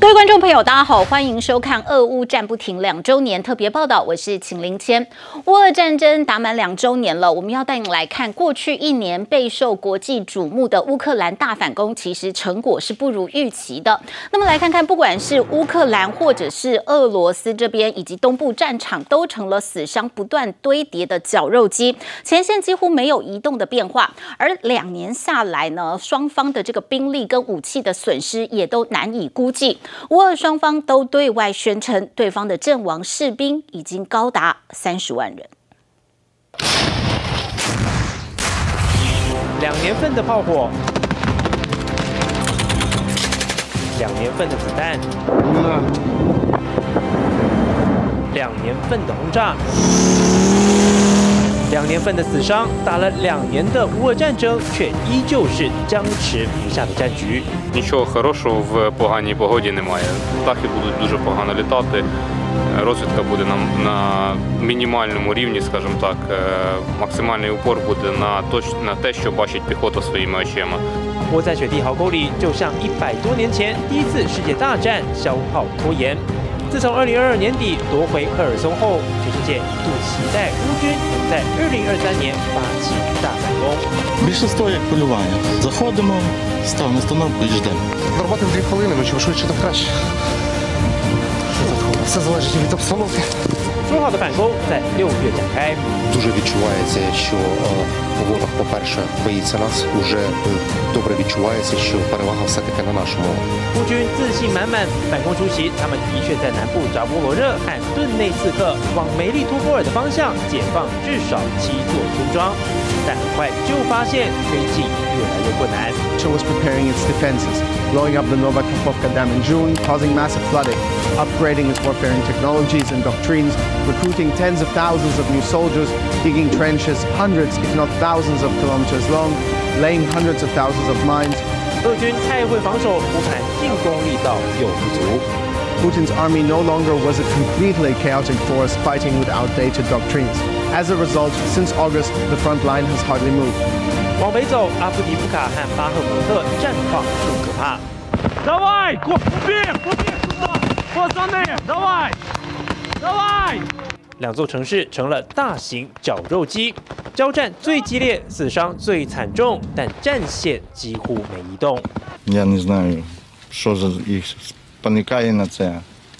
各位观众朋友，大家好，欢迎收看俄乌战不停2周年特别报道，我是秦林谦。乌俄战争打满2周年了，我们要带你来看过去1年备受国际瞩目的乌克兰大反攻，其实成果是不如预期的。那么来看看，不管是乌克兰或者是俄罗斯这边，以及东部战场，都成了死伤不断堆叠的绞肉机，前线几乎没有移动的变化。而2年下来呢，双方的这个兵力跟武器的损失也都难以估计。乌俄双方都对外宣称，对方的阵亡士兵已经高达30万人。 2年份的炮火，2年份的子弹，2年份的轰炸，2年份的死伤，打了2年的乌俄战争，却依旧是僵持不下的战局。 Нічого хорошого в поганій погоді немає. Птахи будуть дуже погано літати. Розвідка буде на мінімальному рівні, скажімо так. Максимальний упор буде на те, що бачить піхота своїми очима. 窝在雪地壕沟里，就像100多年前第1次世界大战消耗拖延。自从2022年底夺回赫尔松后，全世界一度期待乌军能在2023年发起大反攻。 Більшинство як полювання. Заходимо, ставимо установку і ждемо. Роботи 2 хвилини, ми чого швидше, то краще. Все залежить від обстановки. 说好的反攻在6月展开。 Дуже відчувається, що ворог, по-перше, боїться нас. Уже добре відчувається, що перевага все-таки на нашому. 乌军自信满满，反攻初期，他们的确在南部扎波罗热和顿内刺客往梅利托波尔的方向解放至少7座村庄，但很快就发现推进越来越困难。 Russia was preparing its defenses, blowing up the Novakhovka Dam in June, causing massive flooding, upgrading its warfaring technologies and doctrines, recruiting tens of thousands of new soldiers, digging trenches hundreds, if not thousands of kilometers long, laying hundreds of thousands of mines. 俄军太会防守，乌克兰进攻力道又不足。 Putin's army no longer was a completely chaotic force fighting with outdated doctrines. As a result, since August, the front line has hardly moved. 往北走，阿夫迪夫卡和巴赫姆特战况更可怕。Давай, давай, давай！ 2座城市成了大型绞肉机，交战最激烈，死伤最惨重，但战线几乎没移动。 Я не знаю, що за їх спонукає на це.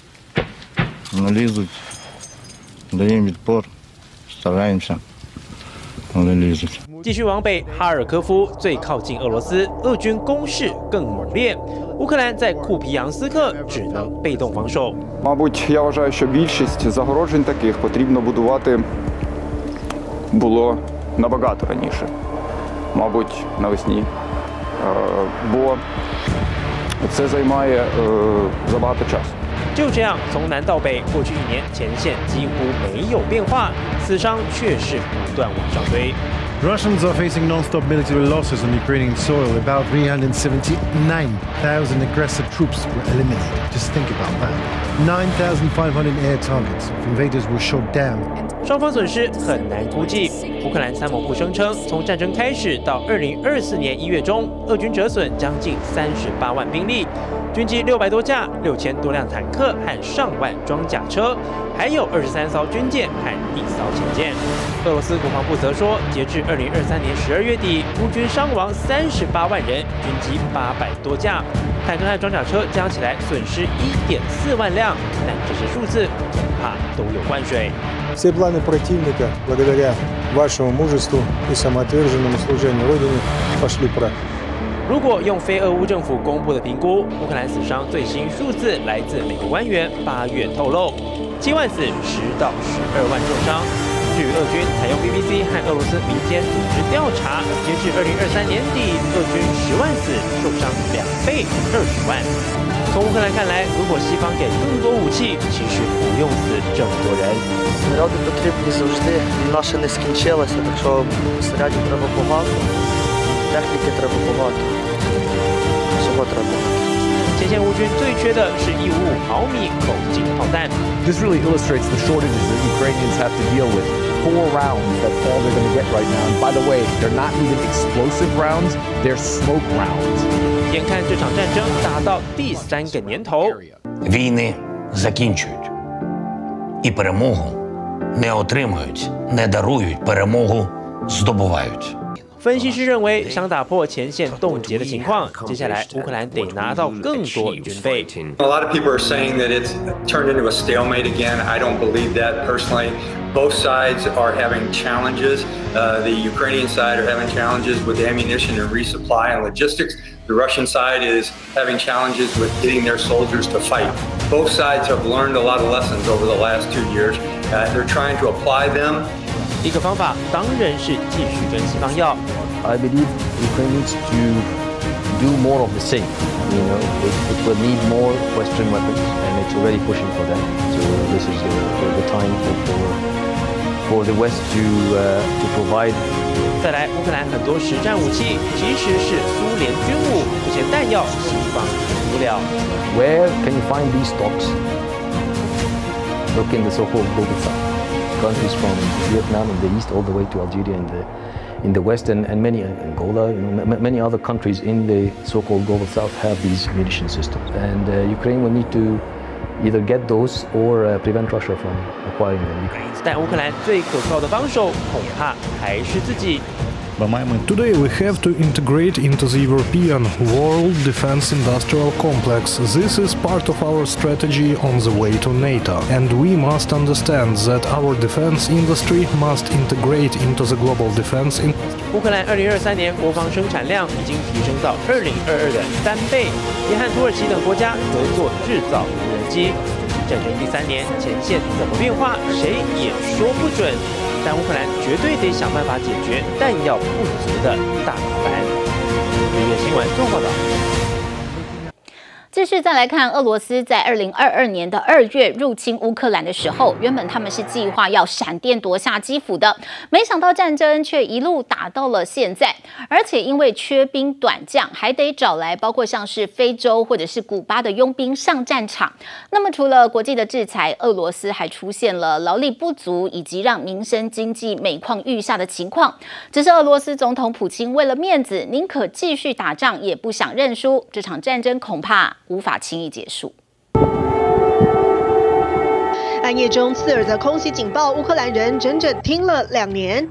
Налізуть, даємо відпор, стараємося, але лізуть. 继续往北，哈尔科夫最靠近俄罗斯，俄军攻势更猛烈。乌克兰在库皮扬斯克只能被动防守。 Мабуть, я вважаю, що більшість загороджень таких потрібно будувати було набагато раніше. Мабуть, навесні. Бо це займає забагато часу. 就这样，从南到北，过去1年前线几乎没有变化，死伤却是不断往上堆。 Russians are facing non-stop military losses on Ukrainian soil. About 379,000 aggressive troops were eliminated. Just think about that. 9,500 air targets. Invaders were shot down. 双方损失很难估计。乌克兰参谋部声称，从战争开始到2024年1月中，俄军折损将近38万兵力，军机600多架、6000多辆坦克和上万装甲车，还有23艘军舰和1艘潜舰。俄罗斯国防部则说，截至2023年12月底，乌军伤亡38万人，军机800多架，坦克和装甲车加起来损失1.4万辆，但这些数字恐怕都有灌水。 Все планы противника, благодаря вашему мужеству и самоотверженному служению Родине, пошли прах. 如果用非俄乌政府公布的评估，乌克兰死伤最新数字来自美国官员8月透露，7万死，10到12万重伤。据俄军采用 BBC 和俄罗斯民间组织调查，截至2023年底，俄军10万死，受伤2倍，20万。从乌克兰看来，如果西方给更多武器，其实不用死这么多人。 Снаряди потрібні завжди, війна ще не скінчилася, так що снарядів треба багато, техніки треба багато, всього треба багато. 前线乌军最缺的是155毫米口径炮弹。 This really illustrates the shortages that Ukrainians have to deal with. 4 rounds, that's all they're going to get right now. And by the way, they're not even explosive rounds, they're smoke rounds. 眼看这场战争打到第3个年头。 Війни закінчують. І перемогу не отримують, не дарують, перемогу здобувають. 分析师认为，想打破前线冻结的情况，接下来乌克兰得拿到更多军备。 A lot of people are saying that it's turned into a stalemate again. I don't believe that personally. Both sides are having challenges. The Ukrainian side are having challenges with ammunition and resupply and logistics. The Russian side is having challenges with getting their soldiers to fight. Both sides have learned a lot of lessons over the last 2 years. They're trying to apply them. 一个方法当然是继续跟西方要。 I believe Ukraine needs to do more of the same. You know, it will need more Western weapons, and it's already pushing for that. So this is the time for the West to provide. 再来，乌克兰很多实战武器，即使是苏联军武，这些弹药西方给不了。 Where can you find these stocks? Look in the so-called global south. Countries from Vietnam in the east all the way to Algeria in the west, and many Angola, you know, many other countries in the so-called global south have these munition systems, and Ukraine will need to either get those or prevent Russia from acquiring them. 但乌克兰最可靠的帮手恐怕还是自己。 Today we have to integrate into the European World Defense Industrial Complex. This is part of our strategy on the way to NATO. And we must understand that our defense industry must integrate into the global defense industry. 乌克兰2023年国防生产量已经提升到2022的3倍，也和土耳其等国家合作制造无人机。战争第3年，前线怎么变化，谁也说不准。 但乌克兰绝对得想办法解决弹药不足的大麻烦。日月新闻综合报道。 继续再来看，俄罗斯在2022年的2月入侵乌克兰的时候，原本他们是计划要闪电夺下基辅的，没想到战争却一路打到了现在，而且因为缺兵短将，还得找来包括像是非洲或者是古巴的佣兵上战场。那么除了国际的制裁，俄罗斯还出现了劳力不足以及让民生经济每况愈下的情况。只是俄罗斯总统普京为了面子，宁可继续打仗，也不想认输。这场战争恐怕无法轻易结束。 暗夜中刺耳的空袭警报，乌克兰人整整听了2年。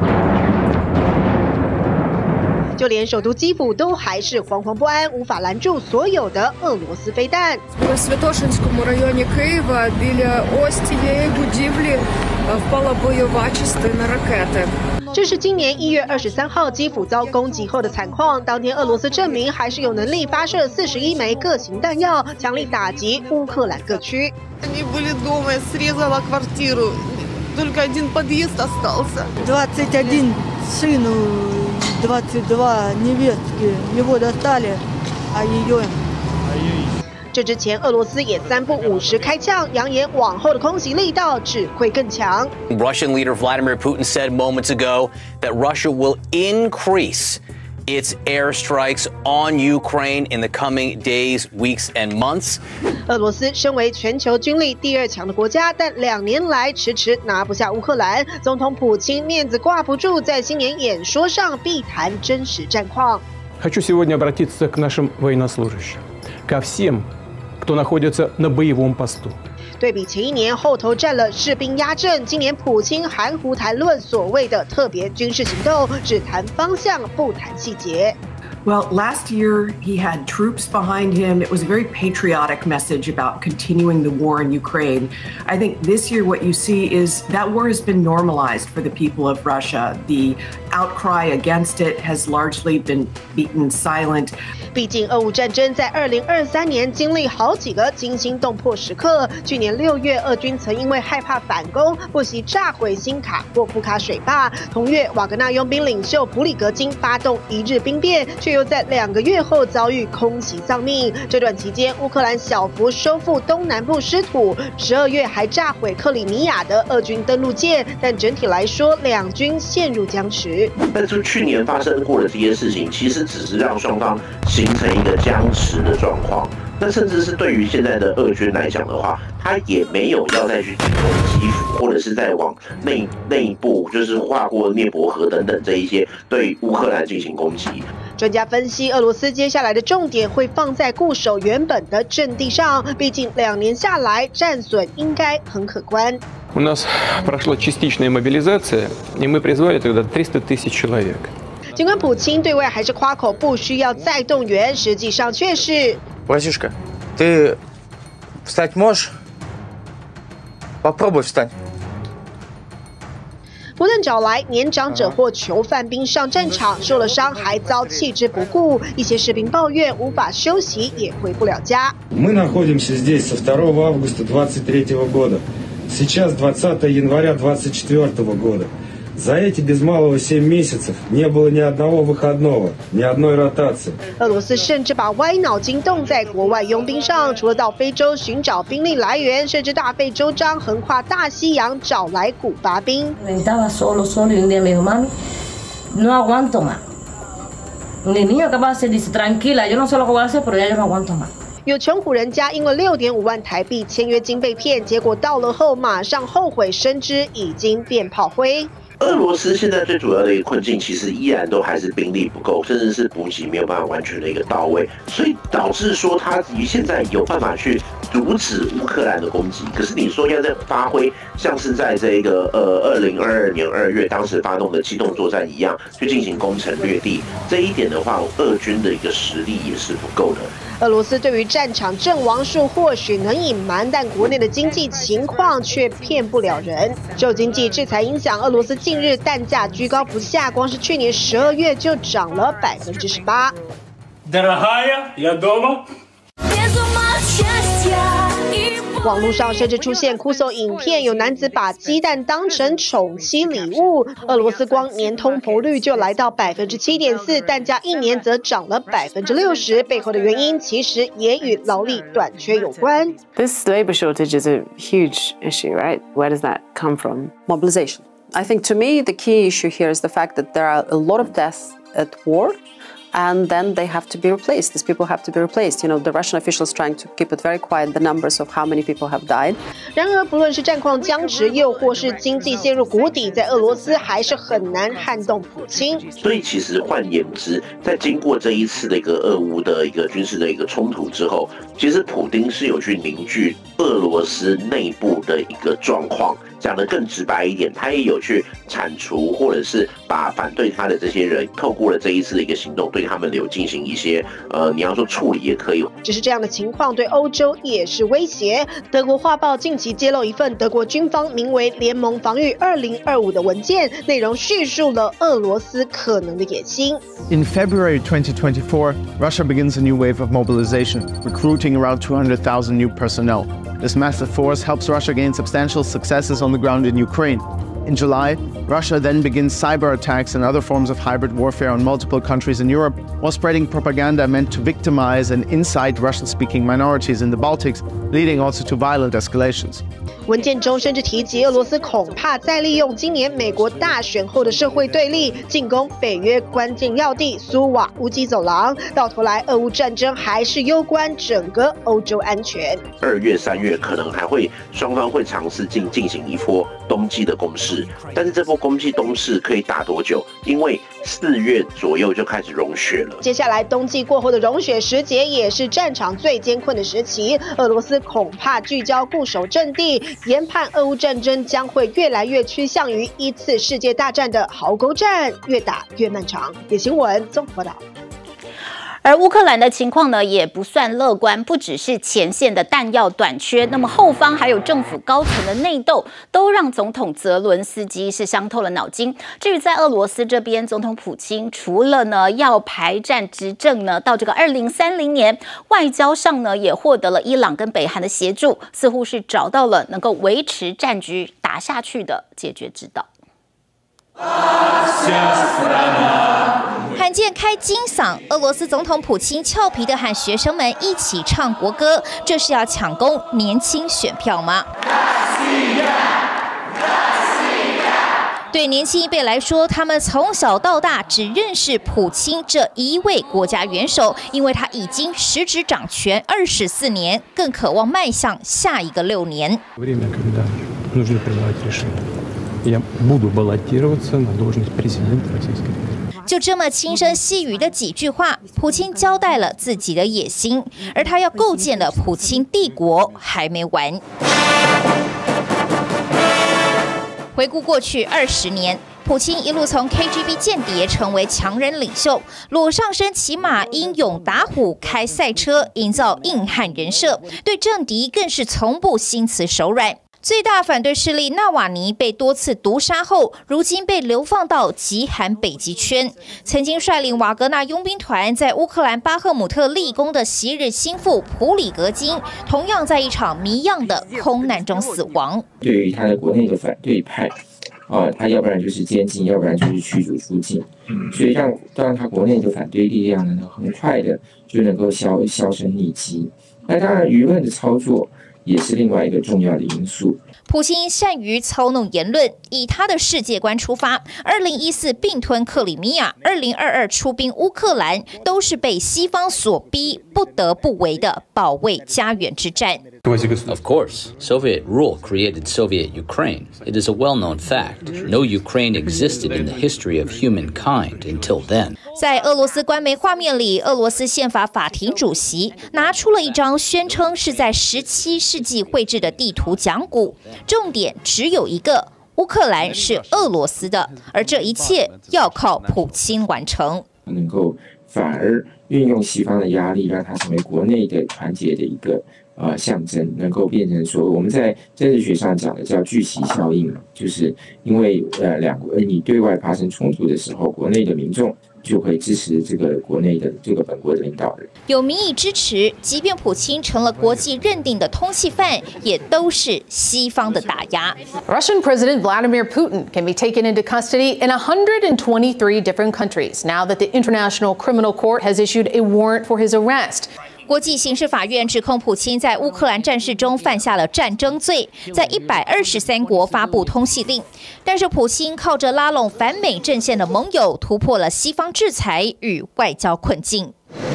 就连首都基辅都还是惶惶不安，无法拦住所有的俄罗斯飞弹。 В Святошинському районі Києва біля ось цієї будівлі впала бойова частина ракети. 这是今年1月23号基辅遭攻击后的惨况。当天，俄罗斯证明还是有能力发射41枚各型弹药，强力打击乌克兰各区。 Они были дома, я срезала квартиру, только один подъезд остался. 21 сыну, 22 невестки, его достали, а ее. 这之前，俄罗斯也3不5时开枪，扬言往后的空袭力道只会更强。 Russian leader Vladimir Putin said moments ago that Russia will increase its airstrikes on Ukraine in the coming days, weeks, and months. 俄罗斯身为全球军力第2强的国家，但2年来迟迟拿不下乌克兰。总统普京面子挂不住，在新年演说上必谈真实战况。 Хочу сегодня обратиться к нашим военнослужащим, ко всем, кто находится на боевом посту. 对比前1年后头站了士兵压阵，今年普京含糊谈论所谓的特别军事行动，只谈方向不谈细节。 Well, last year he had troops behind him. It was a very patriotic message about continuing the war in Ukraine. I think this year what you see is that war has been normalized for the people of Russia. The outcry against it has largely been beaten silent. 毕竟俄乌战争在2023年经历好几个惊心动魄时刻。去年6月，俄军曾因为害怕反攻，不惜炸毁新卡霍夫卡水坝。同月，瓦格纳佣兵领袖普里格金发动1日兵变，却又在2个月后遭遇空袭丧命。这段期间，乌克兰小幅收复东南部失土，12月还炸毁克里米亚的俄军登陆舰。但整体来说，两军陷入僵持。 但是去年发生过的这些事情，其实只是让双方形成一个僵持的状况。那甚至是对于现在的俄军来讲的话，他也没有要再去进攻基辅，或者是再往内部，就是跨过涅伯河等等这一些对乌克兰进行攻击。 专家分析，俄罗斯接下来的重点会放在固守原本的阵地上，毕竟2年下来战损应该很可观。 У нас прошла частичная мобилизация, и мы призвали тогда 300 000 человек. 尽管普京对外还是夸口不需要再动员，实际上却是。 Васюшка, ты встать можешь? Попробуй встать. 不断找来年长者或囚犯兵上战场，受了伤还遭弃之不顾。一些士兵抱怨无法休息，也回不了家。 Мы находимся здесь со 2 августа 23 года. Сейчас 20 января 24 года. За эти без малого 7 месяцев не было ни одного выходного, ни одной ротации. 俄罗斯甚至把歪脑筋动在国外佣兵上，除了到非洲寻找兵力来源，甚至大费周章横跨大西洋找来古巴兵。 Estaba solo y un día me dijo, mami, no aguanto más. Mi niño capaz se dice, tranquila, yo no sé lo que voy a hacer, pero ya yo no aguanto más. 有穷苦人家因为6.5万台币签约金被骗，结果到了后马上后悔，深知已经变炮灰。 俄罗斯现在最主要的一个困境，其实依然都还是兵力不够，甚至是补给没有办法完全的一个到位，所以导致说他现在有办法去阻止乌克兰的攻击。可是你说要再发挥像是在这个2022年2月当时发动的机动作战一样，去进行攻城略地，这一点的话，俄军的一个实力也是不够的。 俄罗斯对于战场阵亡数或许能隐瞒，但国内的经济情况却骗不了人。受经济制裁影响，俄罗斯近日蛋价居高不下，光是去年12月就涨了18%。 Дорогая, я дома. 网络上甚至出现哭诉影片，有男子把鸡蛋当成宠妻礼物。俄罗斯光年通膨率就来到7.4%，蛋价1年则涨了60%。背后的原因其实也与劳力短缺有关。 This labor shortage is a huge issue, right? Where does that come from? Mobilization. I think to me the key issue here is the fact that there are a lot of deaths at war. And then they have to be replaced. These people have to be replaced. You know, the Russian officials trying to keep it very quiet, the numbers of how many people have died. 然而，不论是战况僵持，又或是经济陷入谷底，在俄罗斯还是很难撼动普京。 所以，其实换言之，在经过这一次的一个俄乌的一个军事的一个冲突之后，其实普丁是有去凝聚俄罗斯内部的一个状况。讲得更直白一点，他也有去铲除，或者是把反对他的这些人，透过了这一次的一个行动，对他们有进行一些你要说处理也可以。 只是这样的情况对欧洲也是威胁。德国画报近期揭露一份德国军方名为“联盟防御2025”的文件，内容叙述了俄罗斯可能的野心。 In February 2024, Russia begins a new wave of mobilization, recruiting around 200,000 new personnel. This massive force helps Russia gain substantial successes on the ground in Ukraine. In July, Russia then begins cyber attacks and other forms of hybrid warfare on multiple countries in Europe, while spreading propaganda meant to victimize and incite Russian-speaking minorities in the Baltics, leading also to violent escalations. 文件中甚至提及，俄罗斯恐怕再利用今年美国大选后的社会对立，进攻北约关键要地苏瓦乌基走廊。到头来，俄乌战争还是攸关整个欧洲安全。 2月、3月可能还会双方会尝试进行一波冬季的攻势，但是这波冬季攻势可以打多久？因为4月左右就开始融雪了。 接下来冬季过后的融雪时节，也是战场最艰困的时期。俄罗斯恐怕聚焦固守阵地，研判俄乌战争将会越来越趋向于一次世界大战的壕沟战，越打越漫长。野新闻综合报道。 而乌克兰的情况呢，也不算乐观，不只是前线的弹药短缺，那么后方还有政府高层的内斗，都让总统泽伦斯基是伤透了脑筋。至于在俄罗斯这边，总统普京除了呢要排战执政呢，到这个2030年，外交上呢也获得了伊朗跟北韩的协助，似乎是找到了能够维持战局打下去的解决之道。 罕见开金嗓，俄罗斯总统普京俏皮地喊学生们一起唱国歌，这是要抢攻年轻选票吗？对年轻一辈来说，他们从小到大只认识普京这一位国家元首，因为他已经实质掌权24年，更渴望迈向下一个6年。 Я буду баллотироваться на должность президента Российской Федерации. 就这么轻声细语的几句话，普京交代了自己的野心，而他要构建的普京帝国还没完。回顾过去20年，普京一路从 KGB 间谍成为强人领袖，裸上身骑马、英勇打虎、开赛车，营造硬汉人设，对政敌更是从不心慈手软。最大反对势力纳瓦尼被多次毒杀后，如今被流放到极寒北极圈。曾经率领瓦格纳佣兵团在乌克兰巴赫姆特立功的昔日心腹普里格金，同样在一场谜样的空难中死亡。 对于他的国内的反对派，他要不然就是监禁，要不然就是驱逐出境，所以让他国内的反对力量呢，很快的就能够销声匿迹。那当然，舆论的操作也是另外一个重要的因素。 普京善于操弄言论，以他的世界观出发，2014并吞克里米亚，2022出兵乌克兰，都是被西方所逼，不得不为的保卫家园之战。 Of course, Soviet rule created Soviet Ukraine. It is a well-known fact. No Ukraine existed in the history of humankind until then. 在俄罗斯官媒画面里，俄罗斯宪法法庭主席拿出了一张宣称是在17世纪绘制的地图讲古，重点只有一个：乌克兰是俄罗斯的，而这一切要靠普京完成。 能够反而运用西方的压力，让它成为国内的团结的一个象征，能够变成说我们在政治学上讲的叫聚集效应，就是因为你对外发生冲突的时候，国内的民众就会支持这个国内的这个本国的领导人。 有民意支持，即便普京成了国际认定的通缉犯，也都是西方的打压。 Russian President Vladimir Putin can be taken into custody in 123 different countries now that the International Criminal Court has issued a warrant for his arrest. 国际刑事法院指控普京在乌克兰战事中犯下了战争罪，在123国发布通缉令。但是普京靠着拉拢反美阵线的盟友，突破了西方制裁与外交困境。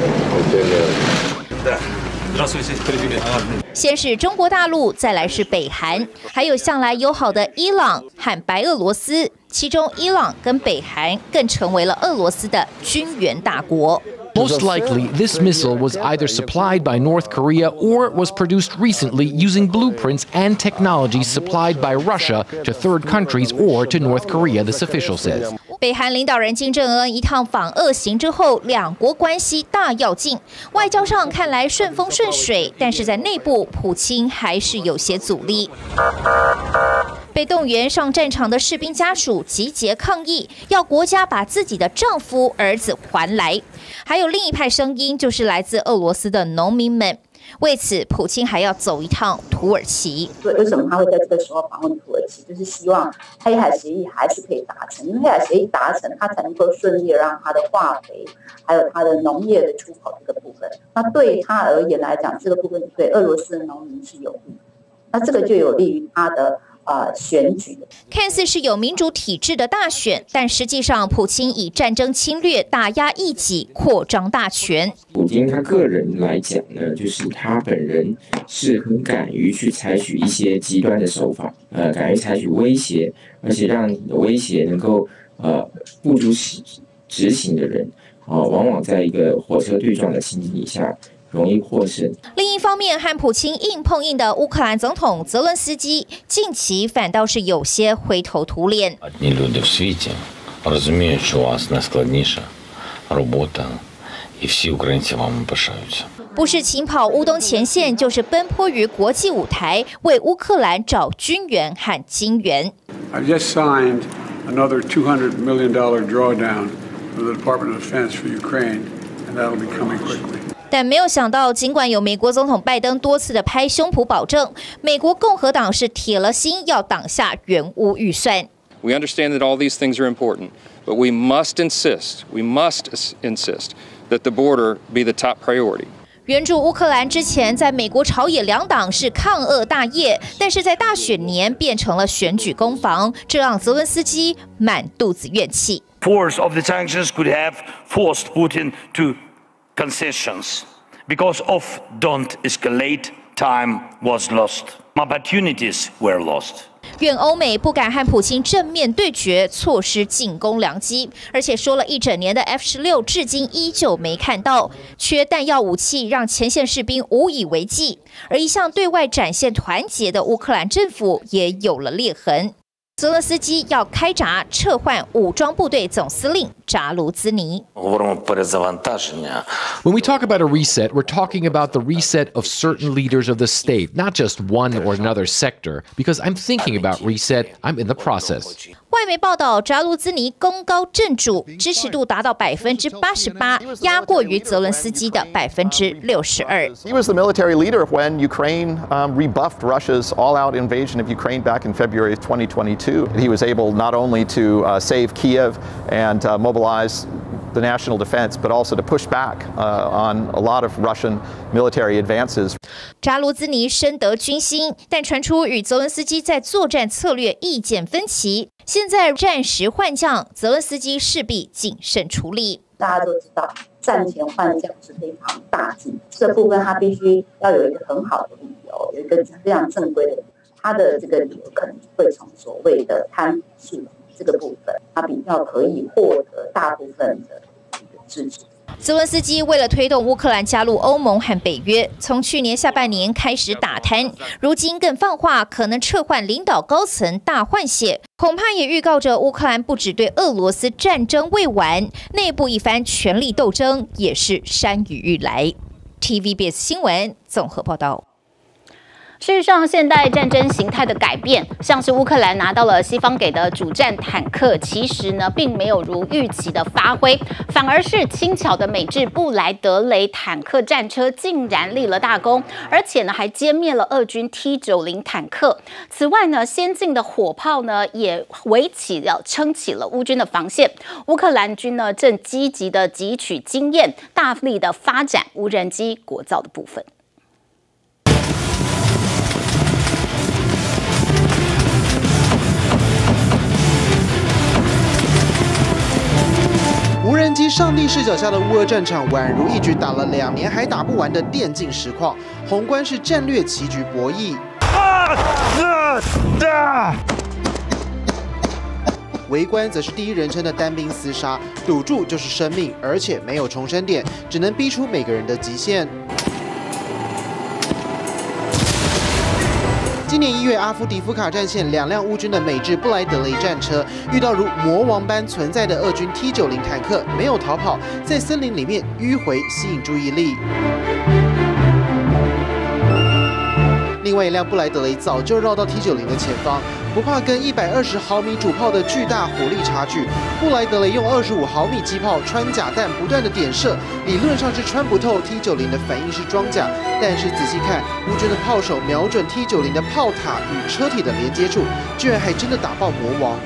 先是中国大陆，再来是北韩，还有向来友好的伊朗和白俄罗斯，其中伊朗跟北韩更成为了俄罗斯的军援大国。 Most likely, this missile was either supplied by North Korea or was produced recently using blueprints and technologies supplied by Russia to third countries or to North Korea, this official says. 北韩领导人金正恩一趟访俄行之后，两国关系大跃进，外交上看来顺风顺水，但是在内部，普京还是有些阻力。被动员上战场的士兵家属集结抗议，要国家把自己的丈夫、儿子还来。还有另一派声音，就是来自俄罗斯的农民们。为此，普京还要走一趟土耳其。 为什么他会在这个时候访问土耳其？就是希望黑海协议还是可以达成，因为黑海协议达成，他才能够顺利的让他的化肥还有他的农业的出口这个部分。那对他而言来讲，这个部分对俄罗斯的农民是有利，那这个就有利于他的。选举看似是有民主体制的大选，但实际上，普京以战争侵略打压异己，扩张大权。 普京他个人来讲呢，就是他本人是很敢于去采取一些极端的手法，敢于采取威胁，而且让你的威胁能够付诸执行的人，往往在一个火车对撞的情景底下。容易获胜。 另一方面，和普京硬碰硬的乌克兰总统泽伦斯基，近期反倒是有些灰头土脸。 Люди в світі розуміють, що у вас найскладніша робота, і всі українці вами пишаються. 不是勤跑乌东前线，就是奔波于国际舞台，为乌克兰找军援和金援。 I just signed another $200 million drawdown for the Department of Defense for Ukraine, and that'll be coming quickly. 但没有想到，尽管有美国总统拜登多次的拍胸脯保证，美国共和党是铁了心要挡下援乌预算。 We understand that all these things are important, but we must insist that the border be the top priority. 援助乌克兰之前，在美国朝野两党是抗俄大业，但是在大选年变成了选举攻防，这让泽伦斯基满肚子怨气。 Force of the sanctions could have forced Putin to concessions. Because of don't escalate, time was lost. Opportunities were lost. 愿欧美不敢和普京正面对决，错失进攻良机。而且说了一整年的 F-16，至今依旧没看到，缺弹药武器让前线士兵无以为继。而一向对外展现团结的乌克兰政府也有了裂痕。泽伦斯基要开闸撤换武装部队总司令扎卢兹尼。 When we talk about a reset, we're talking about the reset of certain leaders of the state, not just one or another sector. Because I'm thinking about reset, I'm in the process. 外媒报道，扎卢兹尼功高震主，支持度达到88%，压过于泽伦斯基的62%。 He was the military leader when Ukraine rebuffed Russia's all-out invasion of Ukraine back in February of 2022. He was able not only to save Kiev and mobilize the national defense, but also to push back on a lot of Russian military advances. 扎卢兹尼深得军心，但传出与泽伦斯基在作战策略意见分歧。现在战时换将，泽伦斯基势必谨慎处理。 大家都知道，战前换将是非常大忌，这部分他必须要有一个很好的理由，有一个非常正规的，他的这个理由可能会从所谓的贪腐这个部分，他比较可以获得大部分的支持。 泽伦斯基为了推动乌克兰加入欧盟和北约，从去年下半年开始打贪，如今更放话可能撤换领导高层大换血，恐怕也预告着乌克兰不只对俄罗斯战争未完，内部一番权力斗争也是山雨欲来。TVBS 新闻综合报道。 事实上，现代战争形态的改变，像是乌克兰拿到了西方给的主战坦克，其实呢并没有如预期的发挥，反而是轻巧的美制布莱德雷坦克战车竟然立了大功，而且呢还歼灭了俄军 T-90 坦克。此外呢，先进的火炮呢也撑起了乌军的防线。乌克兰军呢正积极的汲取经验，大力的发展无人机国造的部分。 无人机上帝视角下的乌俄战场，宛如一局打了2年还打不完的电竞实况。宏观是战略棋局博弈，围观则是第一人称的单兵厮杀，赌注就是生命，而且没有重生点，只能逼出每个人的极限。今年1月，阿夫迪夫卡战线2辆乌军的美制布莱德雷战车遇到如魔王般存在的俄军 T-90 坦克，没有逃跑，在森林里面迂回吸引注意力。另外一辆布莱德雷早就绕到 T-90 的前方，不怕跟120毫米主炮的巨大火力差距。布莱德雷用25毫米机炮穿甲弹不断的点射，理论上是穿不透 T-90 的反应式装甲，但是仔细看，乌军的炮手瞄准 T-90 的炮塔与车体的连接处，居然还真的打爆魔王。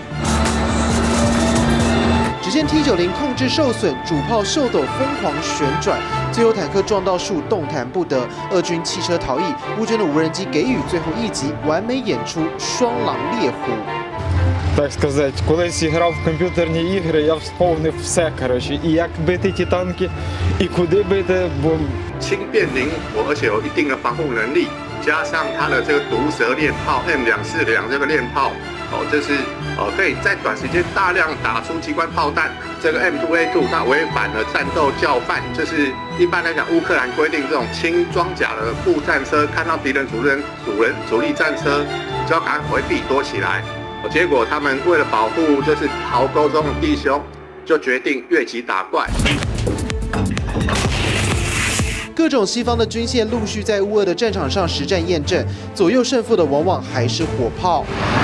只见 T-90 控制受损，主炮秀斗疯狂旋转，最后坦克撞到树，动弹不得。俄军弃车逃逸，乌军的无人机给予最后一击，完美演出双狼猎虎。 Так сказати, колись грав в комп'ютерні ігри, я вспомнив все, коротше, і як бити ті танки, і куди бити, бо 轻便灵活，而且有一定的防护能力，加上它的这个毒蛇链炮 M242这个链炮，这是可以在短时间大量打出机关炮弹。这个 M2A2 它违反了战斗教范，这是一般来讲乌克兰规定这种轻装甲的步战车看到敌人主力战车就要赶快回避躲起来。结果他们为了保护就是壕沟中的弟兄，就决定越级打怪。 各种西方的军械陆续在乌俄的战场上实战验证，左右胜负的往往还是火炮。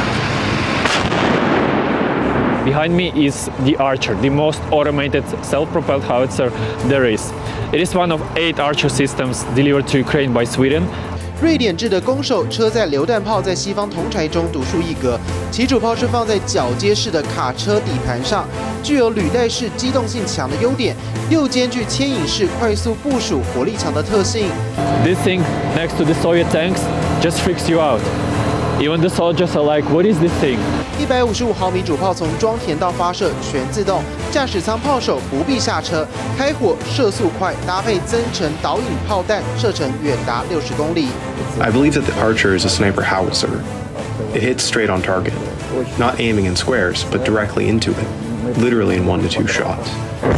Behind me is the Archer, the most automated self-propelled howitzer there is. It is one of 8 Archer systems delivered to Ukraine by Sweden. 瑞典制的弓手车载榴弹炮在西方铜柴中独树一格，其主炮是放在铰接式的卡车底盘上，具有履带式机动性强的优点，又兼具牵引式快速部署、火力强的特性。 This thing next to the Soviet tanks just freaks you out. Even the soldiers are like, what is this thing? 155毫米主炮从装填到发射全自动，驾驶舱炮手不必下车，开火射速快，搭配增程导引炮弹，射程远达60公里。 I believe that the Archer is a sniper howitzer. It hit straight on target, not aiming in squares, but directly into it, literally in 1 to 2 shots.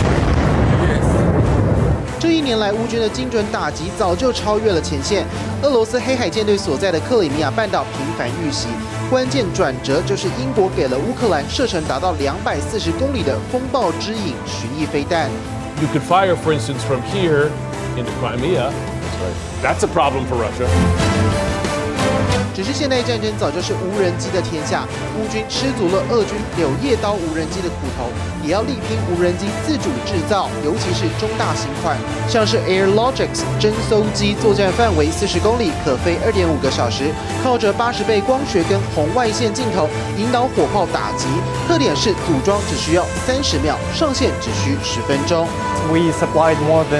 这一年来，乌军的精准打击早就超越了前线。俄罗斯黑海舰队所在的克里米亚半岛频繁遇袭，关键转折就是英国给了乌克兰射程达到240公里的风暴之影巡弋飞弹。 You could fire, for instance, from here into Crimea. That's a problem for Russia. 只是现代战争早就是无人机的天下，乌军吃足了俄军柳叶刀无人机的苦头，也要力拼无人机自主制造，尤其是中大型款，像是 AirLogix 侦搜机，作战范围40公里，可飞2.5个小时，靠着80倍光学跟红外线镜头引导火炮打击，特点是组装只需要30秒，上线只需10分钟。 We supplied more than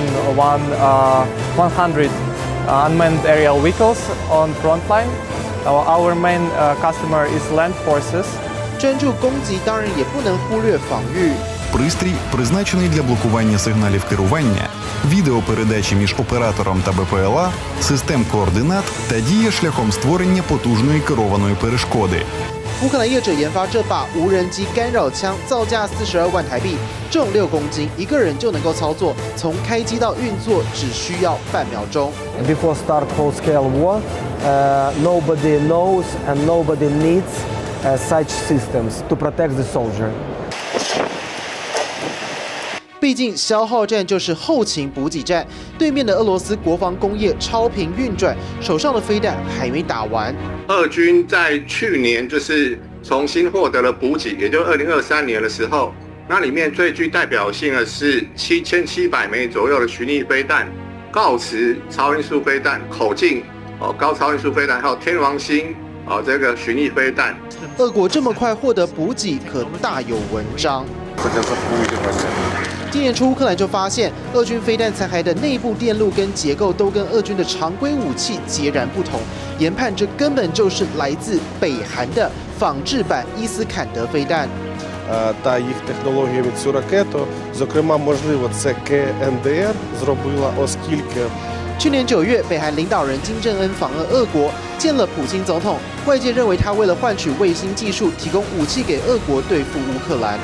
100 unmanned aerial vehicles on frontline. Our main customer is land forces. 专注攻击当然也不能忽略防御。 Пристрій призначений для блокування сигналів керування, відеопередачі між оператором та БПЛА, систем координат та діє шляхом створення потужної керованої перешкоди. 乌克兰业者研发这把无人机干扰枪，造价42万台币，重6公斤，一个人就能够操作，从开机到运作只需要半秒钟。 Before start full-scale war, nobody knows and nobody needs such systems to protect the soldier. 毕竟消耗战就是后勤补给战，对面的俄罗斯国防工业超频运转，手上的飞弹还没打完。 俄军在去年就是重新获得了补给，也就2023年的时候，那里面最具代表性的是7700枚左右的巡弋飞弹、锆石超音速飞弹、口径高超音速飞弹，还有天王星这个巡弋飞弹。 俄国这么快获得补给，可大有文章。今年初，乌克兰就发现俄军飞弹残骸的内部电路跟结构都跟俄军的常规武器截然不同，研判这根本就是来自北韩的仿制版伊斯坎德飞弹。 Та їх технологія від цю ракету, зокрема, можливо, це КНДР зробила, оскільки 去年9月，北韩领导人金正恩访问俄国，见了普京总统，外界认为他为了换取卫星技术，提供武器给俄国对付乌克兰。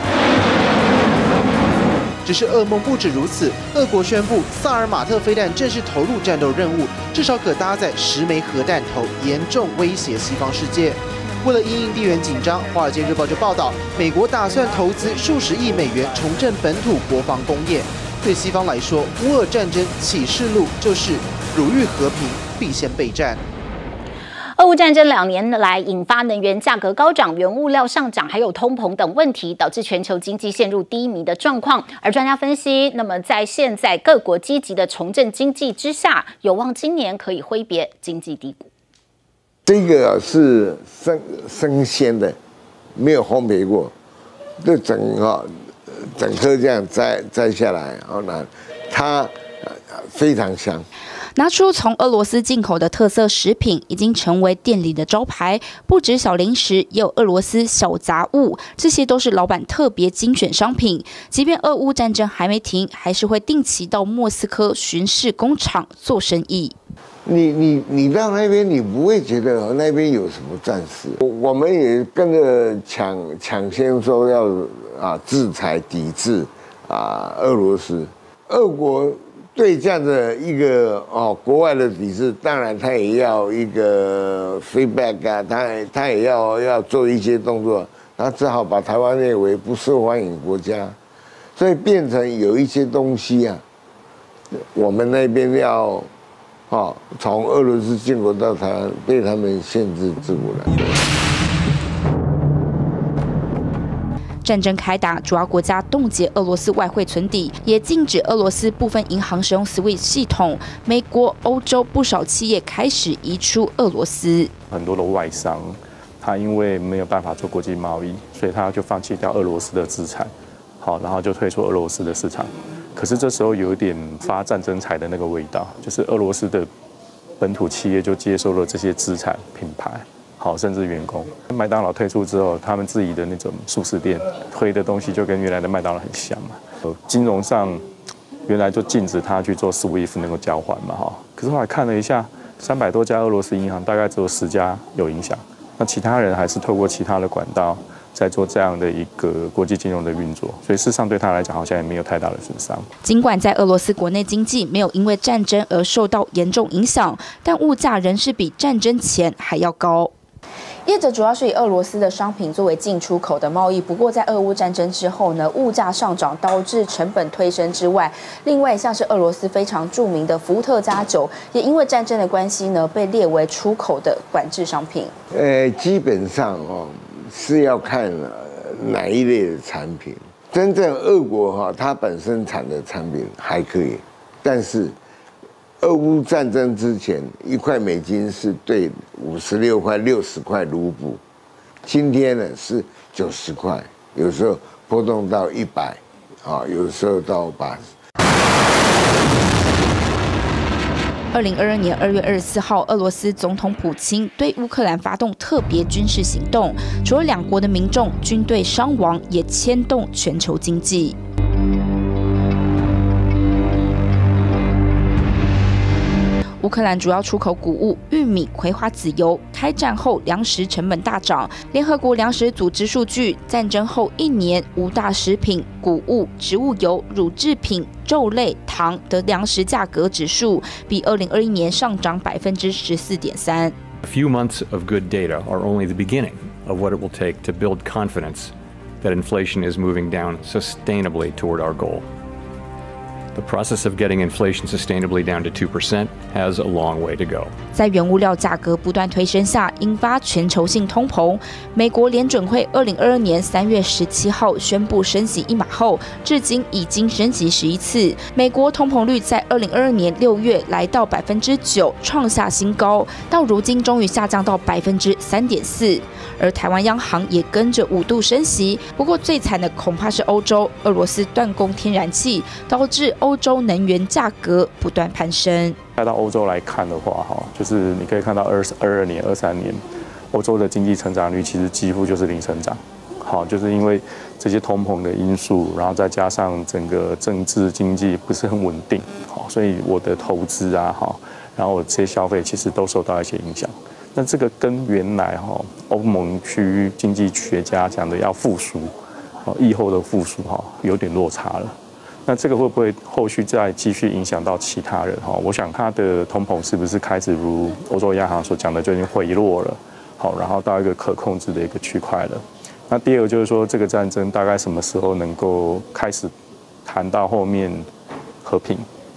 只是噩梦不止如此，俄国宣布萨尔马特飞弹正式投入战斗任务，至少可搭载10枚核弹头，严重威胁西方世界。为了因应地缘紧张，《华尔街日报》就报道，美国打算投资数十亿美元重振本土国防工业。对西方来说，乌俄战争启示录就是汝欲和平，必先备战。 俄乌战争2年来引发能源价格高涨、原物料上涨，还有通膨等问题，导致全球经济陷入低迷的状况。而专家分析，那么在现在各国积极的重振经济之下，有望今年可以挥别经济低谷。 这个是生鲜的，没有烘焙过，这整颗这样摘下来，然后呢，它非常香。 拿出从俄罗斯进口的特色食品，已经成为店里的招牌。不止小零食，也有俄罗斯小杂物，这些都是老板特别精选商品。即便俄乌战争还没停，还是会定期到莫斯科巡视工厂做生意。 你到那边，你不会觉得那边有什么战事。我们也跟着抢先说要制裁抵制俄罗斯，俄国。对这样的一个国外的抵制，当然他也要一个 feedback 啊，他也要做一些动作，他只好把台湾列为不受欢迎国家，所以变成有一些东西啊，我们那边要从俄罗斯进口到台湾，被他们限制住了。 战争开打，主要国家冻结俄罗斯外汇存底，也禁止俄罗斯部分银行使用 SWIFT 系统。美国、欧洲不少企业开始移出俄罗斯。 很多的外商，他因为没有办法做国际贸易，所以他就放弃掉俄罗斯的资产，好，然后就退出俄罗斯的市场。可是这时候有一点发战争财的那个味道，就是俄罗斯的本土企业就接收了这些资产品牌。好，甚至员工。麦当劳退出之后，他们自己的那种速食店推的东西就跟原来的麦当劳很像嘛。金融上原来就禁止他去做 SWIFT 那个交换嘛，哈。可是后来看了一下，300多家俄罗斯银行，大概只有10家有影响， 那其他人还是透过其他的管道在做这样的一个国际金融的运作，所以事实上对他来讲好像也没有太大的损伤。 尽管在俄罗斯国内经济没有因为战争而受到严重影响，但物价仍是比战争前还要高。业者主要是以俄罗斯的商品作为进出口的贸易，不过在俄乌战争之后呢，物价上涨导致成本推升之外，另外像是俄罗斯非常著名的伏特加酒，也因为战争的关系呢，被列为出口的管制商品。 基本上是要看哪一类的产品。真正俄国它本身产的产品还可以，但是俄乌战争之前，1块美金是对56块、60块卢布，今天呢是90块，有时候波动到100，有时候到80。 2022年2月24号，俄罗斯总统普京对乌克兰发动特别军事行动，除了两国的民众、军队伤亡，也牵动全球经济。乌克兰主要出口谷物、玉米、葵花籽油。开战后，粮食成本大涨。联合国粮食组织数据，战争后1年，5大食品、谷物、植物油、乳制品、肉类、糖的粮食价格指数比2021年上涨14.3%。 A few months of good data are only the beginning of what it will take to build confidence that inflation is moving down sustainably toward our goal. The process of getting inflation sustainably down to 2% has a long way to go. 在原物料价格不断推升下，引发全球性通膨。美国联准会2022年3月17号宣布升息1码后，至今已经升息11次。美国通膨率在2022年6月来到9%，创下新高，到如今终于下降到3.4%。而台湾央行也跟着5度升息。不过最惨的恐怕是欧洲，俄罗斯断供天然气，导致欧洲能源价格不断攀升。 带到欧洲来看的话，就是你可以看到22年、23年，欧洲的经济成长率其实几乎就是零成长。好，就是因为这些通膨的因素，然后再加上整个政治经济不是很稳定，好，所以我的投资啊，然后我这些消费其实都受到一些影响。那这个跟原来欧盟区经济学家讲的要复苏，疫后的复苏有点落差了。那这个会不会后续再继续影响到其他人？我想它的通膨是不是开始如欧洲央行所讲的就已经回落了？好，然后到一个可控制的一个区块了。那第二个就是说，这个战争大概什么时候能够开始谈到后面和平？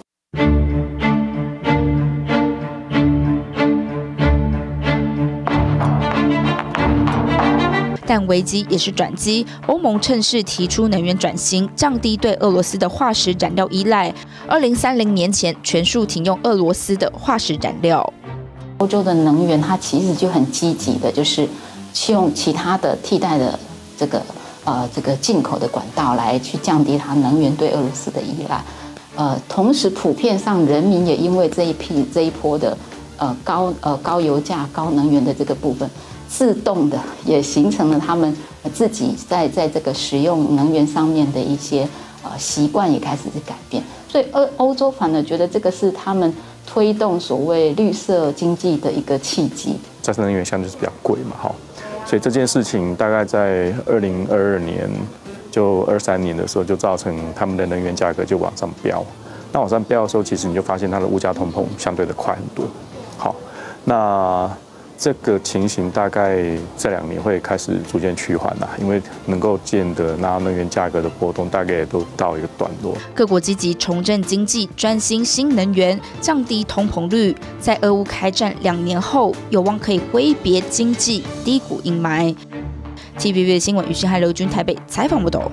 但危机也是转机，欧盟趁势提出能源转型，降低对俄罗斯的化石燃料依赖。2030年前全数停用俄罗斯的化石燃料。 欧洲的能源它其实就很积极的，就是去用其他的替代的这个进口的管道来去降低它能源对俄罗斯的依赖。同时普遍上人民也因为这一波的高油价、高能源的这个部分。自动的也形成了他们自己在这个使用能源上面的一些习惯也开始在改变，所以欧洲反而觉得这个是他们推动所谓绿色经济的一个契机。 再生能源相对是比较贵嘛，所以这件事情大概在2022年就23年的时候就造成他们的能源价格就往上飙。那往上飙的时候，其实你就发现它的物价通膨相对的快很多。好，那这个情形大概这2年会开始逐渐趋缓啦，因为能够见的那能源价格的波动大概也都到一个段落。 各国积极重振经济，专心新能源，降低通膨率，在俄乌开战2年后，有望可以挥别经济低谷阴霾。TVB 新闻于是和刘军台北采访报道。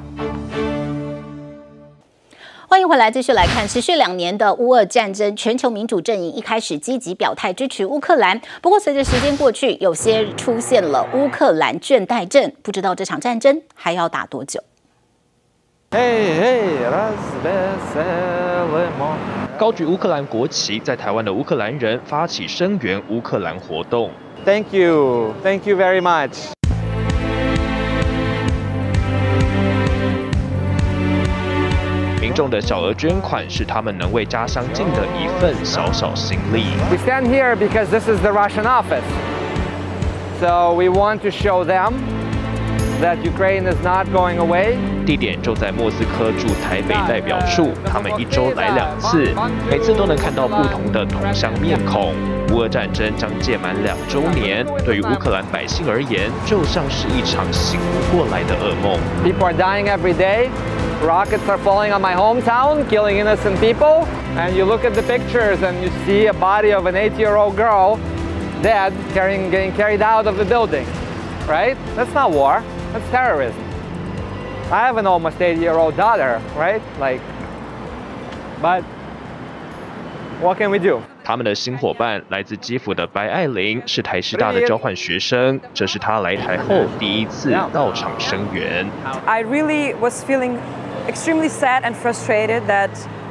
欢迎回来，继续来看持续2年的乌俄战争，全球民主阵营一开始积极表态支持乌克兰，不过随着时间过去，有些出现了乌克兰倦怠症，不知道这场战争还要打多久。 高举乌克兰国旗，在台湾的乌克兰人发起声援乌克兰活动。 Thank you very much. 民众的小额捐款是他们能为家乡尽的一份小小心力。 We stand here because this is the Russian office. So we want to show them that Ukraine is not going away. 地点就在莫斯科驻台北代表处，他们1周来2次，每次都能看到不同的同乡面孔。乌俄战争将届满2周年，对于乌克兰百姓而言，就像是一场醒不过来的噩梦。 People are dying every day. Rockets are falling on my hometown, killing innocent people. And you look at the pictures and you see a body of an 8-year-old girl dead, getting carried out of the building. Right? That's not war. That's terrorism. I have an almost 8-year-old daughter, right? But what can we do? 他们的新伙伴来自基辅的白爱玲，是台师大的交换学生，这是她来台后第一次到场声援。 I really was feeling extremely sad and frustrated that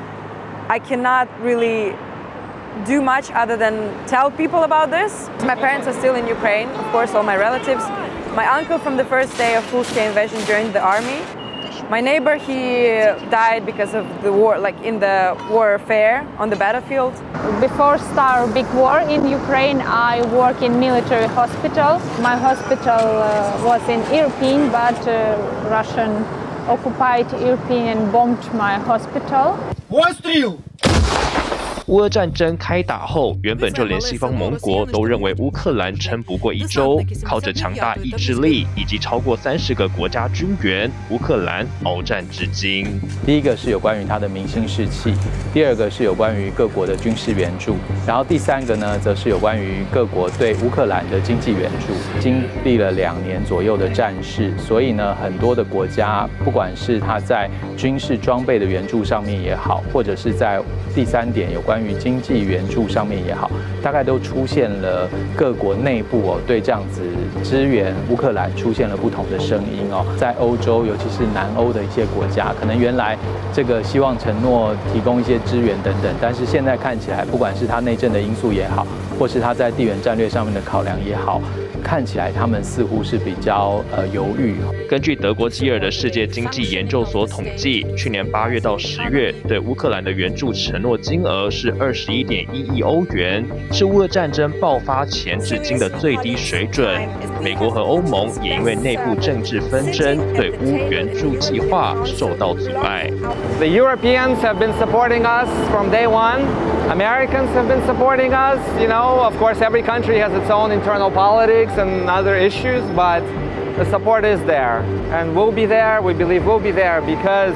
I cannot really do much other than tell people about this. My parents are still in Ukraine, of course, all my relatives. My uncle from the first day of full-scale invasion joined the army. My neighbor, he died because of the war, like in the warfare on the battlefield. Before start big war in Ukraine, I work in military hospital. My hospital was in Irpin, but Russian occupied Irpin and bombed my hospital. Выстрел! 乌俄战争开打后，原本就连西方盟国都认为乌克兰撑不过1周，靠着强大意志力以及超过30个国家军援，乌克兰鏖战至今。 第一个是有关于它的民心士气，第二个是有关于各国的军事援助，然后第三个呢，则是有关于各国对乌克兰的经济援助。经历了2年左右的战事，所以呢，很多的国家，不管是它在军事装备的援助上面也好，或者是在第3点有关于经济援助上面也好，大概都出现了各国内部对这样子支援乌克兰出现了不同的声音在欧洲，尤其是南欧的一些国家，可能原来这个希望承诺提供一些支援等等，但是现在看起来，不管是它内政的因素也好，或是它在地缘战略上面的考量也好，看起来他们似乎是比较犹豫。 根据德国基尔的世界经济研究所统计，去年8月到10月对乌克兰的援助承诺金额是21.1亿欧元，是乌俄战争爆发前至今的最低水准。美国和欧盟也因为内部政治纷争，对乌援助计划受到阻碍。 The Europeans have been supporting us from day one. Americans have been supporting us. You know, of course, every country has its own internal politics and other issues, but the support is there, and we'll be there. We believe we'll be there because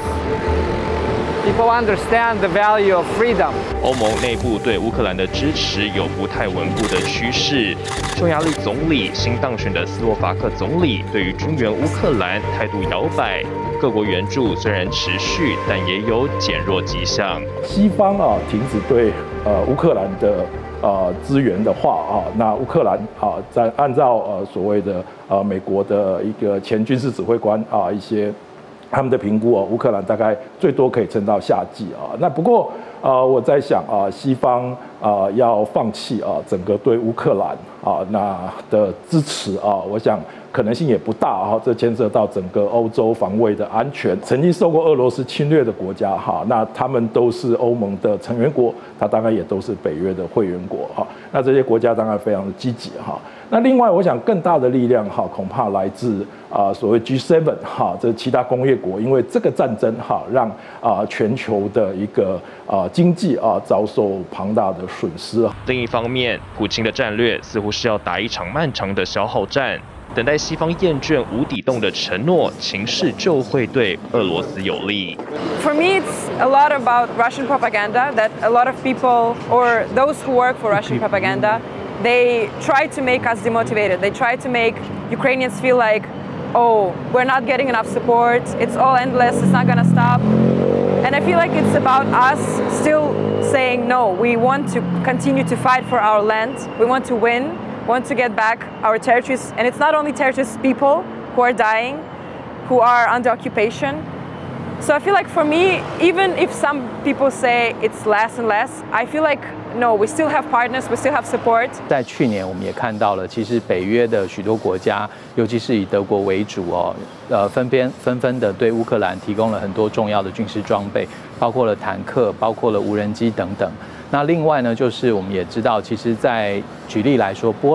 people understand the value of freedom. 欧盟内部对乌克兰的支持有不太稳固的趋势。匈牙利总理新当选的斯洛伐克总理对于军援乌克兰态度摇摆。各国援助虽然持续，但也有减弱迹象。 西方停止对乌克兰的资源的话那乌克兰在按照所谓的美国的一个前军事指挥官一些他们的评估乌克兰大概最多可以撑到夏季那不过我在想西方要放弃整个对乌克兰那的支持我想可能性也不大这牵涉到整个欧洲防卫的安全。曾经受过俄罗斯侵略的国家那他们都是欧盟的成员国，它当然也都是北约的会员国那这些国家当然非常的积极那另外我想更大的力量恐怕来自所谓 G7 这其他工业国，因为这个战争让全球的一个经济遭受庞大的损失。 另一方面，普京的战略似乎是要打一场漫长的消耗战，等待西方厌倦无底洞的承诺，情势就会对俄罗斯有利。 For me, it's a lot about Russian propaganda that a lot of people or those who work for Russian propaganda, they try to make us demotivated. They try to make Ukrainians feel like, oh, we're not getting enough support. It's all endless. It's not going to stop. And I feel like it's about us still saying, no, we want to continue to fight for our land. We want to win. We want to get back our territories. And it's not only territories, people who are dying, who are under occupation. So I feel like for me, even if some people say it's less and less, I feel like no, we still have partners, we still have support. 在去年我们也看到了，其实北约的许多国家，尤其是以德国为主纷纷的对乌克兰提供了很多重要的军事装备，包括了坦克，包括了无人机等等。那另外呢，就是我们也知道，其实在举例来说，波兰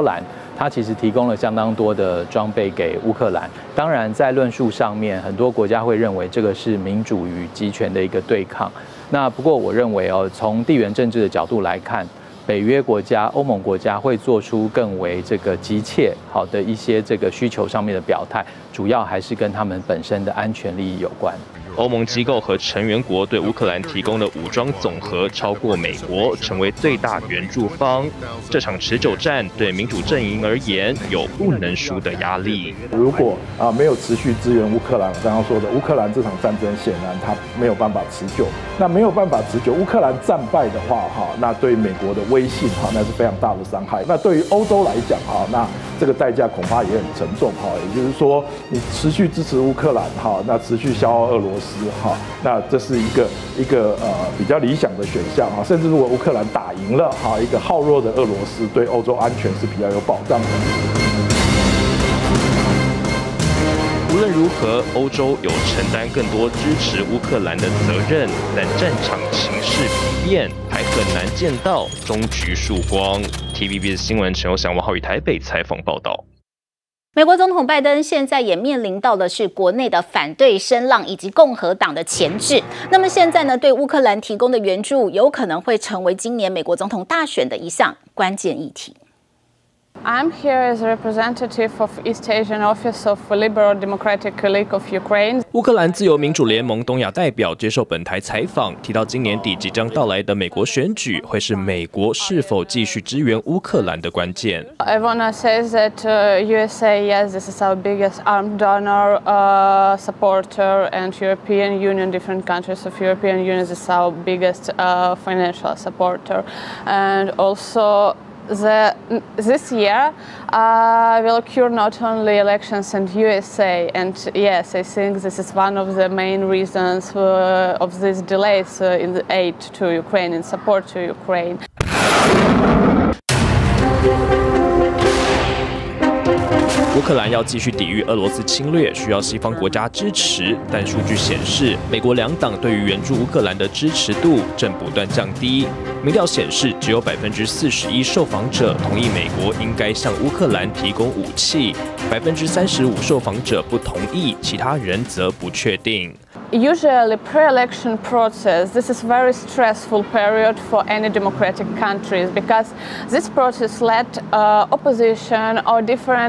它其实提供了相当多的装备给乌克兰。当然，在论述上面，很多国家会认为这个是民主与集权的一个对抗。那不过，我认为从地缘政治的角度来看，北约国家、欧盟国家会做出更为这个急切好的一些这个需求上面的表态，主要还是跟他们本身的安全利益有关。 欧盟机构和成员国对乌克兰提供的武装总和超过美国，成为最大援助方。这场持久战对民主阵营而言有不能输的压力。 如果没有持续支援乌克兰，我刚刚说的乌克兰这场战争显然它没有办法持久。那没有办法持久，乌克兰战败的话，那对美国的威信那是非常大的伤害。那对于欧洲来讲那这个代价恐怕也很沉重也就是说，你持续支持乌克兰那持续消耗俄罗斯那这是一个比较理想的选项甚至如果乌克兰打赢了一个耗弱的俄罗斯，对欧洲安全是比较有保障的。 无论如何，欧洲有承担更多支持乌克兰的责任，但战场情势疲变，还很难见到终局曙光。TVBS 新闻陈友祥、王浩宇台北采访报道。 美国总统拜登现在也面临到的是国内的反对声浪以及共和党的钳制。那么现在呢，对乌克兰提供的援助有可能会成为今年美国总统大选的一项关键议题。 I'm here as a representative of East Asian Office of Liberal Democratic League of Ukraine. 乌克兰自由民主联盟东亚代表接受本台采访，提到今年底即将到来的美国选举会是美国是否继续支援乌克兰的关键。 Ivana says that USA, yes, this is our biggest armed donor, supporter, and European Union, different countries of European Union is our biggest financial supporter, and also. This year will occur not only elections in USA, and yes, I think this is one of the main reasons of these delays in the aid to Ukraine, in support to Ukraine. 乌克兰要继续抵御俄罗斯侵略，需要西方国家支持，但数据显示，美国两党对于援助乌克兰的支持度正不断降低。民调显示，只有41%受访者同意美国应该向乌克兰提供武器，35%受访者不同意，其他人则不确定。 Usually pre-election process, this is very stressful period for any democratic countries because this process let opposition or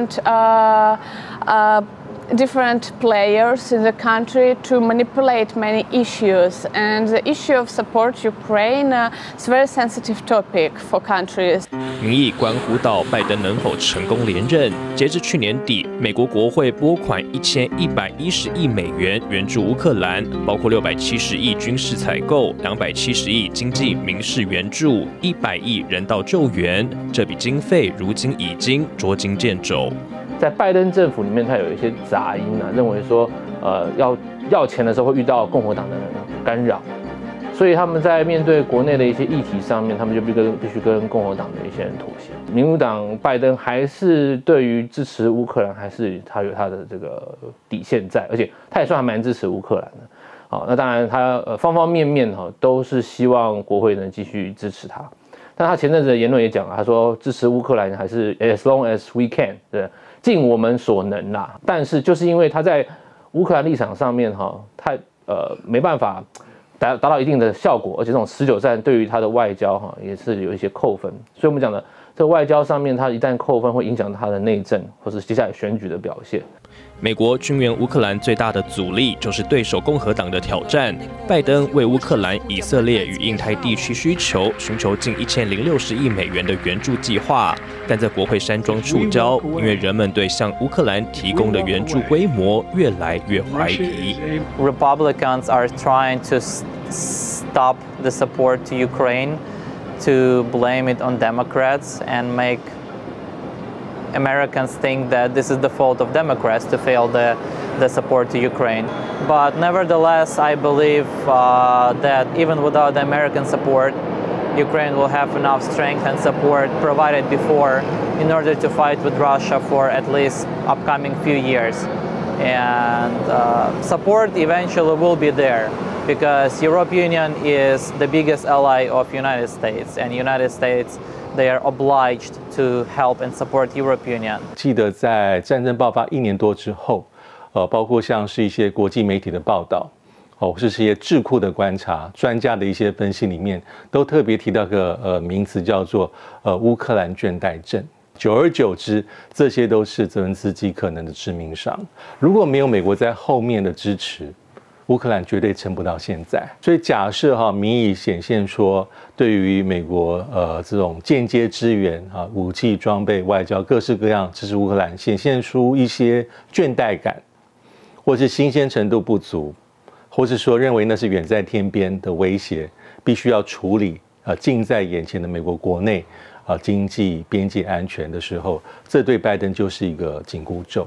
different players in the country to manipulate many issues, and the issue of support Ukraine is a very sensitive topic for countries. 民意关乎到拜登能否成功连任。截至去年底，美国国会拨款1110亿美元援助乌克兰，包括670亿军事采购、270亿经济民事援助、100亿人道救援。这笔经费如今已经捉襟见肘。 在拜登政府里面，他有一些杂音认为说，要钱的时候会遇到共和党的干扰，所以他们在面对国内的一些议题上面，他们就必须跟共和党的一些人妥协。民主党拜登还是对于支持乌克兰，还是他有他的这个底线在，而且他也算还蛮支持乌克兰的。好，那当然他方方面面都是希望国会能继续支持他。但他前阵子的言论也讲了，他说支持乌克兰还是 as long as we can， 对，尽我们所能啦。但是就是因为他在乌克兰立场上面他没办法达到一定的效果，而且这种持久战对于他的外交也是有一些扣分。所以我们讲的这个外交上面，他一旦扣分会影响他的内政或是接下来选举的表现。 美国军援乌克兰最大的阻力就是对手共和党的挑战。拜登为乌克兰、以色列与印太地区需求寻求近1060亿美元的援助计划，但在国会山庄触礁，因为人们对向乌克兰提供的援助规模越来越怀疑。 Republicans are trying to stop the support to Ukraine, to blame it on Democrats and make Americans think that this is the fault of Democrats to fail the support to Ukraine. But nevertheless, I believe that even without the American support, Ukraine will have enough strength and support provided before in order to fight with Russia for at least upcoming few years. And support eventually will be there because European Union is the biggest ally of United States, and United States they are obliged to help and support European Union. 记得在战争爆发1年多之后，包括像是一些国际媒体的报道，或是一些智库的观察、专家的一些分析里面，都特别提到个名词叫做乌克兰倦怠症。久而久之，这些都是泽连斯基可能的致命伤。如果没有美国在后面的支持，乌克兰绝对撑不到现在。所以假设民意显现说，对于美国这种间接支援武器装备、外交各式各样支持乌克兰，显现出一些倦怠感，或是新鲜程度不足，或是说认为那是远在天边的威胁，必须要处理近在眼前的美国国内经济、边界安全的时候，这对拜登就是一个紧箍咒。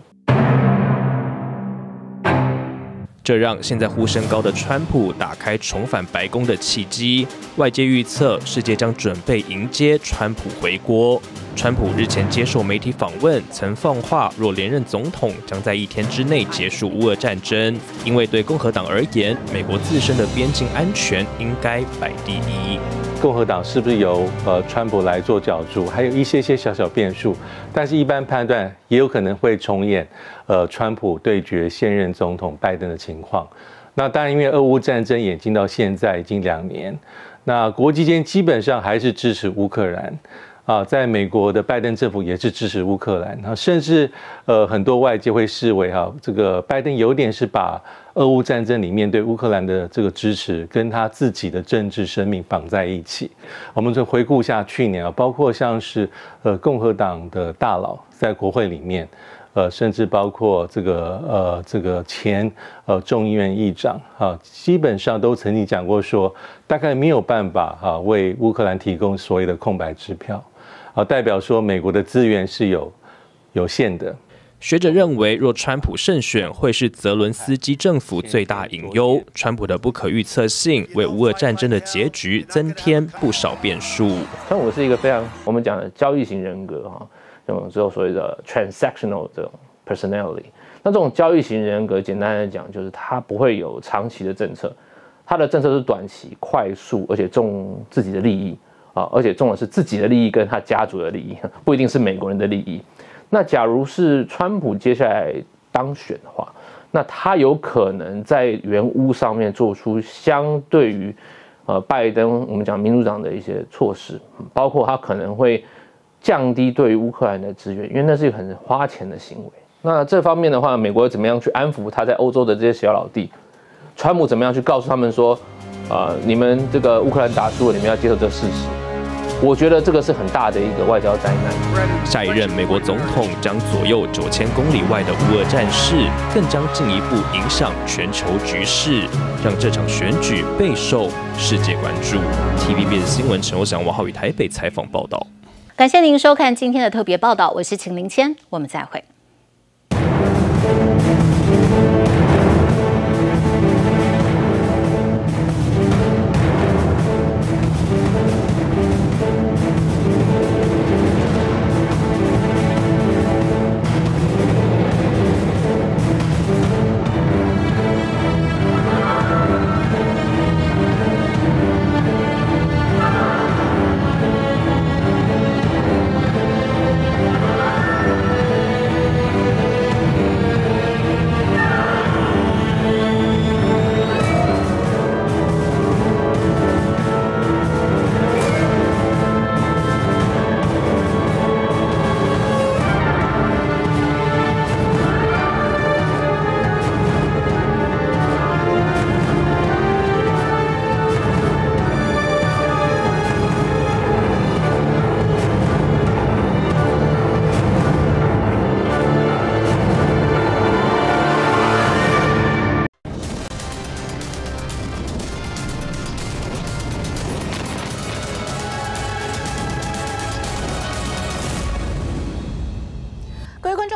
这让现在呼声高的川普打开重返白宫的契机。外界预测，世界将准备迎接川普回国。川普日前接受媒体访问，曾放话，若连任总统，将在1天之内结束乌俄战争。因为对共和党而言，美国自身的边境安全应该摆第一。 共和党是不是由川普来做角逐，还有一些小变数，但是一般判断也有可能会重演川普对决现任总统拜登的情况。那当然，因为俄乌战争演进到现在已经2年，那国际间基本上还是支持乌克兰。在美国的拜登政府也是支持乌克兰，甚至很多外界会视为这个拜登有点是把俄乌战争里面对乌克兰的这个支持跟他自己的政治生命绑在一起。我们就回顾一下去年包括像是共和党的大佬在国会里面，甚至包括这个前众议院议长基本上都曾经讲过说，大概没有办法为乌克兰提供所谓的空白支票。代表说美国的资源是有限的。 学者认为，若川普胜选，会是泽伦斯基政府最大隐忧。川普的不可预测性为乌俄战争的结局增添不少变数。 川普是一个非常我们讲的交易型人格这种只有所谓的 transactional 这种 personality。那这种交易型人格，简单来讲，就是他不会有长期的政策，他的政策是短期、快速，而且重自己的利益。而且重的是自己的利益跟他家族的利益，不一定是美国人的利益。那假如是川普接下来当选的话，那他有可能在援乌上面做出相对于拜登我们讲民主党的一些措施，包括他可能会降低对于乌克兰的支援，因为那是一个很花钱的行为。那这方面的话，美国怎么样去安抚他在欧洲的这些小老弟？川普怎么样去告诉他们说，你们这个乌克兰打输了，你们要接受这个事实？我觉得这个是很大的一个外交灾难。 下一任美国总统将左右9000公里外的乌俄战事，更将进一步影响全球局势，让这场选举备受世界关注。TVBS 新闻陈欧翔、王浩宇台北采访报道。 感谢您收看今天的特别报道，我是秦林谦，我们再会。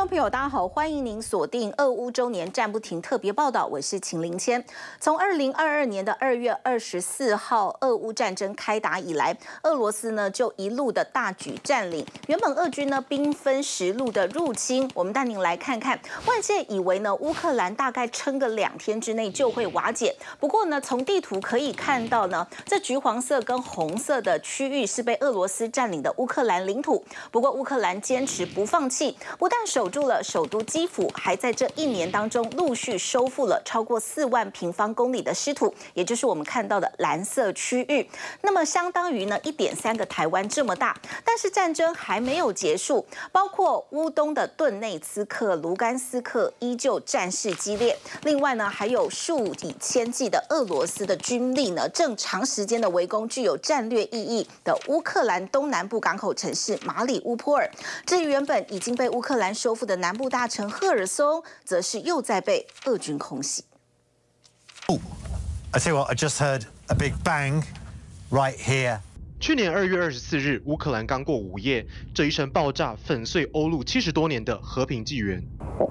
朋友，大家好，欢迎您锁定俄乌周年战不停特别报道，我是秦林谦。从2022年的2月24号俄乌战争开打以来，俄罗斯呢就一路的大举占领。原本俄军呢兵分10路的入侵，我们带您来看看。外界以为呢乌克兰大概撑个2天之内就会瓦解，不过呢从地图可以看到呢，这橘黄色跟红色的区域是被俄罗斯占领的乌克兰领土。不过乌克兰坚持不放弃，不但守住了首都基辅，还在这1年当中陆续收复了超过4万平方公里的失土，也就是我们看到的蓝色区域。那么相当于呢1.3个台湾这么大。但是战争还没有结束，包括乌东的顿内茨克、卢甘斯克依旧战事激烈。另外呢，还有数以千计的俄罗斯的军力呢，正长时间的围攻具有战略意义的乌克兰东南部港口城市马里乌波尔。至于原本已经被乌克兰收复的南部大城赫尔松，则是又在被俄军空袭。 I tell you what, I just heard a big bang right here. 去年2月24日，乌克兰刚过午夜，这一声爆炸粉碎欧陆70多年的和平纪元。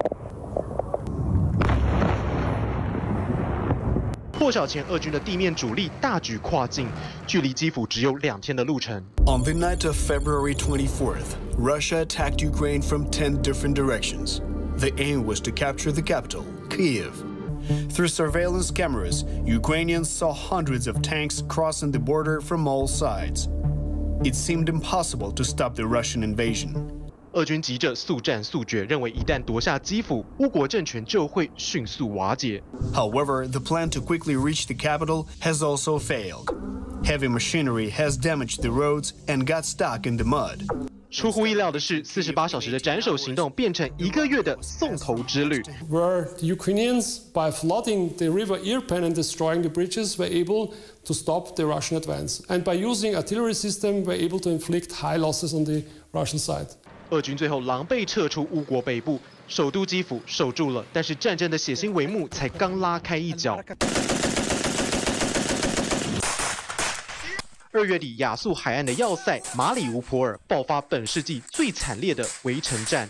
破晓前，俄军的地面主力大举跨境，距离基辅只有2天的路程。 On the night of February 24th, Russia attacked Ukraine from 10 different directions. The aim was to capture the capital, Kyiv. Through surveillance cameras, Ukrainians saw hundreds of tanks crossing the border from all sides. It seemed impossible to stop the Russian invasion. 俄军急着速战速决，认为一旦夺下基辅，乌国政权就会迅速瓦解。 However, the plan to quickly reach the capital has also failed. Heavy machinery has damaged the roads and got stuck in the mud. 出乎意料的是，48小时的斩首行动变成1个月的送头之旅。 Where the Ukrainians, by flooding the river Irpin and destroying the bridges, were able to stop the Russian advance, and by using artillery system, were able to inflict high losses on the Russian side. 俄军最后狼狈撤出乌国北部，首都基辅守住了，但是战争的血腥帷幕才刚拉开一角。2月底，亚速海岸的要塞马里乌波尔爆发本世纪最惨烈的围城战，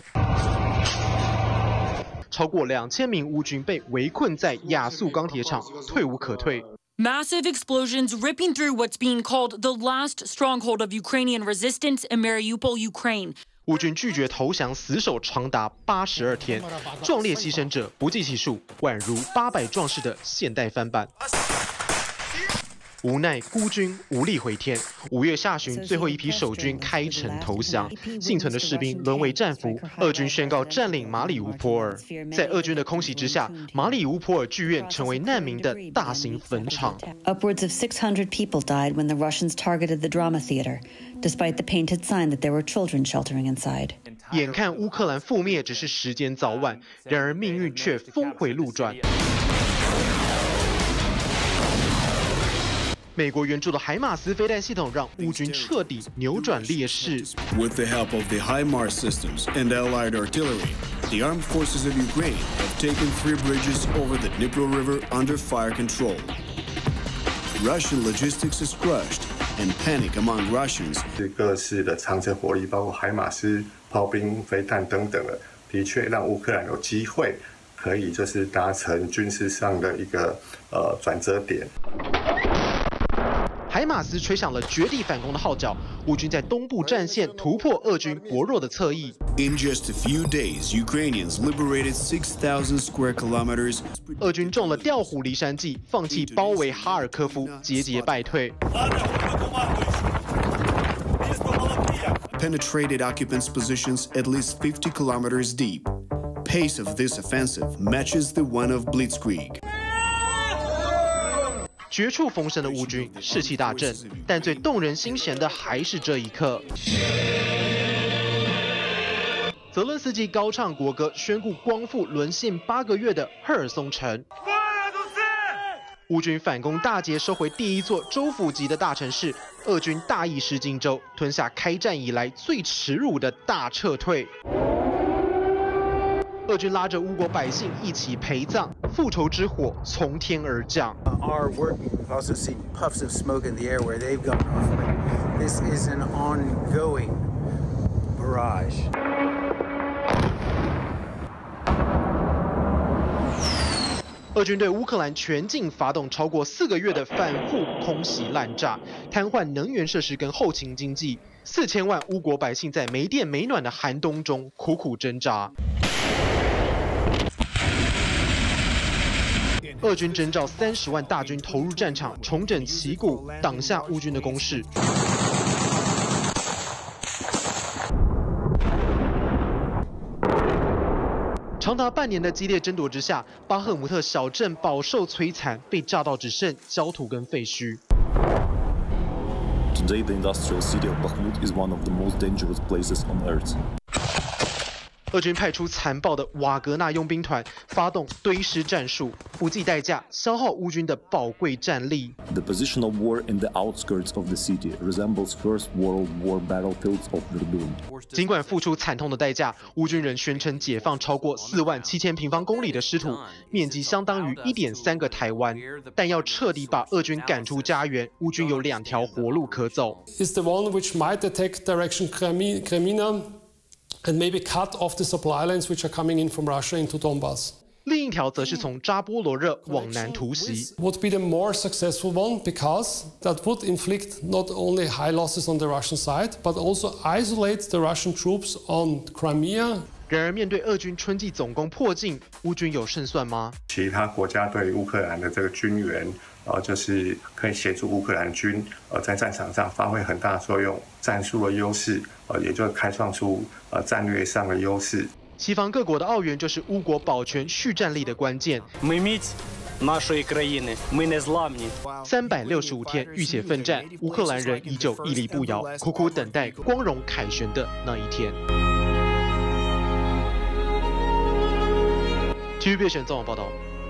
超过2000名乌军被围困在亚速钢铁厂，退无可退。 Massive explosions ripping through what's being called the last stronghold of Ukrainian resistance in Mariupol, Ukraine. 乌军拒绝投降，死守长达82天，壮烈牺牲者不计其数，宛如800壮士的现代翻版。无奈孤军无力回天。5月下旬，最后一批守军开城投降，幸存的士兵沦为战俘。俄军宣告占领马里乌波尔。在俄军的空袭之下，马里乌波尔剧院成为难民的大型坟场。 Upwards of 600 people died when the Russians targeted the drama theater, despite the painted sign that there were children sheltering inside. 眼看乌克兰覆灭只是时间早晚，然而命运却峰回路转。美国援助的海马斯飞弹系统让乌军彻底扭转劣势。 With the help of the HIMARS systems and Allied artillery, the armed forces of Ukraine have taken 3 bridges over the Dnipro River under fire control. Russian logistics is crushed, and panic among Russians. 各式的长程火力，包括海马斯、炮兵、飞弹等等的，的确让乌克兰有机会可以就是达成军事上的一个转折点。 海马斯吹响了绝地反攻的号角，乌军在东部战线突破俄军薄弱的侧翼。 In just a few days, Ukrainians liberated 6,000 square kilometers. 俄军中了调虎离山计，放弃包围哈尔科夫，节节败退。 Penetrated occupants' positions at least 50 kilometers deep. Pace of this offensive matches the one of Blitzkrieg. 绝处逢生的乌军士气大振，但最动人心弦的还是这一刻。泽伦斯基高唱国歌，宣布光复沦陷8个月的赫尔松城。乌军反攻大捷，收回第一座州府级的大城市。俄军大意失荆州，吞下开战以来最耻辱的大撤退。俄军拉着乌国百姓一起陪葬，复仇之火从天而降。 Our work, we've also seen puffs of smoke in the air where they've gone off. This is an ongoing barrage. 俄军对乌克兰全境发动超过4个月的反护空袭滥炸，瘫痪能源设施跟后勤经济，4000万乌国百姓在没电没暖的寒冬中苦苦挣扎。俄军征召30万大军投入战场，重整旗鼓，挡下乌军的攻势。长达半年的激烈争夺之下，巴赫姆特小镇饱受摧残，被炸到只剩焦土跟废墟。 Today, the industrial city of Bakhmut is one of the most dangerous places on earth. 俄军派出残暴的瓦格纳佣兵团，发动堆尸战术，不计代价消耗乌军的宝贵战力。 The positional war in the outskirts of the city resembles First World War battlefields of Verdun. 尽管付出惨痛的代价，乌军仍宣称解放超过47000平方公里的失土，面积相当于1.3个台湾。但要彻底把俄军赶出家园，乌军有2条活路可走。 Is the one which might attack direction Crimea and maybe cut off the supply lines which are coming in from Russia into Donbass. 另一条则是从扎波罗热往南突袭。 Would be the more successful one because that would inflict not only high losses on the Russian side, but also isolate the Russian troops on Crimea. 然而，面对俄军春季总攻迫近，乌军有胜算吗？ 其他国家对乌克兰的这个军援，就是可以协助乌克兰军在战场上发挥很大的作用，战术的优势，也就开创出战略上的优势。 西方各国的澳元就是乌国保全续战力的关键。365天浴血奋战，乌克兰人依旧屹立不摇，苦苦等待光荣凯旋的那一天。TVBS 综合报道。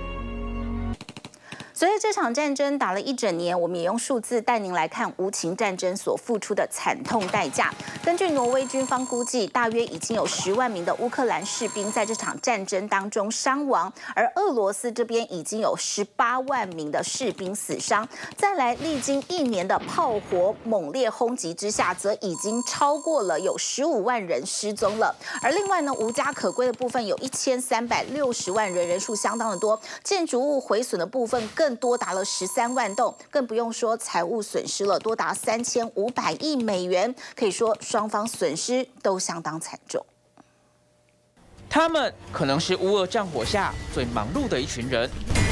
随着这场战争打了1整年，我们也用数字带您来看无情战争所付出的惨痛代价。根据挪威军方估计，大约已经有10万名的乌克兰士兵在这场战争当中伤亡，而俄罗斯这边已经有18万名的士兵死伤。再来，历经1年的炮火猛烈轰击之下，则已经超过了有15万人失踪了。而另外呢，无家可归的部分有1360万人，人数相当的多。建筑物毁损的部分更多达了13万栋，更不用说财务损失了，多达3500亿美元，可以说双方损失都相当惨重。 他们可能是乌俄战火下最忙碌的一群人。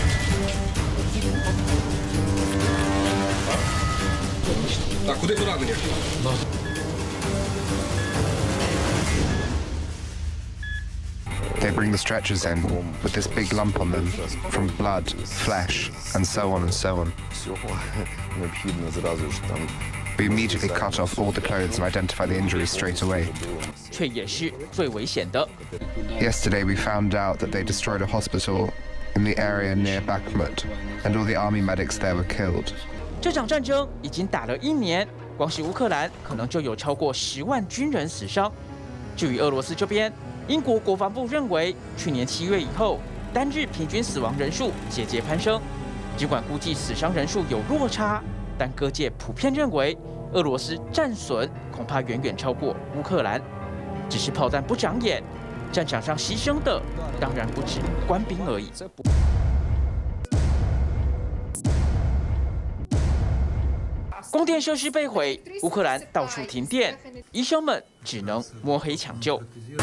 They bring the stretchers in with this big lump on them from blood, flesh, and so on and so on. We immediately cut off all the clothes and identify the injuries straight away. 却也是最危险的。 Yesterday we found out that they destroyed a hospital in the area near Bakhmut, and all the army medics there were killed. 这场战争已经打了1年，光是乌克兰可能就有超过10万军人死伤。至于俄罗斯这边，英国国防部认为，去年7月以后，单日平均死亡人数节节攀升。尽管估计死伤人数有落差，但各界普遍认为，俄罗斯战损恐怕远远超过乌克兰。只是炮弹不长眼，战场上牺牲的当然不止官兵而已。供电设施被毁，乌克兰到处停电，医生们只能摸黑抢救。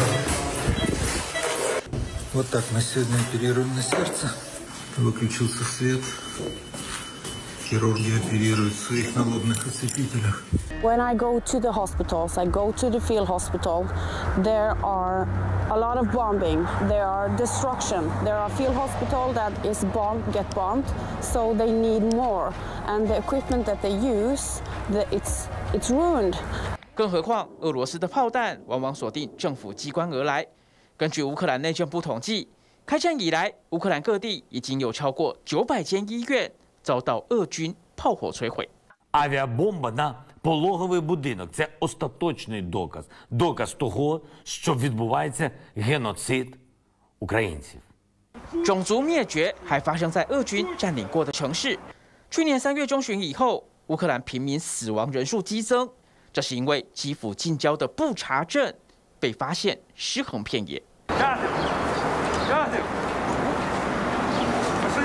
Вот так, мы сегодня оперируем на сердце. Выключился свет. Хирурги оперируют в своих налобных осветителях. When I go to the hospitals, I go to the field hospital, there are a lot of bombing, there are destruction. There are field hospital that is get bombed, so they need more. And the equipment that they use, it's ruined. 更何况，俄罗斯的炮弹往往锁定政府机关而来。根据乌克兰内政部统计，开战以来，乌克兰各地已经有超过900间医院遭到俄军炮火摧毁。 Авіабомба на пологовий будинок – це остаточний доказ. Доказ того, що відбувається геноцид українців. 种族灭绝还发生在俄军占领过的城市。去年3月中旬以后，乌克兰平民死亡人数激增，这是因为基辅近郊的布查镇被发现尸横遍野。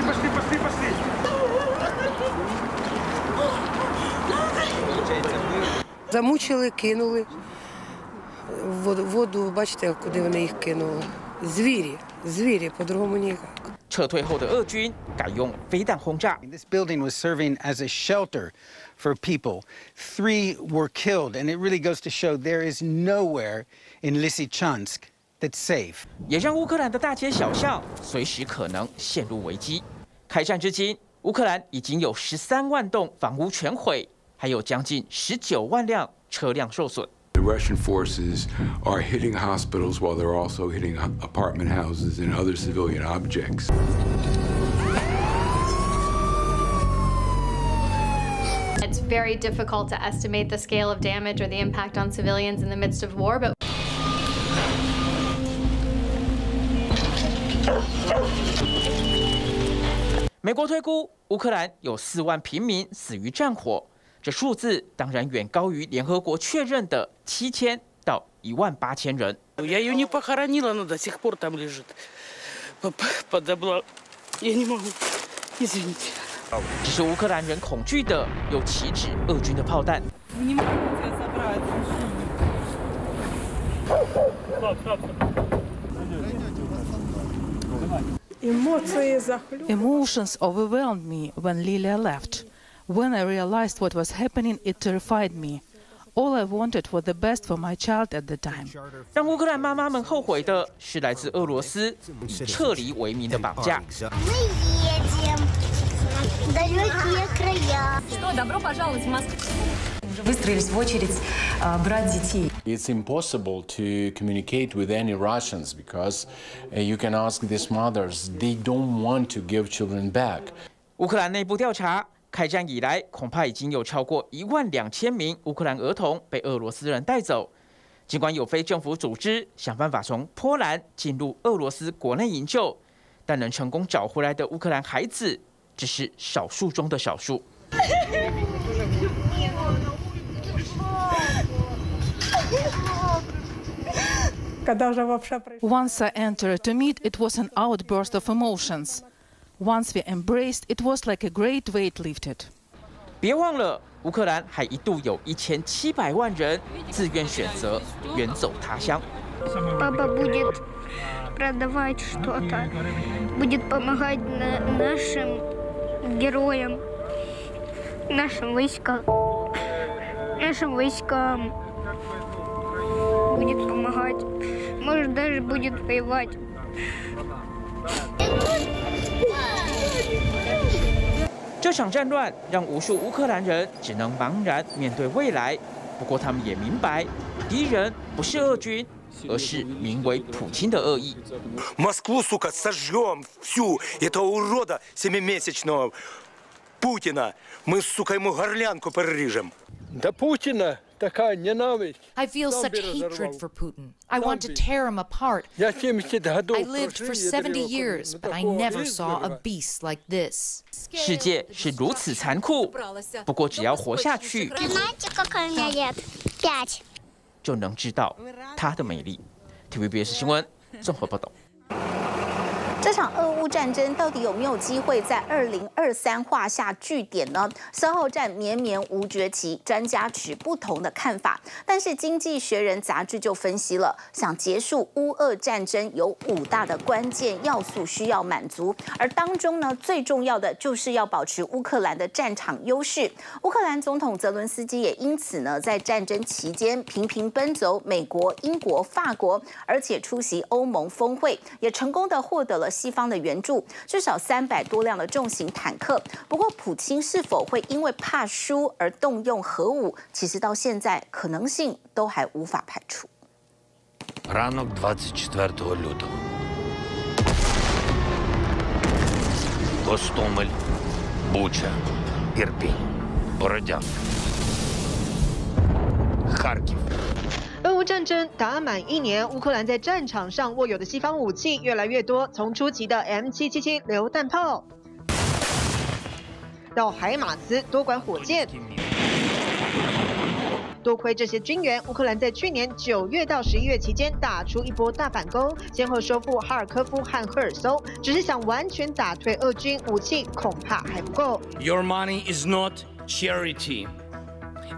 Замучили, кинули. Воду, бачите, куди вони їх кинули. Звірі, по-другому ніяк. 撤退后的俄军改用飞弹轰炸。 This building was serving as a shelter for people. 3 were killed, and it really goes to show there is nowhere in Lysychansk that's safe. 也让乌克兰的大街小巷随时可能陷入危机。开战至今，乌克兰已经有13万栋房屋全毁，还有将近19万辆车辆受损。 The Russian forces are hitting hospitals while they're also hitting apartment houses and other civilian objects. It's very difficult to estimate the scale of damage or the impact on civilians in the midst of war, but 美国推估，乌克兰有4万平民死于战火，这数字当然远高于联合国确认的7000到18000人。 Я ее не похоронила, она до сих пор там лежит. Подобрала. Я не могу. Извините. 只是乌克兰人恐惧的又岂止俄军的炮弹。 Emotions overwhelmed me when Lilia left. When I realized what was happening, it terrified me. All I wanted was the best for my child at the time. 让乌克兰妈妈们后悔的是来自俄罗斯以撤离为名的绑架。 It's impossible to communicate with any Russians because you can ask these mothers, they don't want to give children back. 乌克兰内部调查，开战以来，恐怕已经有超过12000名乌克兰儿童被俄罗斯人带走。尽管有非政府组织想办法从波兰进入俄罗斯国内营救，但能成功找回来的乌克兰孩子只是少数中的少数。 Once I entered to meet, it was an outburst of emotions. Once we embraced, it was like a great weight lifted. 别忘了，乌克兰还一度有1700万人自愿选择远走他乡。 Папа будет продавать что-то, будет помогать нашим героям, нашим войскам, будет помогать, может даже будет воевать. 这场战乱让无数乌克兰人只能茫然面对未来。不过他们也明白，敌人不是俄军，而是名为普京的恶意。 Москву, сука, сожжем всю этого урода 7-месячного Путина. Мы, сука, ему горлянку перережем. Да Путина такая ненависть. I feel such hatred for Putin. I want to tear him apart. I lived for 70 years, but I never saw a beast like this. 世界是如此残酷，不过只要活下去，就能知道它的美丽。TVBS 新闻综合报道。 这场俄乌战争到底有没有机会在2023画下句点呢？消耗战绵绵无绝期，专家持不同的看法。但是《经济学人》杂志就分析了，想结束乌俄战争有5大的关键要素需要满足，而当中呢，最重要的就是要保持乌克兰的战场优势。乌克兰总统泽伦斯基也因此呢，在战争期间频频奔走美国、英国、法国，而且出席欧盟峰会，也成功的获得了 西方的援助，至少300多辆的重型坦克。不过，普京是否会因为怕输而动用核武，其实到现在可能性都还无法排除。 Ранок 24 лютого. Гостомель, Буча, Ірпінь, Бородянка, Харків. 俄乌战争打满1年，乌克兰在战场上握有的西方武器越来越多，从初期的 M777 榴弹炮，到海马斯多管火箭。多亏这些军援，乌克兰在去年9月到11月期间打出一波大反攻，先后收复哈尔科夫和赫尔松。只是想完全打退俄军，武器恐怕还不够。 Your money is not charity.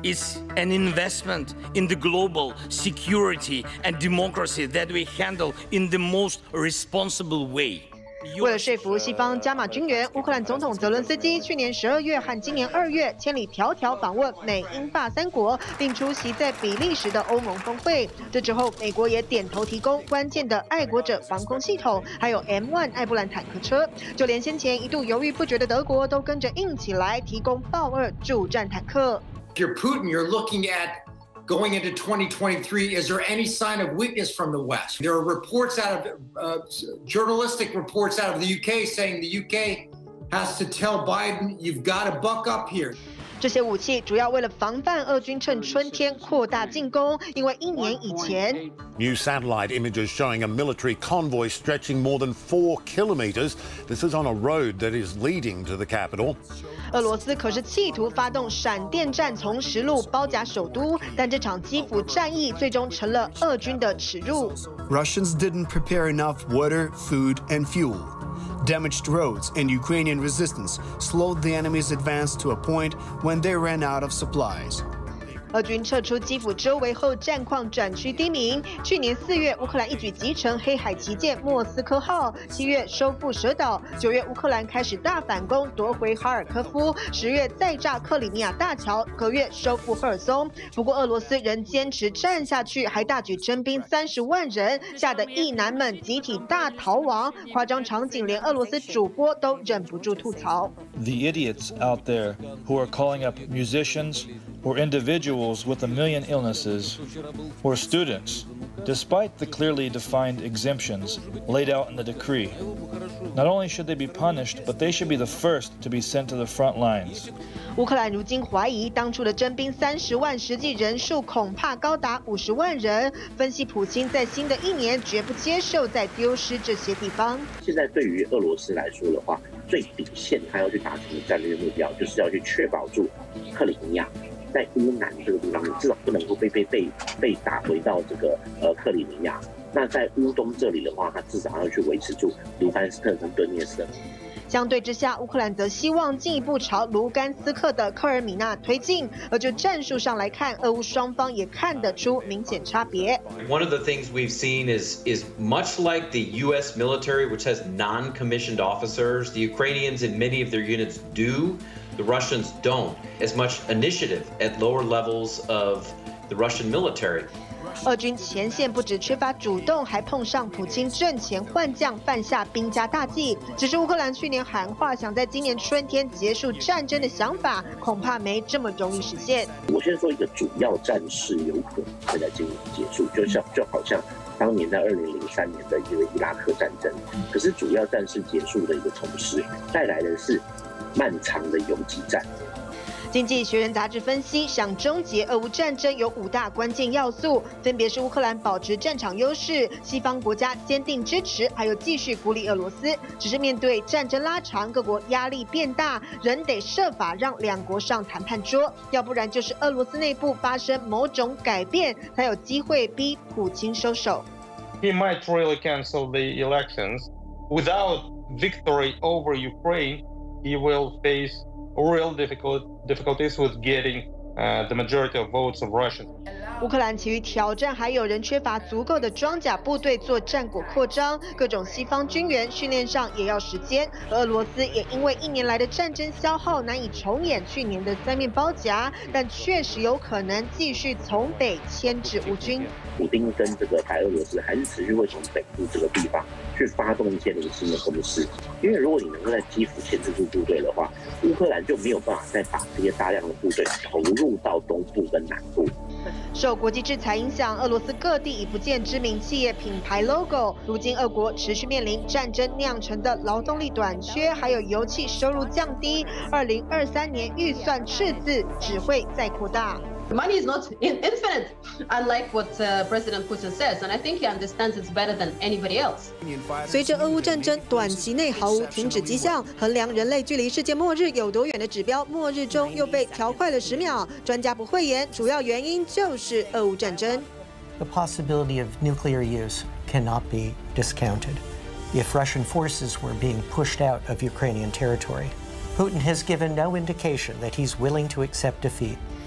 is an investment in the global security and democracy that we handle in the most responsible way. 为了说服西方加码军援，乌克兰总统泽伦斯基去年12月和今年2月千里迢迢访问美、英、法3国，并出席在比利时的欧盟峰会。这之后，美国也点头提供关键的爱国者防空系统，还有 M1 艾布兰坦克车。就连先前一度犹豫不决的德国，都跟着硬起来，提供豹2助战坦克。 If you're Putin, you're looking at going into 2023, is there any sign of weakness from the West? There are reports out of journalistic reports out of the UK saying the UK has to tell Biden, you've got to buck up here. 这些武器主要为了防范俄军趁春天扩大进攻，因为1年以前 New satellite images showing a military convoy stretching more than 4 kilometers. This is on a road that is leading to the capital. 俄罗斯可是企图发动闪电战，从实路包夹首都，但这场基辅战役最终成了俄军的耻辱。 Russians didn't prepare enough water, food, and fuel. Damaged roads and Ukrainian resistance slowed the enemy's advance to a point when they ran out of supplies. 俄军撤出基辅周围后，战况转趋低迷。去年4月，乌克兰一举击沉黑海旗舰莫斯科号；7月收复蛇岛；9月，乌克兰开始大反攻，夺回哈尔科夫；10月再炸克里米亚大桥，隔月收复赫尔松。不过，俄罗斯仍坚持战下去，还大举征兵30万人，吓得义男们集体大逃亡。夸张场景，连俄罗斯主播都忍不住吐槽。 The idiots out there who are calling up musicians or individuals with a million illnesses, or students, despite the clearly defined exemptions laid out in the decree. Not only should they be punished, but they should be the first to be sent to the front lines. 乌克兰如今怀疑当初的征兵30万，实际人数恐怕高达50万人。分析普京在新的1年绝不接受再丢失这些地方。 现在对于俄罗斯来说的话，最底线他要去达成的战略目标，就是要去确保住克里米亚。在乌南这个地方，你至少不能够被打回到这个克里米亚。那在乌东这里的话，它至少要去维持住卢甘斯克跟顿涅斯克。 相对之下，乌克兰则希望进一步朝卢甘斯克的科尔米纳推进。而就战术上来看，俄乌双方也看得出明显差别。 One of the things we've seen is much like the U.S. military, which has non-commissioned officers. The Ukrainians in many of their units do. The Russians don't. As much initiative at lower levels of the Russian military. 俄军前线不只缺乏主动，还碰上普京阵前换将，犯下兵家大忌。只是乌克兰去年喊话，想在今年春天结束战争的想法，恐怕没这么容易实现。 我先说一个主要战事有可能会在今年结束，就好像当年在2003年的一个伊拉克战争。可是主要战事结束的一个同时，带来的是漫长的游击战。 经济学人杂志分析，想终结俄乌战争有5大关键要素，分别是乌克兰保持战场优势、西方国家坚定支持，还有继续孤立俄罗斯。只是面对战争拉长，各国压力变大，仍得设法让2国上谈判桌，要不然就是俄罗斯内部发生某种改变，才有机会逼普京收手。 He might really cancel the elections. Without victory over Ukraine, he will face real difficulties with getting the majority of votes of Russians. 乌克兰其余挑战还有人缺乏足够的装甲部队做战果扩张，各种西方军援训练上也要时间。俄罗斯也因为1年来的战争消耗难以重演去年的3面包夹，但确实有可能继续从北牵制乌军。 普丁跟这个白俄罗斯还是持续会从北部这个地方去发动一些零星的攻势，因为如果你能够在基辅牵制住部队的话，乌克兰就没有办法再把这些大量的部队投入到东部跟南部。 受国际制裁影响，俄罗斯各地已不见知名企业品牌 logo。如今，俄国持续面临战争酿成的劳动力短缺，还有油气收入降低。2023年预算赤字只会再扩大。 Money is not infinite, unlike what President Putin says, and I think he understands it's better than anybody else. 随着俄乌战争短期内毫无停止迹象，衡量人类距离世界末日有多远的指标，末日中又被调快了10秒。专家不讳言，主要原因就是俄乌战争。 The possibility of nuclear use cannot be discounted. If Russian forces were being pushed out of Ukrainian territory, Putin has given no indication that he's willing to accept defeat.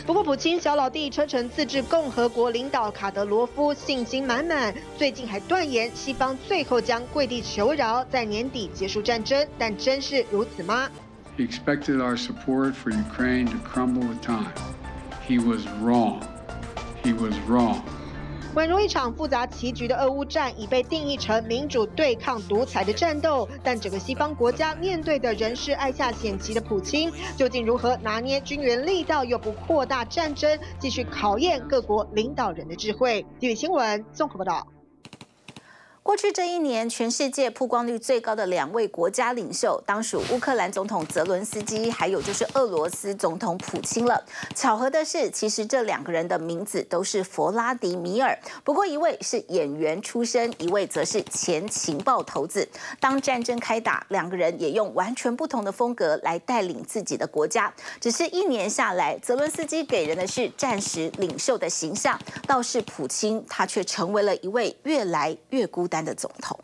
不过，普京小老弟车臣自治共和国领导卡德罗夫信心满满，最近还断言西方最后将跪地求饶，在年底结束战争。但真是如此吗？ He expected our support for Ukraine to crumble with time. He was wrong. He was wrong. 宛如一场复杂棋局的俄乌战已被定义成民主对抗独裁的战斗，但整个西方国家面对的仍是爱下险棋的普京，究竟如何拿捏军援力道又不扩大战争，继续考验各国领导人的智慧。地理新闻综合报道。 过去这一年，全世界曝光率最高的2位国家领袖，当属乌克兰总统泽伦斯基，还有就是俄罗斯总统普京了。巧合的是，其实这2个人的名字都是弗拉迪米尔，不过一位是演员出身，一位则是前情报头子。当战争开打，2个人也用完全不同的风格来带领自己的国家。只是1年下来，泽伦斯基给人的是战时领袖的形象，倒是普京他却成为了一位越来越孤单的总统。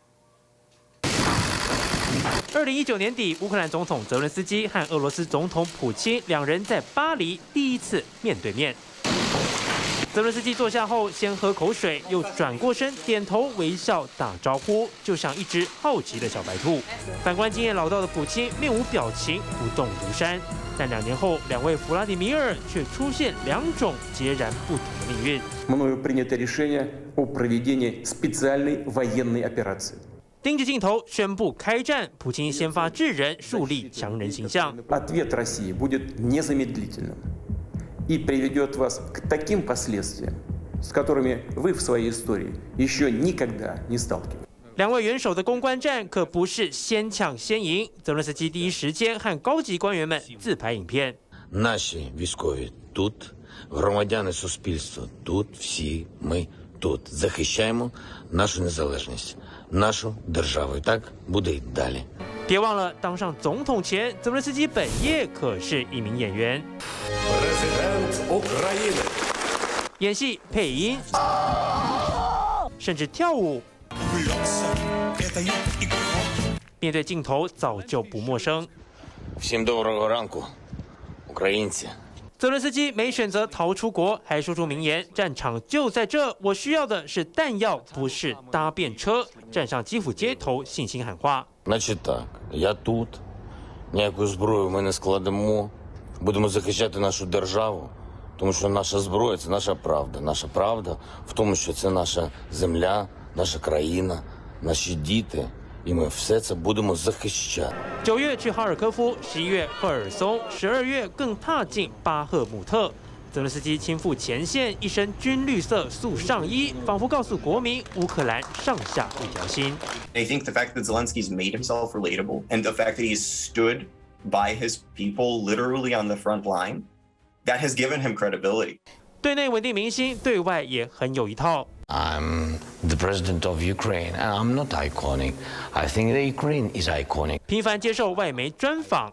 2019年底，乌克兰总统泽伦斯基和俄罗斯总统普京2人在巴黎第一次面对面。泽伦斯基坐下后，先喝口水，又转过身，点头微笑打招呼，就像一只好奇的小白兔。反观经验老道的普京，面无表情，不动如山。但2年后，2位弗拉迪米尔却出现2种截然不同的命运。 Мною принято решение о проведении специальной военной операции. 盯着镜头宣布开战，普京先发制人，树立强人形象。 Ответ России будет незамедлительным и приведет вас к таким последствиям, с которыми вы в своей истории еще никогда не сталкивались. 2位元首的公关战可不是先抢先赢，泽伦斯基第一时间和高级官员们自拍影片。 Наші військові тут, громадяни суспільства тут, всі ми тут захищаємо нашу незалежність, нашу державу. І так буде й далі. 别忘了，当上总统前，泽伦斯基本业可是一名演员。 Президент України. 演戏、配音，甚至跳舞。面对镜头早就不陌生。 Всім доброго ранку, українці. 泽伦斯基没选择逃出国，还说出名言：“战场就在这，我需要的是弹药，不是搭便车。”站上基辅街头，信心喊话。 Значить так, я тут, ніяку зброю ми не складемо, будемо захищати нашу державу, тому що наша зброя – це наша правда. Наша правда в тому, що це наша земля, наша країна, наші діти. І ми все це будемо захищати. 9月去哈尔科夫，11月赫尔松，12月更踏进巴赫姆特。泽伦斯基亲赴前线，一身军绿色素上衣，仿佛告诉国民，乌克兰上下一条心。 I think the fact that Zelensky's made himself relatable, and the fact that he's stood by his people literally on the front line, that has given him credibility. 对内稳定民心，对外也很有一套。 I'm the president of Ukraine, and I'm not iconic. I think the Ukraine is iconic. 频繁接受外媒专访，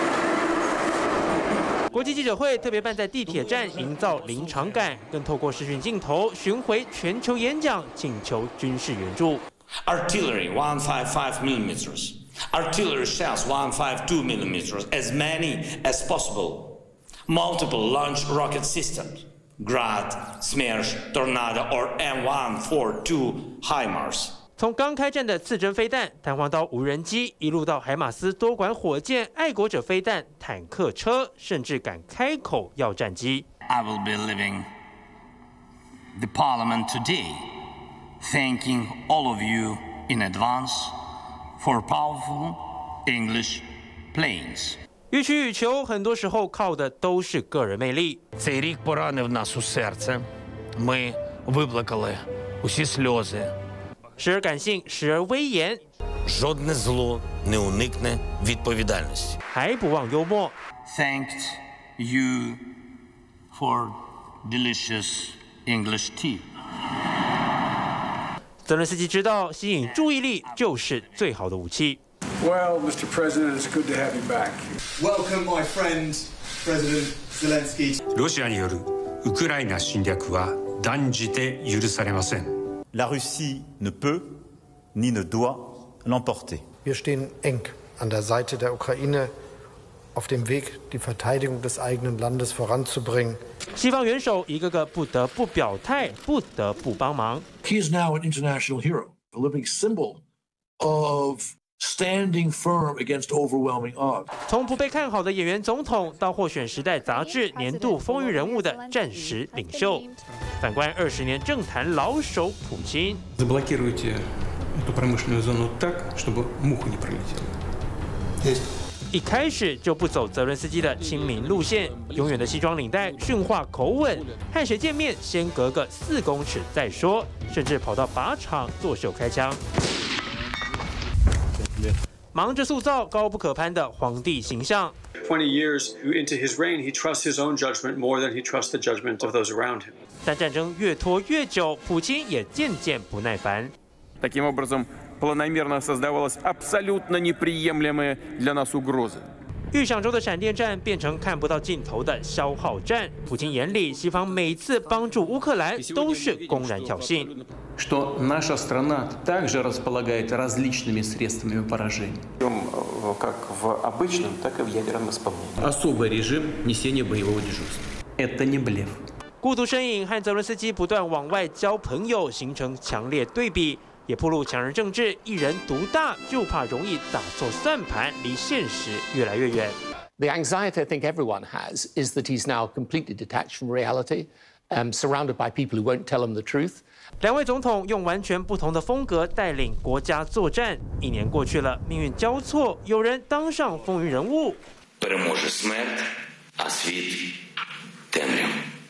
国际记者会特别办在地铁站，营造临场感，更透过视讯镜头巡回全球演讲，请求军事援助。 Artillery 155 millimeters, artillery shells 152 millimeters, as many as possible. Multiple launch rocket systems. Grad, Smersh, Tornado, or M142 HIMARS. 从刚开战的刺针飞弹、弹簧刀无人机，一路到海马斯多管火箭、爱国者飞弹、坦克车，甚至敢开口要战机。 I will be leaving the Parliament today, thanking all of you in advance for powerful English planes. 予取予求，很多时候靠的都是个人魅力。 Цей рік поранив нас у серце. Ми виплакали усі сльози. 时而感性，时而威严。 Жодне зло не уникне відповідальності. 还不忘幽默。 Thanked you for delicious English tea. 泽伦斯基知道，吸引注意力就是最好的武器。 Well, Mr. President, it's good to have you back. Welcome, my friend, President Zelensky. ロシアによるウクライナ侵略は断じて許されません。 La Russie ne peut ni ne doit l'emporter. Wir stehen eng an der Seite der Ukraine auf dem Weg, die Verteidigung des eigenen Landes voranzubringen. 西方元首一个个不得不表态，不得不帮忙。 He is now an international hero, a living symbol of standing firm against overwhelming odds. 从不被看好的演员总统，到获选《时代》杂志年度风云人物的战时领袖，反观20年政坛老手普京。 Заблокируйте эту промышленную зону так, чтобы муха не пролетела. 一开始就不走泽伦斯基的亲民路线，永远的西装领带、训话口吻，和谁见面先隔个4公尺再说，甚至跑到靶场作秀开枪，忙着塑造高不可攀的皇帝形象。 20 years into his reign, he trusts his own judgment more than he trusts the judgment of those around him. 但战争越拖越久，普京也渐渐不耐烦。 Таким образом, планомерно создавалась абсолютно неприемлемая для нас угроза. 预想中的闪电战变成看不到尽头的消耗战。普京眼里，西方每次帮助乌克兰都是公然挑衅。 Что наша страна также располагает различными средствами поражения. Как в обычном, так и в ядерном исполнении. Особый режим несения боевого дежурства. Это не блеф. 孤独身影和泽伦斯基不断往外交朋友，形成强烈对比。也暴露强人政治，一人独大，就怕容易打错算盘，离现实越来越远。 The anxiety I think everyone has is that he's now completely detached from reality, surrounded by people who won't tell him the truth. 两位总统用完全不同的风格带领国家作战。1年过去了，命运交错，有人当上风云人物。 Переможе смерть, а світ темряв.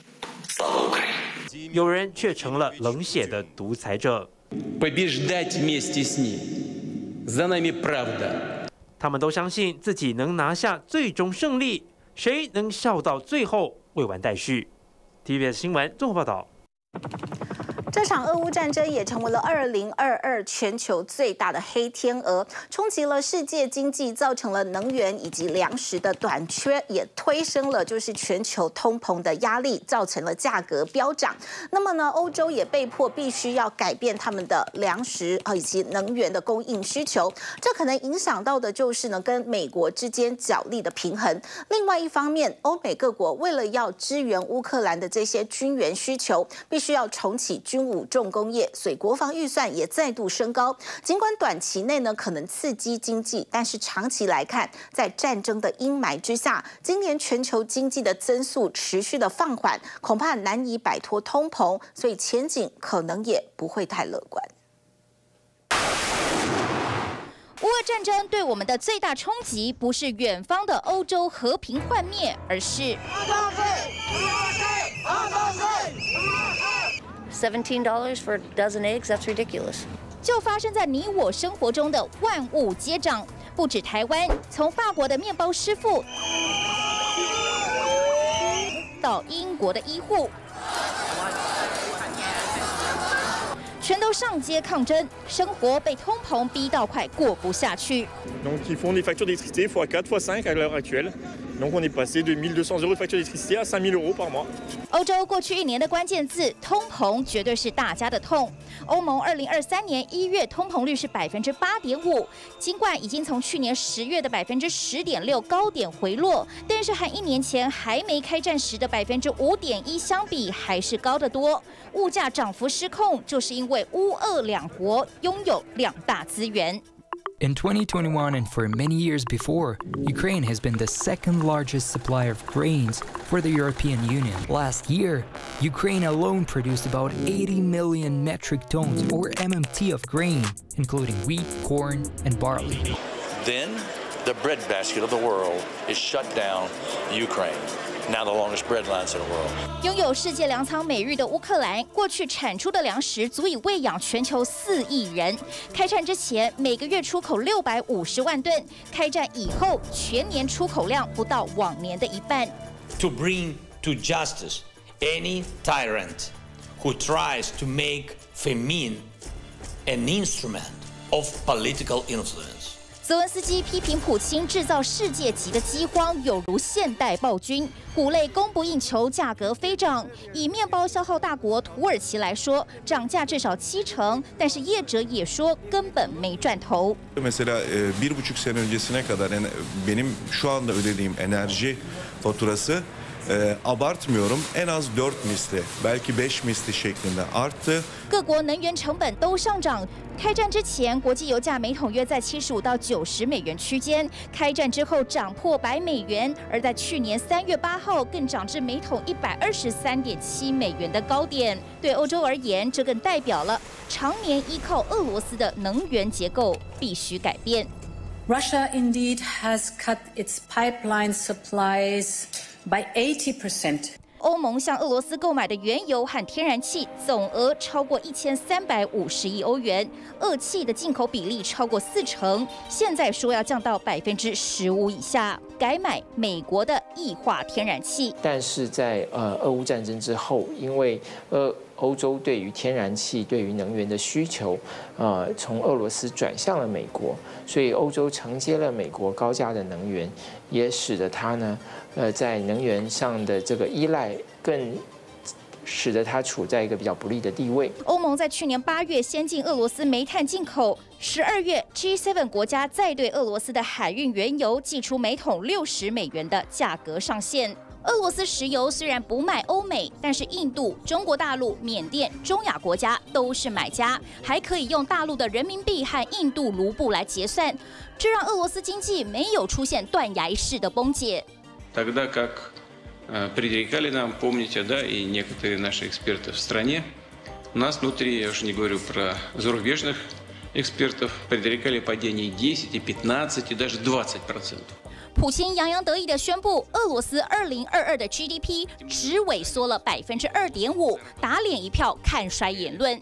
Слава Україні! 有人却成了冷血的独裁者。 Побеждать вместе с ним. За нами правда. 他们都相信自己能拿下最终胜利，谁能笑到最后未完待续。TVBS 新闻综合报道。 这场俄乌战争也成为了2022全球最大的黑天鹅，冲击了世界经济，造成了能源以及粮食的短缺，也推升了就是全球通膨的压力，造成了价格飙涨。那么呢，欧洲也被迫必须要改变他们的粮食以及能源的供应需求，这可能影响到的就是呢跟美国之间角力的平衡。另外一方面，欧美各国为了要支援乌克兰的这些军援需求，必须要重启军武重工业，所以国防预算也再度升高。尽管短期内呢可能刺激经济，但是长期来看，在战争的阴霾之下，今年全球经济的增速持续的放缓，恐怕难以摆脱通膨，所以前景可能也不会太乐观。 乌俄战争对我们的最大冲击，不是远方的欧洲和平幻灭，而是 $17 for a dozen eggs, that's ridiculous. 就发生在你我生活中的万物皆涨。不止台湾，从法国的面包师傅到英国的医护，全都上街抗争，生活被通膨逼到快过不下去。 Donc ils font des factures d'électricité x4, x5 à l'heure actuelle. Donc on est passé de 1 200 € de facture d'électricité à 5 000 € par mois. 欧洲过去1年的关键字通膨绝对是大家的痛。欧盟2023年1月通膨率是8.5%，尽管已经从去年10月的10.6%高点回落，但是和1年前还没开战时的5.1%相比，还是高得多。物价涨幅失控，就是因为乌俄两国拥有2大资源。 In 2021 and for many years before, Ukraine has been the second largest supplier of grains for the European Union. Last year, Ukraine alone produced about 80 million metric tons or MMT of grain, including wheat, corn, and barley. Then, the breadbasket of the world is shut down, Ukraine. Now the longest bread lines in the world. 拥有世界粮仓美誉的乌克兰，过去产出的粮食足以喂养全球4亿人。开战之前，每个月出口650万吨；开战以后，全年出口量不到往年的1半。 To bring to justice any tyrant who tries to make famine an instrument of political influence. 泽文斯基批评普京制造世界级的饥荒，有如现代暴君。谷类供不应求，价格飞涨。以面包消耗大国土耳其来说，涨价至少70%，但是业者也说根本没赚头。 Mesela 1,5 sene öncesine kadar benim şu anda ödediğim enerji faturası abartmıyorum en az 4 misli belki 5 misli şeklinde arttı. 各国能源成本都上涨。开战之前，国际油价每桶约在75到90美元区间；开战之后涨破100美元，而在去年3月8号更涨至每桶123.7美元的高点。对欧洲而言，这更代表了常年依靠俄罗斯的能源结构必须改变。 Russia indeed has cut its pipeline supplies by 80%. 欧盟向俄罗斯购买的原油和天然气总额超过1350亿欧元，俄气的进口比例超过40%，现在说要降到15%以下，改买美国的液化天然气。 但是在俄乌战争之后，因为欧洲对于天然气、对于能源的需求，从俄罗斯转向了美国，所以欧洲承接了美国高价的能源，也使得它呢，在能源上的这个依赖更使得它处在一个比较不利的地位。 欧盟在去年8月先禁俄罗斯煤炭进口，12月 G7 国家再对俄罗斯的海运原油祭出每桶60美元的价格上限。俄罗斯石油虽然不卖欧美，但是印度、中国大陆、缅甸、中亚国家都是买家，还可以用大陆的人民币和印度卢布来结算，这让俄罗斯经济没有出现断崖式的崩解。 Тогда как предрекали нам, помните, да, и некоторые наши эксперты в стране, у нас внутри, я уже не говорю про зарубежных экспертов, предрекали падение 10, и 15, и даже 20%. 普京洋洋得意地宣布，俄罗斯2022的 GDP 只萎缩了2.5%，打脸一票看衰言论。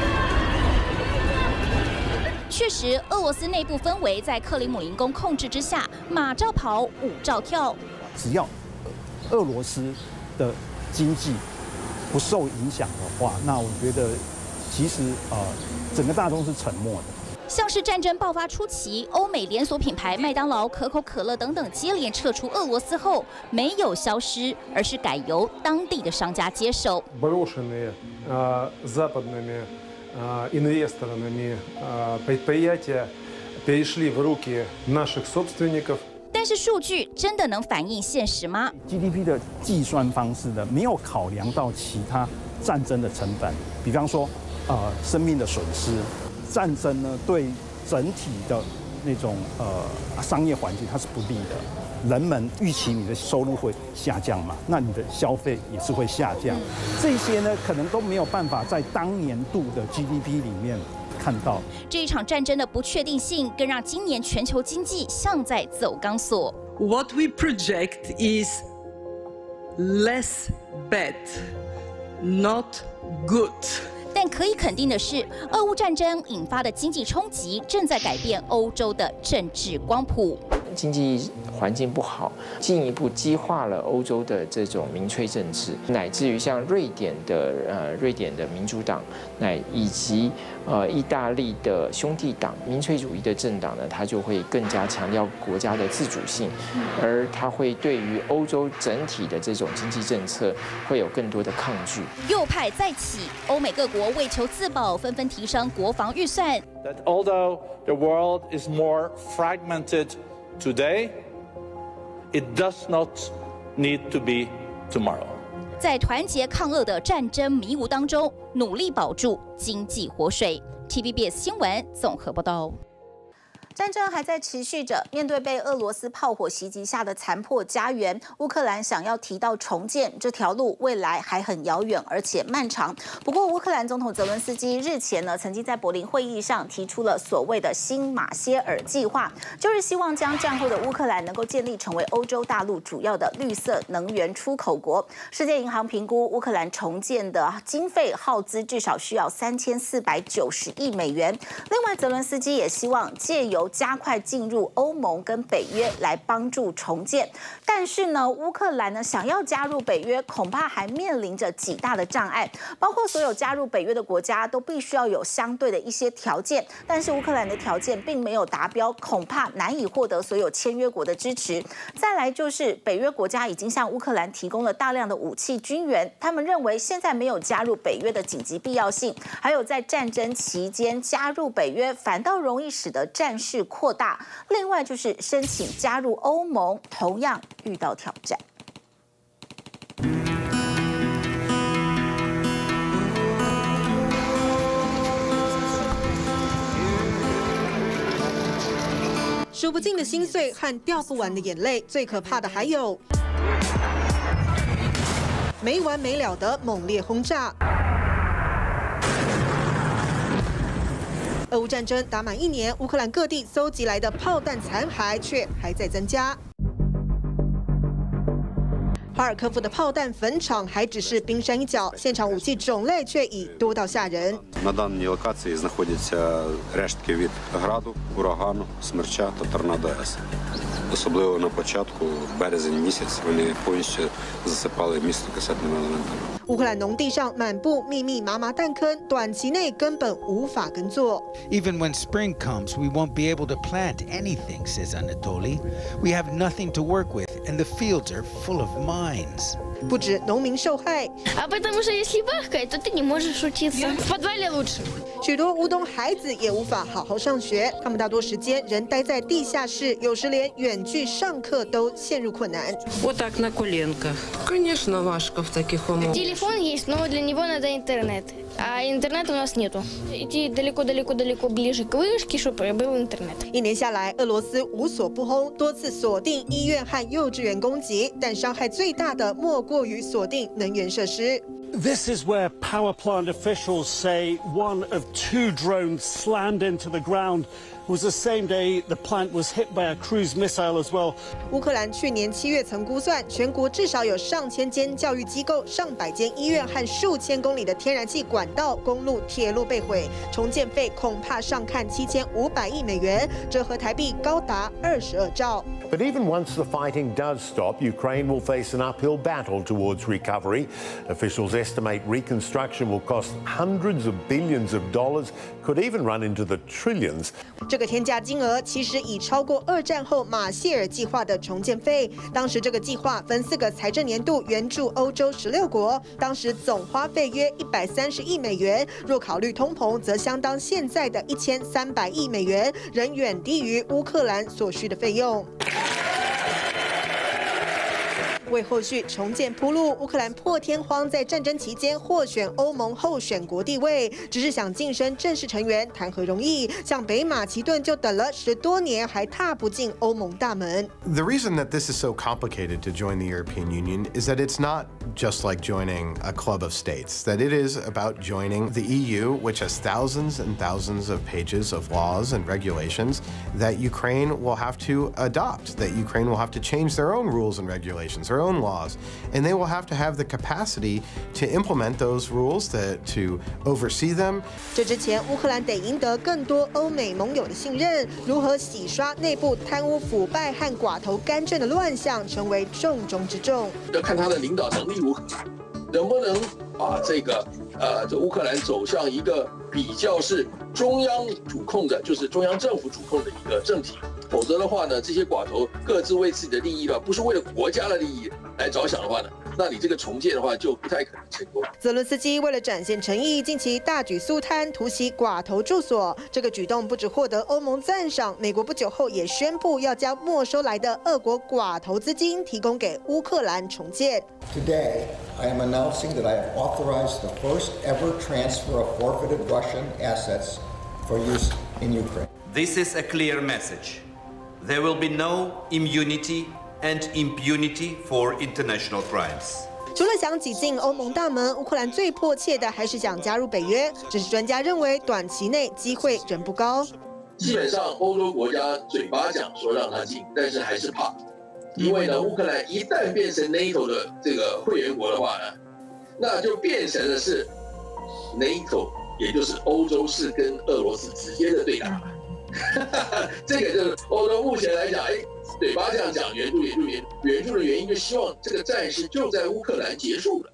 确实，俄罗斯内部氛围在克里姆林宫控制之下，马照跑，舞照跳。 只要俄罗斯的经济不受影响的话，那我觉得其实整个大众是沉默的。 像是战争爆发初期，欧美连锁品牌麦当劳、可口可乐等等接连撤出俄罗斯后，没有消失，而是改由当地的商家接手。 Брошенные западными инвесторами предприятия перешли в руки наших собственников. 但是数据真的能反映现实吗 ？GDP 的计算方式呢，没有考量到其他战争的成本，比方说生命的损失。战争呢，对整体的那种商业环境它是不利的，人们预期你的收入会下降嘛，那你的消费也是会下降，这些呢可能都没有办法在当年度的 GDP 里面看到。 这一场战争的不确定性，更让今年全球经济像在走钢索。 What we project is less bad, not good. 但可以肯定的是，俄乌战争引发的经济冲击正在改变欧洲的政治光谱。 经济环境不好，进一步激化了欧洲的这种民粹政治，乃至于像瑞典的民主党，以及意大利的兄弟党民粹主义的政党呢，它就会更加强调国家的自主性，而它会对于欧洲整体的这种经济政策会有更多的抗拒。 右派再起，欧美各国为求自保，纷纷提升国防预算。 That although the world is more fragmented today, it does not need to be tomorrow. 在团结抗俄的战争迷雾当中，努力保住经济活水。TVBS 新闻综合报道。 战争还在持续着，面对被俄罗斯炮火袭击下的残破家园，乌克兰想要提到重建这条路，未来还很遥远而且漫长。不过，乌克兰总统泽伦斯基日前呢，曾经在柏林会议上提出了所谓的新马歇尔计划，就是希望将战后的乌克兰能够建立成为欧洲大陆主要的绿色能源出口国。世界银行评估乌克兰重建的经费耗资至少需要3490亿美元。另外，泽伦斯基也希望借由由加快进入欧盟跟北约来帮助重建。但是呢，乌克兰呢想要加入北约，恐怕还面临着极大的障碍，包括所有加入北约的国家都必须要有相对的一些条件，但是乌克兰的条件并没有达标，恐怕难以获得所有签约国的支持。再来就是北约国家已经向乌克兰提供了大量的武器军援，他们认为现在没有加入北约的紧急必要性，还有在战争期间加入北约反倒容易使得战事扩大。另外就是申请加入欧盟，同样遇到挑战。 数不尽的心碎和掉不完的眼泪，最可怕的还有没完没了的猛烈轰炸。俄乌战争打满1年，乌克兰各地搜集来的炮弹残骸却还在增加。哈尔科夫的炮弹坟场还只是冰山一角，现场武器种类却已多到吓人。 На даній локації знаходяться рештки від граду, урагану, смерча та торнадо С. Особливо на початку, березень місяць, вони повністю засипали місто касетними елементами. 乌克兰农地上满布密密麻麻弹坑，短期内根本无法耕作。 Even when spring comes, we won't be able to plant anything, says Anatoly. We have nothing to work with, and the fields are full of mines. 不止农民受害， А потому что если бахкает, то ты не можешь учиться. В подвале лучше. 许多乌东孩子也无法好好上学，他们大多时间仍待在地下室，有时连远距上课都陷入困难。 Вот так на коленках. Конечно, важко в таких умовах. Телефон есть, но для него надо интернет. А интернета у нас нету. Идти далеко-далеко-далеко ближе к вышке, чтобы был интернет. 1年下来，俄罗斯无所不轰，多次锁定医院和幼稚园攻击，但伤害最大的莫过于锁定能源设施。 This is where power plant officials say one of 2 drones slammed into the ground. It was the same day the plant was hit by a cruise missile as well. 乌克兰去年7月曾估算，全国至少有上千间教育机构、上百间医院和数千公里的天然气管道、公路、铁路被毁，重建费恐怕上看7500亿美元，折合台币高达22兆。 But even once the fighting does stop, Ukraine will face an uphill battle towards recovery. Officials estimate reconstruction will cost hundreds of billions of dollars, could even run into the trillions. 这个天价金额其实已超过2战后马歇尔计划的重建费。当时这个计划分4个财政年度援助欧洲16国，当时总花费约130亿美元。若考虑通膨，则相当现在的1300亿美元，仍远低于乌克兰所需的费用。 为后续重建铺路，乌克兰破天荒在战争期间获选欧盟候选国地位，只是想晋升正式成员，谈何容易？像北马其顿就等了10多年，还踏不进欧盟大门。 The reason that this is so complicated to join the European Union is that it's not just like joining a club of states, that it is about joining the EU, which has thousands and thousands of pages of laws and regulations that Ukraine will have to adopt, that Ukraine will have to change their own rules and regulations, their own laws, and they will have to have the capacity to implement those rules, to oversee them. 这之前，乌克兰得赢得更多欧美盟友的信任，如何洗刷内部贪污腐败和寡头干政的乱象，成为重中之重。 要看他的领导能力如何，能不能把这乌克兰走向一个比较是中央主控的，就是中央政府主控的一个政体。 否则的话呢，这些寡头各自为自己的利益吧，不是为了国家的利益来着想的话呢，那你这个重建的话就不太可能成功。 泽伦斯基为了展现诚意，近期大举肃贪，突袭寡头住所。这个举动不只获得欧盟赞赏，美国不久后也宣布要将没收来的俄国寡头资金提供给乌克兰重建。 Today, I am announcing that I have authorized the first ever transfer of forfeited Russian assets for use in Ukraine. This is a clear message. There will be no immunity and impunity for international crimes. 除了想挤进欧盟大门，乌克兰最迫切的还是想加入北约。只是专家认为，短期内机会仍不高。 基本上，欧洲国家嘴巴讲说让他进，但是还是怕，因为呢，乌克兰一旦变成 NATO 的这个会员国的话呢，那就变成了是 NATO， 也就是欧洲是跟俄罗斯直接的对打了。 这个就是欧洲目前来讲，嘴巴这样讲援助的原因，就希望这个战事就在乌克兰结束了。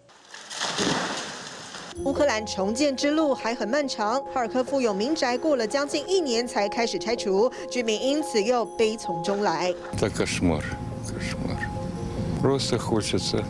乌克兰重建之路还很漫长，哈尔科夫有民宅过了将近1年才开始拆除，居民因此又悲从中来。 Это кошмар. Просто хочется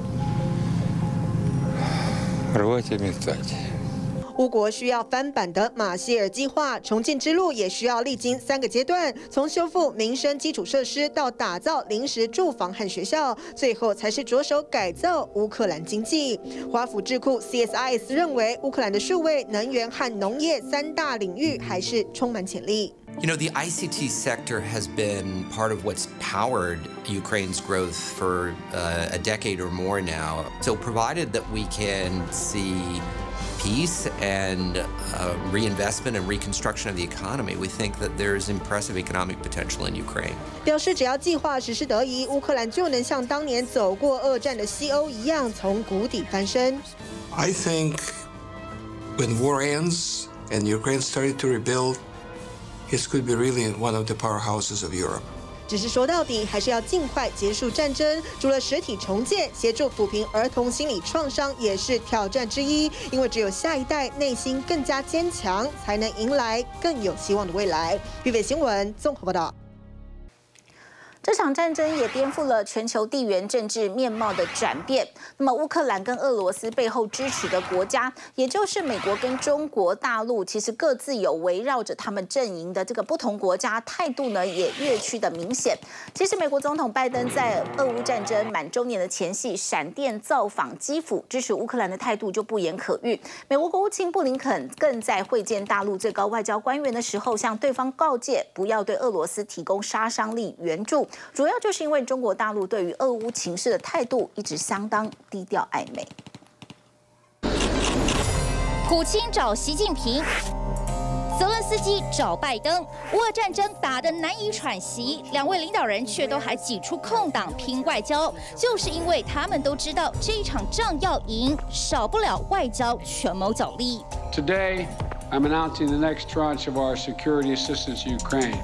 рвать и метать. 乌国需要翻版的马歇尔计划，重建之路也需要历经3个阶段，从修复民生基础设施到打造临时住房和学校，最后才是着手改造乌克兰经济。华府智库 CSIS 认为，乌克兰的数位、能源和农业3大领域还是充满潜力。 You know, the ICT sector has been part of what's powered Ukraine's growth for a decade or more now. So provided that we can see peace and reinvestment and reconstruction of the economy, we think that there's impressive economic potential in Ukraine. 表示只要计划实施得宜，乌克兰就能像当年走过2战的西欧一样，从谷底翻身。 I think when war ends and Ukraine started to rebuild, this could be really one of the powerhouses of Europe. 只是说到底，还是要尽快结束战争。除了实体重建，协助抚平儿童心理创伤也是挑战之一。因为只有下一代内心更加坚强，才能迎来更有希望的未来。预备新闻综合报道。 这场战争也颠覆了全球地缘政治面貌的转变。那么，乌克兰跟俄罗斯背后支持的国家，也就是美国跟中国大陆，其实各自有围绕着他们阵营的这个不同国家，态度呢也越趋的明显。其实，美国总统拜登在俄乌战争满周年的前夕，闪电造访基辅，支持乌克兰的态度就不言可喻。美国国务卿布林肯更在会见大陆最高外交官员的时候，向对方告诫，不要对俄罗斯提供杀伤力援助。主要就是因为中国大陆对于俄乌情势的态度一直相当低调暧昧。 普京找习近平，泽伦斯基找拜登，乌俄战争打得难以喘息，两位领导人却都还挤出空档拼外交，就是因为他们都知道这一场仗要赢，少不了外交权谋角力。 Today, I'm announcing the next tranche of our security assistance to Ukraine.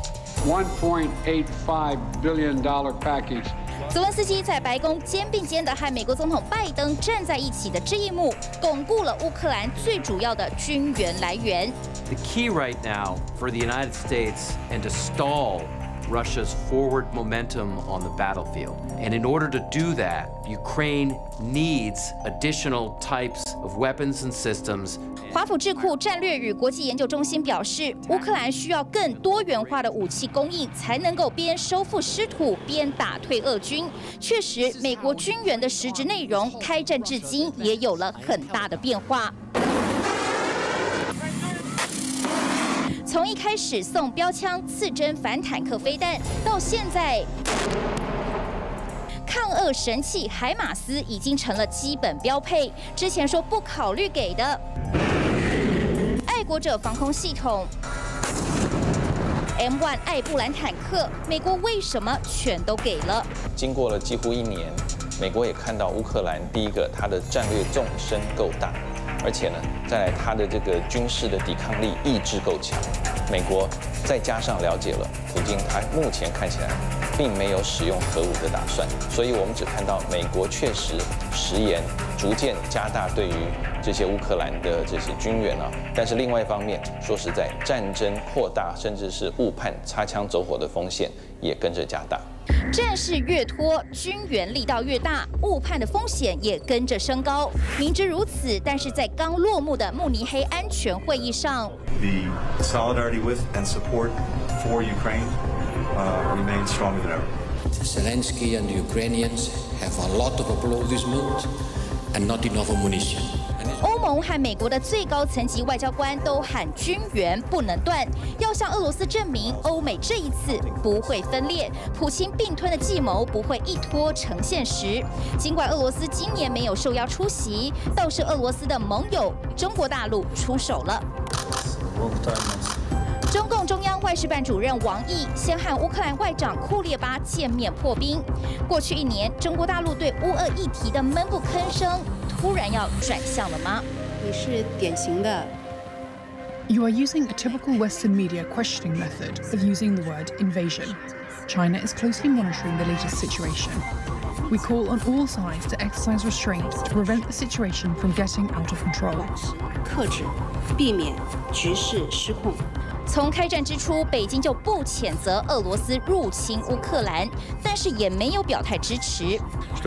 $1.85 billion package. 泽伦斯基在白宫肩并肩的和美国总统拜登站在一起的这一幕，巩固了乌克兰最主要的军援来源。 The key right now for the United States and to stall Russia's forward momentum on the battlefield. And in order to do that, Ukraine needs additional types of weapons and systems. 华府智库战略与国际研究中心表示，乌克兰需要更多元化的武器供应，才能够边收复失土边打退俄军。确实，美国军援的实质内容，开战至今也有了很大的变化。从一开始送标枪、刺针、反坦克飞弹，到现在抗俄神器海马斯已经成了基本标配。之前说不考虑给的爱国者防空系统、M1 艾布兰坦克，美国为什么全都给了？ 经过了几乎1年，美国也看到乌克兰第一个，它的战略纵深够大。而且呢，再来它的这个军事的抵抗力意志够强，美国再加上了解了普京，他目前看起来并没有使用核武的打算，所以我们只看到美国确实食言，逐渐加大对于这些乌克兰的这些军援啊，但是另外一方面，说实在，战争扩大甚至是误判、擦枪走火的风险也跟着加大。 战事越拖，军援力道越大，误判的风险也跟着升高。明知如此，但是在刚落幕的慕尼黑安全会议上 ，The solidarity with and support for Ukraine remains stronger than ever. Zelensky and the Ukrainians have a lot of applaudisment and not enough ammunition. 欧盟和美国的最高层级外交官都喊军援不能断，要向俄罗斯证明欧美这一次不会分裂，普京并吞的计谋不会一拖成现实。尽管俄罗斯今年没有受邀出席，倒是俄罗斯的盟友中国大陆出手了。中共中央外事办主任王毅先和乌克兰外长库列巴见面破冰。过去1年，中国大陆对乌俄议题的闷不吭声，突然要转向了吗？ 你是典型的 You are using a typical Western media questioning method of using the word invasion. China is closely monitoring the latest situation. We call on all sides to exercise restraint to prevent the situation from getting out of control. 克制，避免局势失控。 从开战之初，北京就不谴责俄罗斯入侵乌克兰，但是也没有表态支持。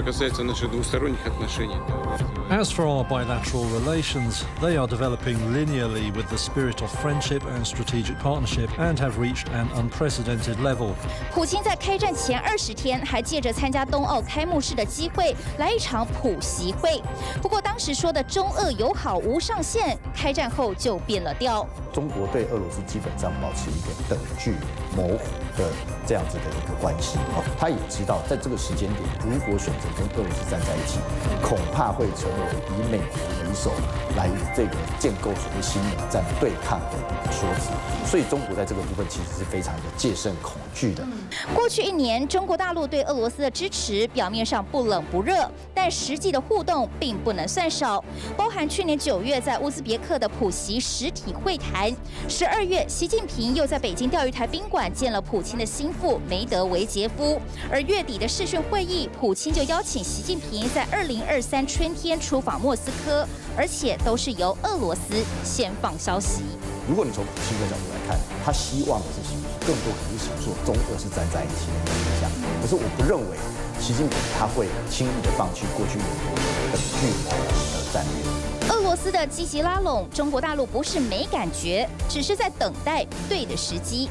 As for our bilateral relations, they are developing linearly with the spirit of friendship and strategic partnership and have reached an unprecedented level. 普京在开战前20天还借着参加冬奥开幕式的机会来一场普习会，不过当时说的中俄友好无上限，开战后就变了调。 中国对俄罗斯基本上保持一个等距模糊的这样子的一个关系他也知道在这个时间点，如果选择跟俄罗斯站在一起，恐怕会成为以美国为首来这个建构所谓新冷战对抗的一个说辞，所以中国在这个部分其实是非常的戒慎恐惧的。 过去1年，中国大陆对俄罗斯的支持表面上不冷不热，但实际的互动并不能算少，包含去年9月在乌兹别克的普习实体会谈，12月习近平又在北京钓鱼台宾馆见了普京的心腹梅德韦杰夫，而月底的视讯会议，普京就邀请习近平在2023春天出访莫斯科，而且都是由俄罗斯先放消息。 如果你从普京的角度来看，他希望的是什么？更多可能是想说中俄是站在一起的影响。可是我不认为习近平他会轻易的放弃过去美国等距模糊的战略。 俄罗斯的积极拉拢，中国大陆不是没感觉，只是在等待对的时机。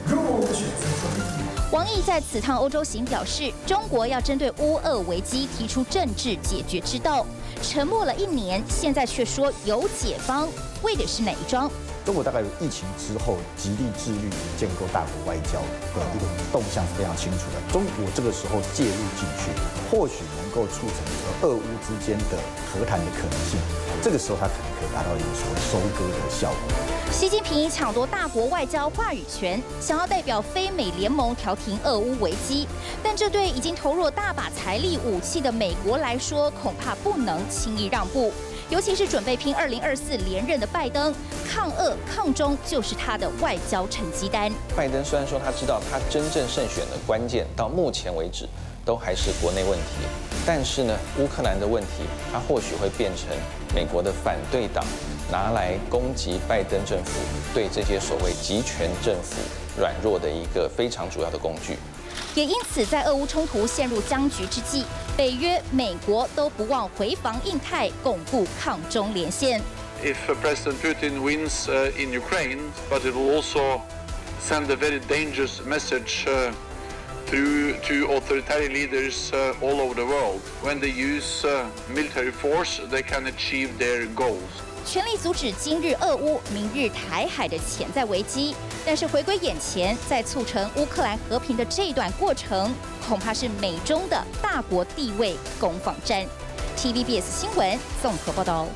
王毅在此趟欧洲行表示，中国要针对乌俄危机提出政治解决之道。沉默了1年，现在却说有解方，为的是哪一桩？ 中国大概疫情之后极力致力于建构大国外交的一个动向是非常清楚的。中国这个时候介入进去，或许能够促成俄乌之间的和谈的可能性。这个时候，它可能可以达到一个所谓收割的效果。 习近平抢夺大国外交话语权，想要代表非美联盟调停俄乌危机，但这对已经投入大把财力武器的美国来说，恐怕不能轻易让步。尤其是准备拼2024连任的拜登，抗俄抗中就是他的外交成绩单。 拜登虽然说他知道他真正胜选的关键到目前为止都还是国内问题，但是呢，乌克兰的问题，它或许会变成美国的反对党拿来攻击拜登政府对这些所谓集权政府软弱的一个非常主要的工具。 也因此，在俄乌冲突陷入僵局之际，北约、美国都不忘回防印太，巩固抗中连线。 If President Putin wins in Ukraine, but it will also send a very dangerous message to authoritarian leaders all over the world. When they use military force, they can achieve their goals. 全力阻止今日俄乌、明日台海的潜在危机，但是回归眼前，在促成乌克兰和平的这一段过程，恐怕是美中的大国地位攻防战。TVBS 新闻综合报道。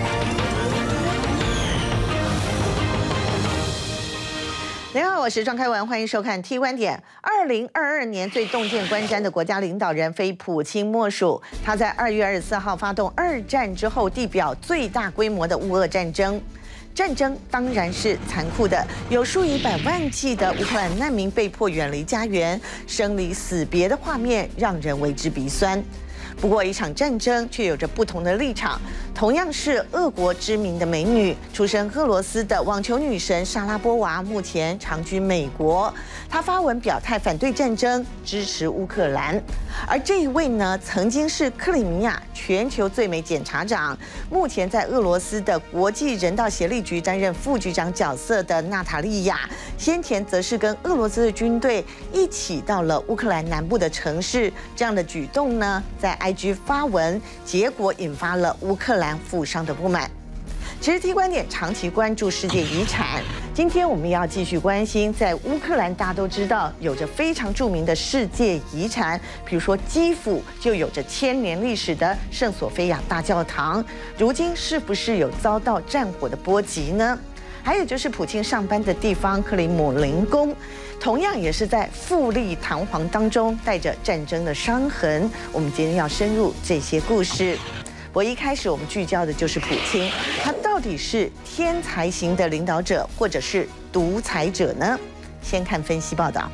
您好，我是庄开文，欢迎收看 T 观点。2022年最洞见观瞻的国家领导人非普京莫属。他在2月24号发动2战之后地表最大规模的乌俄战争。战争当然是残酷的，有数以百万计的乌克兰难民被迫远离家园，生离死别的画面让人为之鼻酸。不过，一场战争却有着不同的立场。同样是俄国知名的美女，出身俄罗斯的网球女神莎拉波娃，目前长居美国。她发文表态反对战争，支持乌克兰。而这一位呢，曾经是克里米亚全球最美检察长，目前在俄罗斯的国际人道协力局担任副局长角色的娜塔莉亚，先前则是跟俄罗斯的军队一起到了乌克兰南部的城市。这样的举动呢，在IG 发文，结果引发了乌克兰富商的不满。其实 T 观点长期关注世界遗产，今天我们要继续关心，在乌克兰大家都知道有着非常著名的世界遗产，比如说基辅就有着1000年历史的圣索菲亚大教堂，如今是不是有遭到战火的波及呢？还有就是普京上班的地方克里姆林宫，同样也是在富丽堂皇当中带着战争的伤痕。我们今天要深入这些故事。 不过一开始我们聚焦的就是普京，他到底是天才型的领导者，或者是独裁者呢？先看分析报道。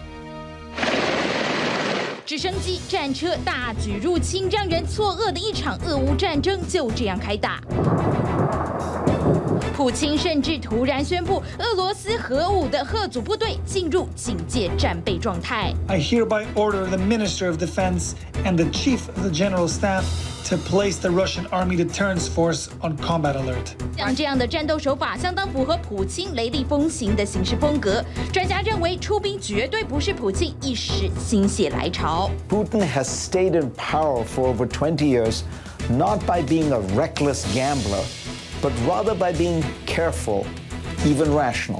直升机、战车大举入侵，让人错愕的一场俄乌战争就这样开打。普京甚至突然宣布，俄罗斯核武的核组部队进入警戒战备状态。 I hereby order the Minister of Defense and the Chief of the General Staff to place the Russian Army Deterrence Force on combat alert. 像这样的战斗手法相当符合普京雷厉风行的行事风格。专家认为，出兵绝对不是普京一时心血来潮。 Putin has stayed in power for over 20 years, not by being a reckless gambler, but rather by being careful, even rational.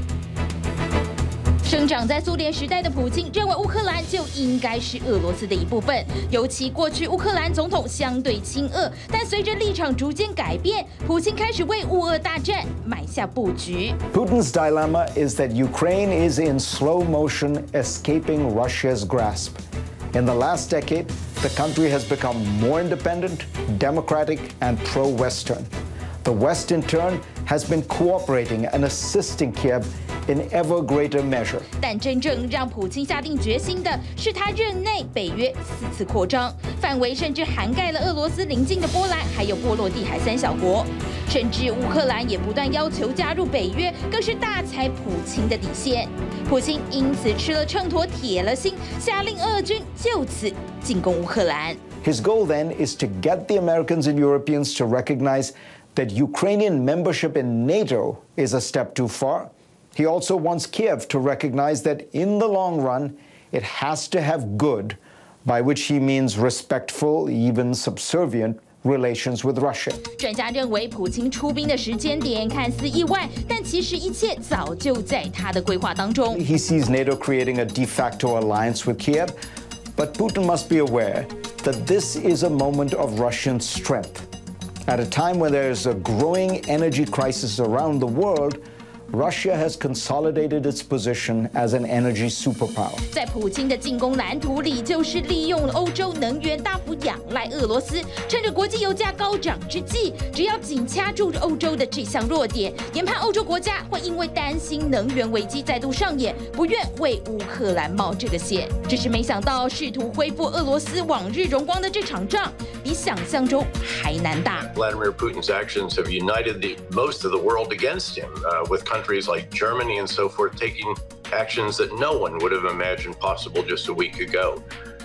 生长在苏联时代的普京认为乌克兰就应该是俄罗斯的一部分，尤其过去乌克兰总统相对亲俄，但随着立场逐渐改变，普京开始为乌俄大战埋下布局。 Putin's dilemma is that Ukraine is in slow motion escaping Russia's grasp. In the last decade, the country has become more independent, democratic, and pro-Western. The West, in turn, has been cooperating and assisting Kiev in ever greater measure. 但真正让普京下定决心的是他任内北约4次扩张，范围甚至涵盖了俄罗斯邻近的波兰，还有波罗的海3小国，甚至乌克兰也不断要求加入北约，更是大踩普京的底线。普京因此吃了秤砣，铁了心，下令俄军就此进攻乌克兰。 His goal then is to get the Americans and Europeans to recognize that Ukrainian membership in NATO is a step too far. He also wants Kiev to recognize that in the long run, it has to have good, by which he means respectful, even subservient, relations with Russia. 专家认为，普京出兵的时间点看似意外，但其实一切早就在他的规划当中。 He sees NATO creating a de facto alliance with Kiev, but Putin must be aware that this is a moment of Russian strength. At a time when there is a growing energy crisis around the world, Russia has consolidated its position as an energy superpower. 在普京的进攻蓝图里，就是利用了欧洲能源大幅仰赖俄罗斯，趁着国际油价高涨之际，只要紧掐住欧洲的这项弱点，研判欧洲国家会因为担心能源危机再度上演，不愿为乌克兰冒这个险。只是没想到，试图恢复俄罗斯往日荣光的这场仗，比想象中还难打。 Vladimir Putin's actions have united most of the world against him, with countries like Germany and so forth taking actions that no one would have imagined possible just a week ago.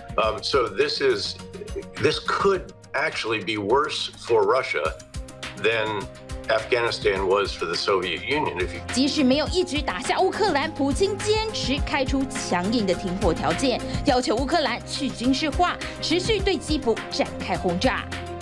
So this could actually be worse for Russia than Afghanistan was for the Soviet Union. 即使没有一举打下乌克兰，普京坚持开出强硬的停火条件，要求乌克兰去军事化，持续对基辅展开轰炸。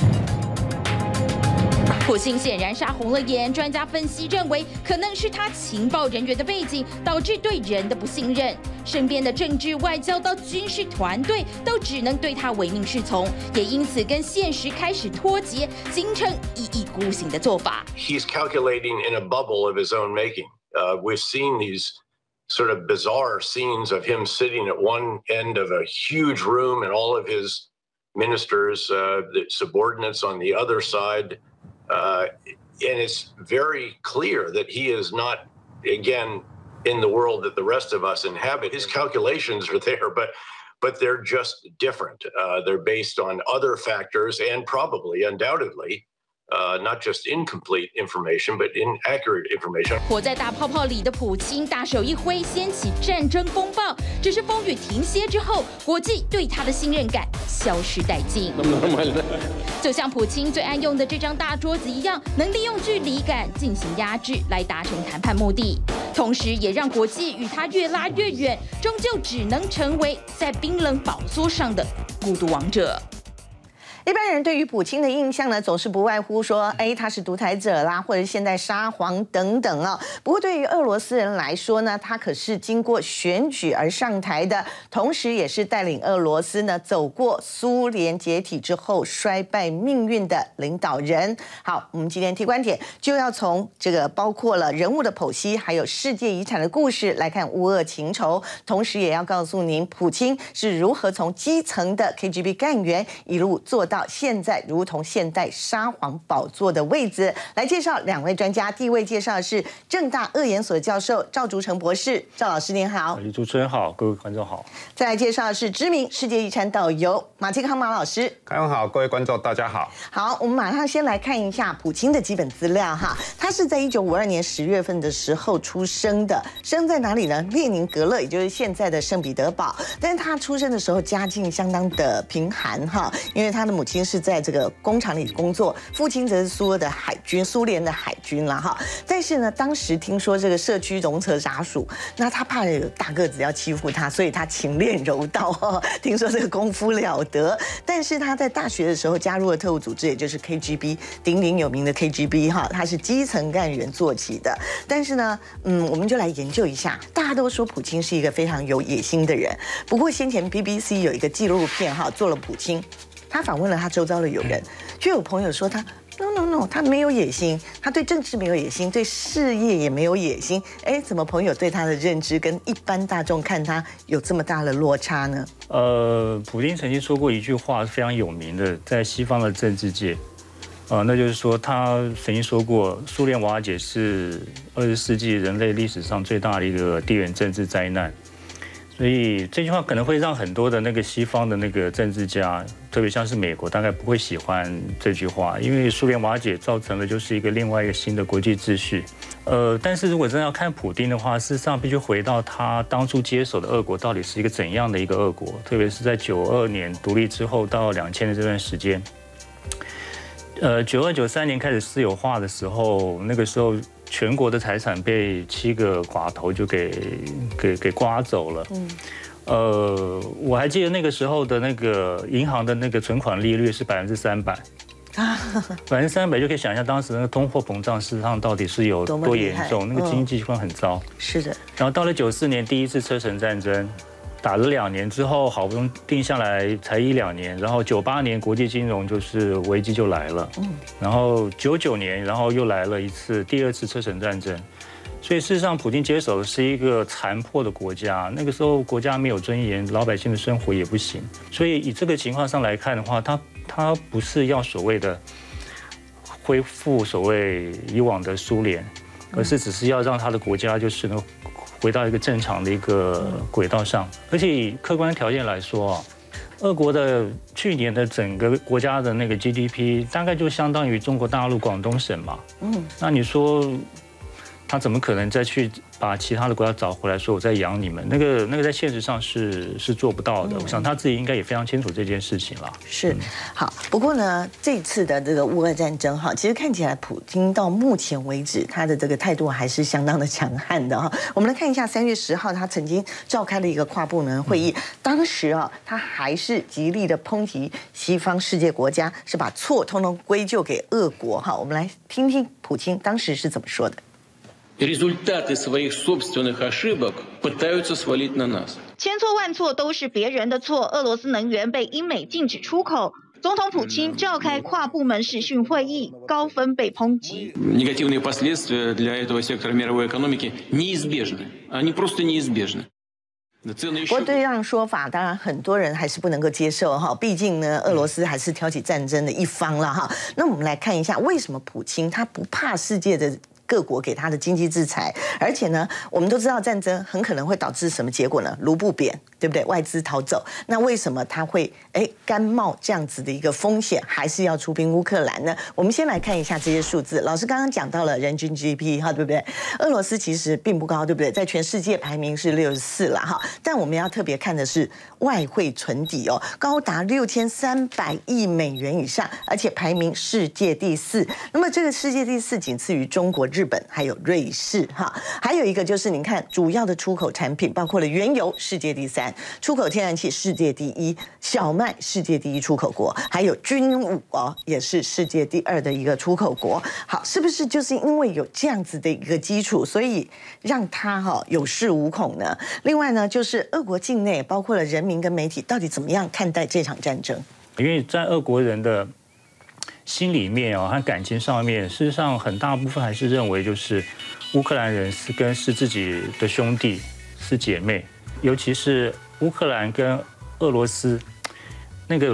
普京显然杀红了眼，专家分析认为，可能是他情报人员的背景导致对人的不信任，身边的政治、外交到军事团队都只能对他唯命是从，也因此跟现实开始脱节，形成一意孤行的做法。 He's calculating in a bubble of his own making. We've seen these sort of bizarre scenes of him sitting at one end of a huge room and all of his ministers, the subordinates on the other side. And it's very clear that he is not, again, in the world that the rest of us inhabit. His calculations are there, but they're just different. They're based on other factors and probably, undoubtedly, not just incomplete information, but inaccurate information. 活在大泡泡里的普京大手一挥，掀起战争风暴。只是风雨停歇之后，国际对他的信任感消失殆尽。就像普京最爱用的这张大桌子一样，能利用距离感进行压制来达成谈判目的，同时也让国际与他越拉越远，终究只能成为在冰冷宝座上的孤独王者。 一般人对于普京的印象呢，总是不外乎说，他是独裁者啦，或者现代沙皇等等啊。不过对于俄罗斯人来说呢，他可是经过选举而上台的，同时也是带领俄罗斯呢走过苏联解体之后衰败命运的领导人。好，我们今天T观点就要从这个包括了人物的剖析，还有世界遗产的故事来看乌俄情仇，同时也要告诉您普京是如何从基层的 KGB 干员一路做到到现在如同现代沙皇宝座的位置。来介绍2位专家，第一位介绍的是政大恶研所教授赵竹成博士，赵老师您好。 主持人好，各位观众好。 再来介绍的是知名世界遗产导游马继康马老师。 开文好，各位观众大家好。 好，我们马上先来看一下普京的基本资料哈。他是在1952年10月份的时候出生的，生在哪里呢？列宁格勒，也就是现在的圣彼得堡。但是他出生的时候家境相当的贫寒哈，因为他的母亲是在这个工厂里工作，父亲则是苏联的海军啦哈。但是呢，当时听说这个社区容车杂属，那他怕有大个子要欺负他，所以他勤练柔道哈。听说这个功夫了得。但是他在大学的时候加入了特务组织，也就是 KGB， 鼎鼎有名的 KGB 哈，他是基层干员做起的。但是呢，我们就来研究一下，大家都说普京是一个非常有野心的人。不过先前 BBC 有一个纪录片哈，做了普京，他访问了他周遭的友人，就有朋友说他 No， 他没有野心，他对政治没有野心，对事业也没有野心。哎，怎么朋友对他的认知跟一般大众看他有这么大的落差呢？ 普京曾经说过一句话非常有名的，在西方的政治界，那就是说他曾经说过，苏联瓦解是20世纪人类历史上最大的一个地缘政治灾难。所以这句话可能会让很多的那个西方的那个政治家，特别像是美国，大概不会喜欢这句话，因为苏联瓦解造成的就是另外一个新的国际秩序。但是如果真的要看普丁的话，事实上必须回到他当初接手的俄国到底是一个怎样的一个俄国，特别是在92年独立之后到2000的这段时间。92、93年开始私有化的时候，那个时候全国的财产被7个寡头就给刮走了。我还记得那个时候的那个银行的那个存款利率是300%。300%就可以想象当时那个通货膨胀事实上到底是有多严重，那个经济情况很糟。 是的。 然后到了94年第一次车臣战争，打了2年之后，好不容易定下来才1-2年，然后98年国际金融就是危机就来了，然后99年，然后又来了第二次车臣战争，所以事实上普京接手的是一个残破的国家，那个时候国家没有尊严，老百姓的生活也不行，所以以这个情况上来看的话，他不是要所谓的恢复所谓以往的苏联，而是只是要让他的国家就是能回到一个正常的一个轨道上，而且以客观条件来说，俄国的去年的整个国家的那个 GDP 大概就相当于中国大陆广东省嘛。那你说他怎么可能再去把其他的国家找回来，说我在养你们？那个在现实上是做不到的。我想他自己应该也非常清楚这件事情了。 是，好。不过呢，这次的这个乌俄战争哈，其实看起来普京到目前为止他的这个态度还是相当的强悍的哈。我们来看一下3月10号他曾经召开了一个跨部门会议，当时啊他还是极力的抨击西方世界国家，是把错通通归咎给俄国哈。我们来听听普京当时是怎么说的。 Результаты своих собственных ошибок пытаются свалить на нас. 千错万错都是别人的错。俄罗斯能源被英美禁止出口，总统普京召开跨部门视讯会议，高分被抨击。 Негативные последствия для этого сектора мировой экономики неизбежны. Они просто неизбежны. 不过对这样说法，当然很多人还是不能够接受哈，毕竟呢，俄罗斯还是挑起战争的一方了哈。那我们来看一下，为什么普京他不怕世界的各国给他的经济制裁，而且呢，我们都知道战争很可能会导致什么结果呢？卢布贬，对不对？外资逃走。那为什么他会甘冒这样子的一个风险，还是要出兵乌克兰呢？我们先来看一下这些数字。老师刚刚讲到了人均 GDP 哈，对不对？俄罗斯其实并不高，对不对？在全世界排名是64了哈。但我们要特别看的是外汇存底哦，高达6300亿美元以上，而且排名世界第4。那么这个世界第4仅次于中国、日本还有瑞士哈。还有一个就是你看主要的出口产品，包括了原油世界第3，出口天然气世界第1，小麦世界第1出口国，还有军武哦也是世界第2的一个出口国。好，是不是就是因为有这样子的一个基础，所以让他有恃无恐呢？另外呢，就是俄国境内包括了人民跟媒体到底怎么样看待这场战争？ 因为在俄国人的心里面和感情上面，事实上很大部分还是认为就是乌克兰人是自己的兄弟是姐妹，尤其是乌克兰跟俄罗斯那个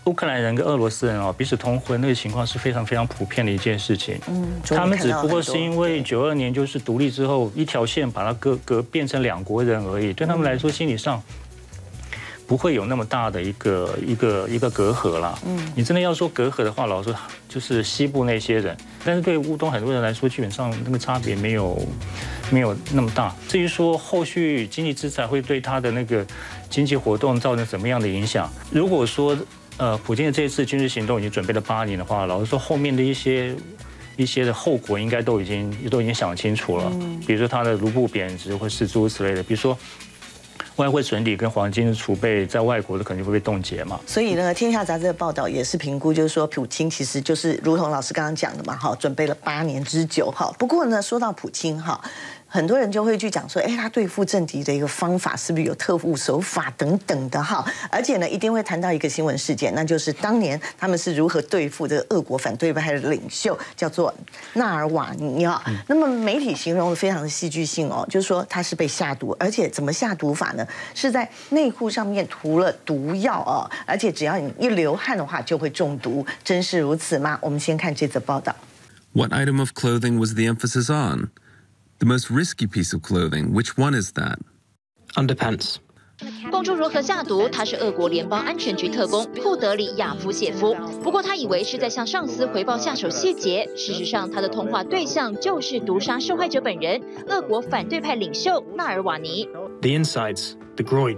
乌克兰人跟俄罗斯人哦彼此通婚，那个情况是非常非常普遍的一件事情。他们只不过是因为92年就是独立之后一条线把它变成2国人而已，对他们来说心理上不会有那么大的一个隔阂啦。你真的要说隔阂的话，老实说就是西部那些人，但是对乌东很多人来说，基本上那个差别没有那么大。至于说后续经济制裁会对他的那个经济活动造成什么样的影响，如果说普京的这一次军事行动已经准备了8年的话，老实说后面的一些的后果应该都已经想清楚了。比如说他的卢布贬值或是诸如此类的，比如说外汇存底跟黄金储备在外国的可能会被冻结嘛。 所以呢，《天下杂志》的报道也是评估，就是说普京其实就是如同老师刚刚讲的嘛，哈，准备了8年之久，哈。不过呢，说到普京，哈。很多人就会去讲说，他对付政敌的一个方法是不是有特务手法等等的哈？而且呢，一定会谈到一个新闻事件，那就是当年他们是如何对付这个俄国反对派的领袖，叫做纳尔瓦尼哈。那么媒体形容的非常的戏剧性哦，就是说他是被下毒，而且怎么下毒法呢？是在内裤上面涂了毒药哦，而且只要你一流汗的话就会中毒，真是如此吗？我们先看这则报道。 What item of clothing was the emphasis on? The most risky piece of clothing, which one is that? Underpants. 供出如何下毒？他是俄国联邦安全局特工库德里亚夫谢夫。不过他以为是在向上司回报下手细节，事实上他的通话对象就是毒杀受害者本人——俄国反对派领袖纳尔瓦尼。 The insides, the groin.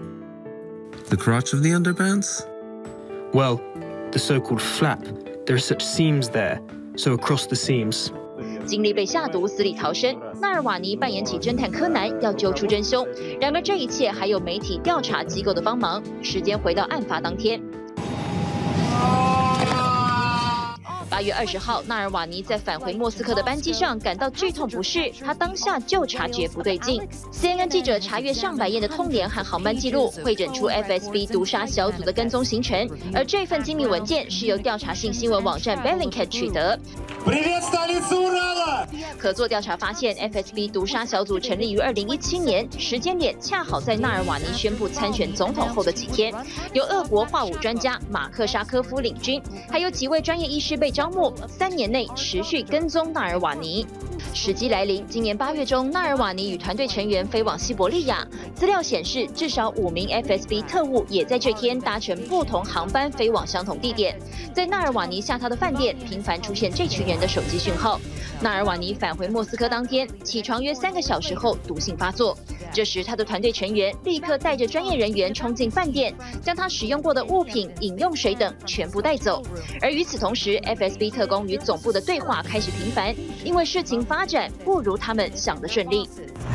The crotch of the underpants? Well, the so-called flap. There are such seams there, so across the seams. 经历被下毒死里逃生，纳尔瓦尼扮演起侦探柯南，要揪出真凶。然而这一切还有媒体调查机构的帮忙。时间回到案发当天。8月20号，纳尔瓦尼在返回莫斯科的班机上感到剧痛不适，他当下就察觉不对劲。CNN 记者查阅上百页的通联和航班记录，汇整出 FSB 毒杀小组的跟踪行程。而这份机密文件是由调查性新闻网站 Bellingcat 取得。合作调查发现 ，FSB 毒杀小组成立于2017年，时间点恰好在纳尔瓦尼宣布参选总统后的几天。由俄国化武专家马克沙科夫领军，还有几位专业医师被招募，3年内持续跟踪纳尔瓦尼。时机来临，今年8月中，纳尔瓦尼与团队成员飞往西伯利亚。资料显示，至少5名 FSB 特务也在这天搭乘不同航班飞往相同地点。在纳尔瓦尼下榻的饭店，频繁出现这群人的手机讯号。纳尔瓦尼返回莫斯科当天，起床约3个小时后毒性发作。这时，他的团队成员立刻带着专业人员冲进饭店，将他使用过的物品、饮用水等全部带走。而与此同时 ，FSB 特工与总部的对话开始频繁，因为事情发展不如他们想的顺利。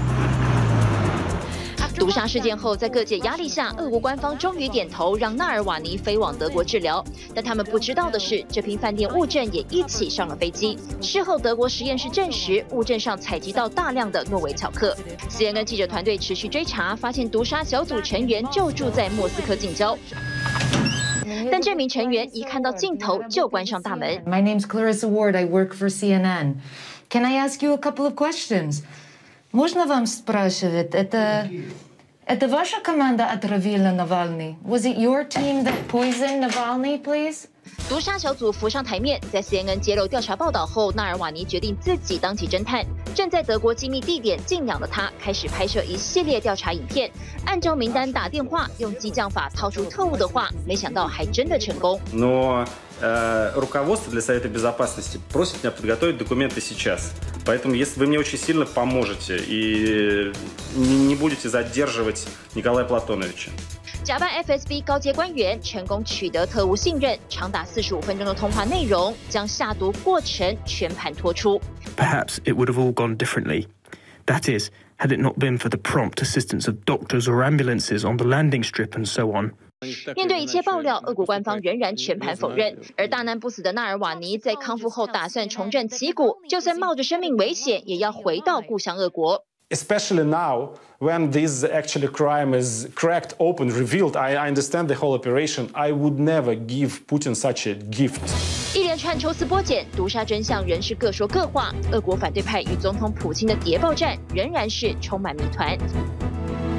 毒杀事件后，在各界压力下，俄国官方终于点头，让纳尔瓦尼飞往德国治疗。但他们不知道的是，这批饭店物证也一起上了飞机。事后，德国实验室证实，物证上采集到大量的诺维巧克。CNN 记者团队持续追查，发现毒杀小组成员就住在莫斯科近郊。但这名成员一看到镜头就关上大门。 My name's Clarissa Ward. I work for CNN. Can I ask you a couple of questions? Можно вам спрашивать? Это ваша команда отравила Навальный? Was it your team that poisoned Navalny, please? 毒杀小组浮上台面，在 CNN 揭露调查报道后，纳尔瓦尼决定自己当起侦探。正在德国机密地点静养的他，开始拍摄一系列调查影片，按照名单打电话，用激将法套出特务的话，没想到还真的成功。 Руководство для Совета Безопасности просит меня подготовить документы сейчас. Поэтому, если вы мне очень сильно поможете и не будете задерживать Николая Платоновича. 假扮 FSB 高阶官员，成功取得特务信任，长达45分钟的通话内容，将下毒过程全盘托出。 Perhaps it would have all gone differently. That is, had it not been for the prompt assistance of doctors or ambulances on the landing strip and so on. 面对一切爆料，俄国官方仍然全盘否认。而大难不死的纳尔瓦尼在康复后打算重振旗鼓，就算冒着生命危险，也要回到故乡俄国。 Especially now, when this actually crime is cracked open, revealed, I understand the whole operation. I would never give Putin such a gift. 一连串抽丝剥茧，毒杀真相仍是各说各话。俄国反对派与总统普京的谍报战仍然是充满谜团。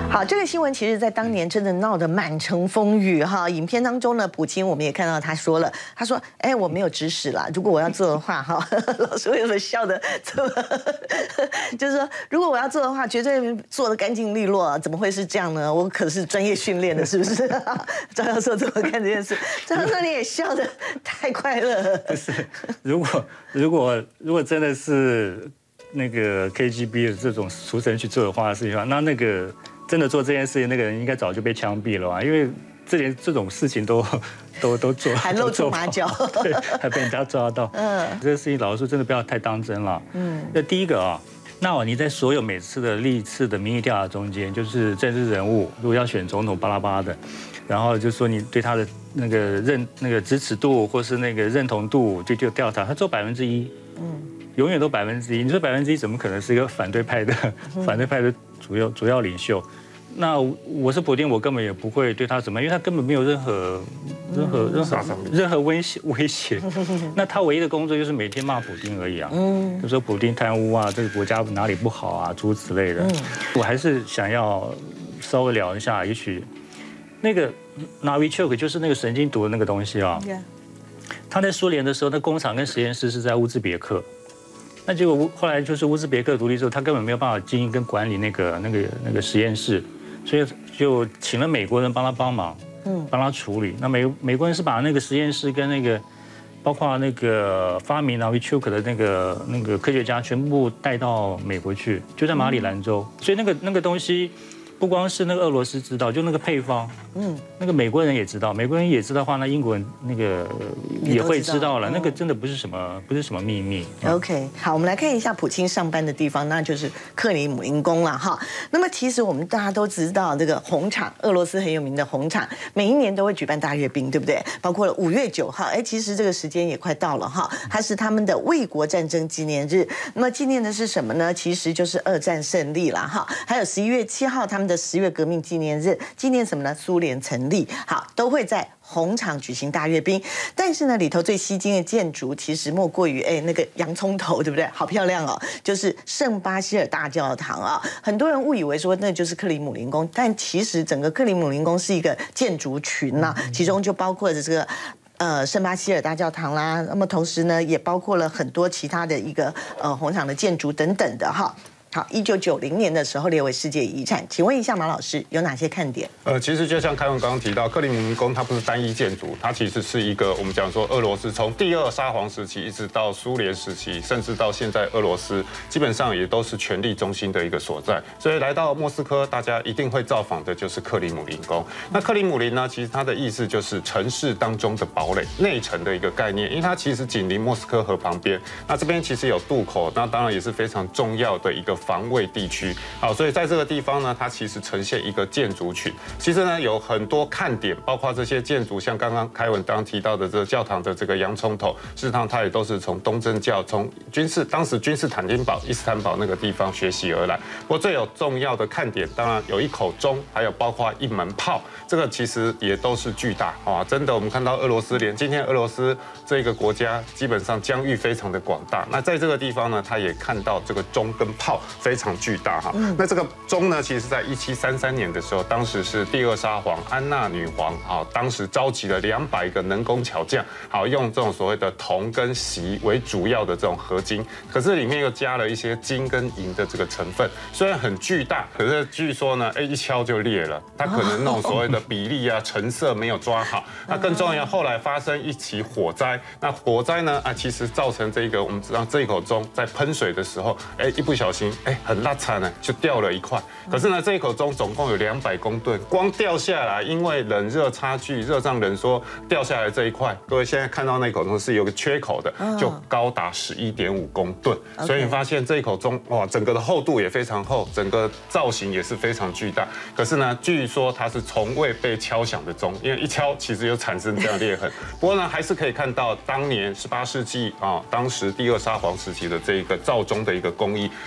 好，这个新闻其实在当年真的闹得满城风雨哈。影片当中呢，普京我们也看到他说了，他说：“哎，我没有指使啦，如果我要做的话，哈，老师为什么笑的这么？就是说，如果我要做的话，绝对做得干净利落，怎么会是这样呢？我可是专业训练的，是不是？”张教授怎么看这件事？张教授你也笑得太快乐了。 不是，如果真的是那个 KGB 的这种俗臣去做的话，事情上，那个。真的做这件事情，那个人应该早就被枪毙了吧？因为连这种事情都做， 还露出马脚， 对，还被人家抓到。这个事情老实说，真的不要太当真了。那第一个啊，那你在所有每次的历次的民意调查中间，就是政治人物如果要选总统巴拉巴拉的，然后就说你对他的那个支持度或是那个认同度就调查，他做1%，永远都1%。你说1%怎么可能是一个反对派的主要领袖？那我是普丁，我根本也不会对他怎么样，因为他根本没有任何威胁。那他唯一的工作就是每天骂普丁而已啊，就说普丁贪污啊，这个国家哪里不好啊，诸如此类的。我还是想要稍微聊一下，也许那个 Novichok 就是那个神经毒的那个东西啊。他在苏联的时候，那工厂跟实验室是在乌兹别克。那结果后来就是乌兹别克独立之后，他根本没有办法经营跟管理那个实验室，所以就请了美国人帮他帮忙，帮他处理。那美国人是把那个实验室跟那个包括那个发明 Novichok 的那个科学家全部带到美国去，就在马里兰州。所以那个东西不光是那个俄罗斯知道，就那个配方，那个美国人也知道。美国人也知道的话，那英国人那个也会知道了。那个真的不是什么秘密。 OK， 好，我们来看一下普京上班的地方，那就是克里姆林宫了哈。那么其实我们大家都知道，这个红场，俄罗斯很有名的红场，每一年都会举办大阅兵，对不对？包括了5月9号，哎，其实这个时间也快到了哈，它是他们的卫国战争纪念日。那么纪念的是什么呢？其实就是2战胜利了哈。还有11月7号他们的10月革命纪念日，纪念什么呢？苏联成立，好，都会在红场举行大阅兵。但是呢，里头最吸睛的建筑其实莫过于那个洋葱头，对不对？好漂亮哦，就是圣巴希尔大教堂啊。很多人误以为说那就是克里姆林宫，但其实整个克里姆林宫是一个建筑群呐，其中就包括着这个圣巴希尔大教堂啦，那么同时呢，也包括了很多其他的一个红场的建筑等等的哈。好，1990年的时候列为世界遗产，请问一下马老师有哪些看点？ 其实就像凯文刚刚提到，克里姆林宫它不是单一建筑，它其实是一个我们讲说俄罗斯从第2沙皇时期一直到苏联时期，甚至到现在俄罗斯，基本上也都是权力中心的一个所在。所以来到莫斯科，大家一定会造访的就是克里姆林宫。那克里姆林呢，其实它的意思就是城市当中的堡垒、内城的一个概念，因为它其实紧邻莫斯科河旁边。那这边其实有渡口，那当然也是非常重要的一个防卫地区。好，所以在这个地方呢，它其实呈现一个建筑群。其实呢，有很多看点，包括这些建筑，像刚刚凯文刚提到的这个教堂的这个洋葱头，事实上它也都是从东正教、从当时君士坦丁堡、伊斯坦堡那个地方学习而来。不过最有重要的看点，当然有一口钟，还有包括一门炮，这个其实也都是巨大啊！真的，我们看到俄罗斯今天俄罗斯这个国家基本上疆域非常的广大。那在这个地方呢，他也看到这个钟跟炮非常巨大哈。那这个钟呢，其实在1733年的时候，当时是第2沙皇安娜女皇啊，当时召集了200个能工巧匠，好用这种所谓的铜跟锡为主要的这种合金，可是里面又加了一些金跟银的这个成分，虽然很巨大，可是据说呢，一敲就裂了，它可能那种所谓的比例啊、成色没有抓好。那更重要，后来发生一起火灾，那火灾呢其实造成这个我们知道这一口钟在喷水的时候，一不小心很拉惨呢，就掉了一块。可是呢，这一口钟总共有200公吨，光掉下来，因为冷热差距，热胀冷缩掉下来这一块，各位现在看到那口钟是有个缺口的，就高达11.5公吨。所以你发现这一口钟哇，整个的厚度也非常厚，整个造型也是非常巨大。可是呢，据说它是从未被敲响的钟，因为一敲其实就产生这样裂痕。不过呢，还是可以看到当年18世纪当时第2沙皇时期的这个造钟的一个工艺，还是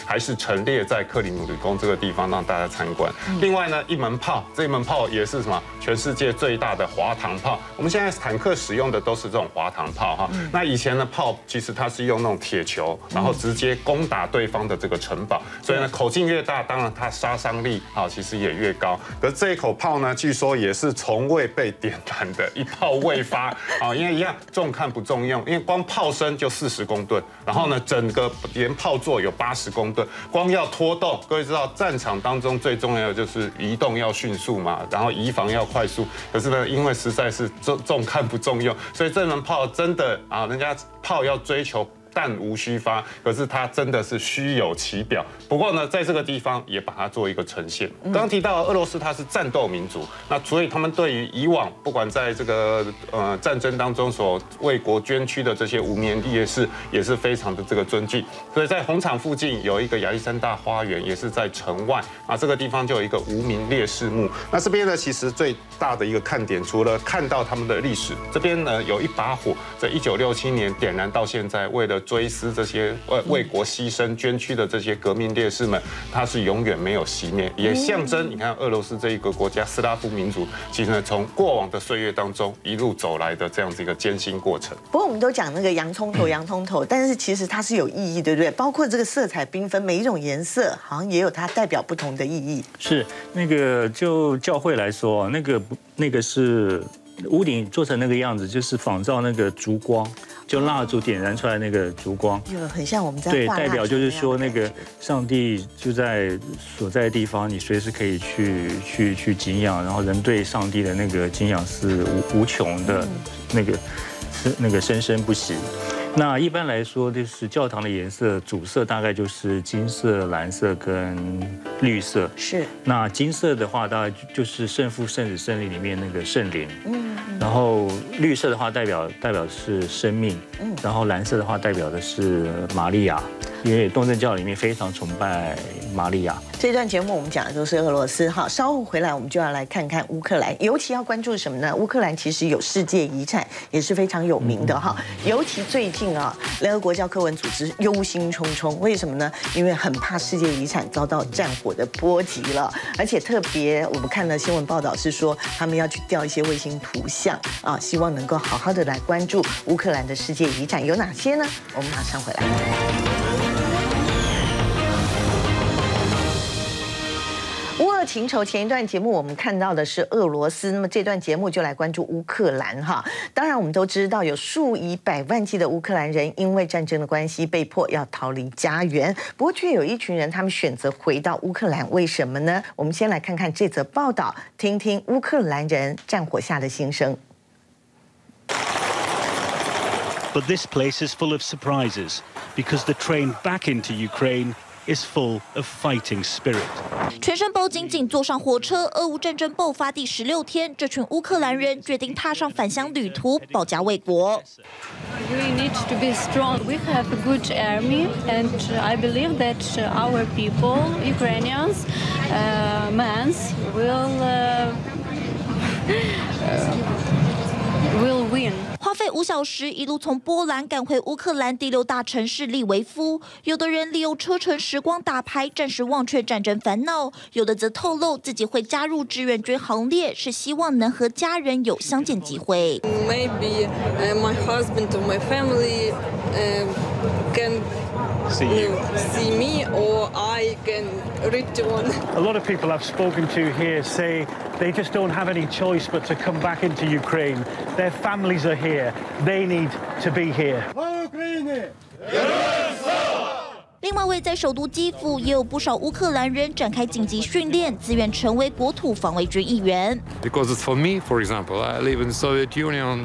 陈列在克里姆林宫这个地方让大家参观。另外呢，一门炮，这一门炮也是什么？全世界最大的滑膛炮。我们现在坦克使用的都是这种滑膛炮哈。那以前的炮其实它是用那种铁球，然后直接攻打对方的这个城堡，所以呢口径越大，当然它杀伤力啊其实也越高。可是这一口炮呢，据说也是从未被点燃的，一炮未发啊，因为一样重看不重用，因为光炮身就40公吨，然后呢整个连炮座有80公吨，光要拖动，各位知道战场当中最重要的就是移动要迅速嘛，然后移防要快速。可是呢，因为实在是重看不重用，所以这门炮真的啊，人家炮要追求弹无虚发，可是它真的是虚有其表。不过呢，在这个地方也把它做一个呈现。刚刚提到俄罗斯它是战斗民族，那所以他们对于以往不管在这个战争当中所为国捐躯的这些无名烈士，也是非常的这个尊敬。所以在红场附近有一个亚历山大花园，也是在城外啊，这个地方就有一个无名烈士墓。那这边呢，其实最大的一个看点，除了看到他们的历史，这边呢有一把火，在1967年点燃到现在，为了追思这些为国牺牲捐躯的这些革命烈士们，它是永远没有熄灭，也象征你看俄罗斯这一个国家斯拉夫民族，其实呢从过往的岁月当中一路走来的这样子一个艰辛过程。 不过我们都讲那个洋葱头，但是其实它是有意义，对不对？包括这个色彩缤纷，每一种颜色好像也有它代表不同的意义。 是那个就教会来说，那个是屋顶做成那个样子，就是仿照那个烛光。就蜡烛点燃出来那个烛光， 很像我们在对，代表就是说那个上帝就在所在的地方，你随时可以去敬仰，然后人对上帝的那个敬仰是无穷的，那个生生不息。那一般来说，就是教堂的颜色主色大概就是金色、蓝色跟绿色。 是。 那金色的话，大概就是圣父、圣子、圣灵里面那个圣灵。然后绿色的话代表是生命。然后蓝色的话代表的是玛利亚，因为东正教里面非常崇拜玛利亚。 这段节目我们讲的都是俄罗斯哈，稍后回来我们就要来看看乌克兰，尤其要关注什么呢？乌克兰其实有世界遗产，也是非常有名的哈。尤其最近啊，联合国教科文组织忧心忡忡，为什么呢？因为很怕世界遗产遭到战火的波及了，而且特别我们看了新闻报道是说，他们要去调一些卫星图像啊，希望能够好好的来关注乌克兰的世界遗产有哪些呢？我们马上回来。乌俄情仇，前一段节目我们看到的是俄罗斯，那么这段节目就来关注乌克兰哈。当然我们都知道，有数以百万计的乌克兰人因为战争的关系被迫要逃离家园，不过却有一群人他们选择回到乌克兰，为什么呢？我们先来看看这则报道，听听乌克兰人战火下的心声。 But this place is full of surprises because the train back into Ukraine is full of fighting spirit. 全身包紧紧坐上火车，俄乌战争爆发第16天，这群乌克兰人决定踏上返乡旅途，保家卫国。 We need to be strong. We have a good army, and I believe that our people, Ukrainians, men, will win. 花费5小时，一路从波兰赶回乌克兰第6大城市利维夫。有的人利用车程时光打牌，暂时忘却战争烦恼；有的则透露自己会加入志愿军行列，是希望能和家人有相见机会。 Maybe my husband or my family can see me, or I can return. A lot of people I've spoken to here say they just don't have any choice but to come back into Ukraine. Their families are here. They need to be here. 另外，位在首都基辅，也有不少乌克兰人展开紧急训练，自愿成为国土防卫军一员。 Because for me, for example, I live in the Soviet Union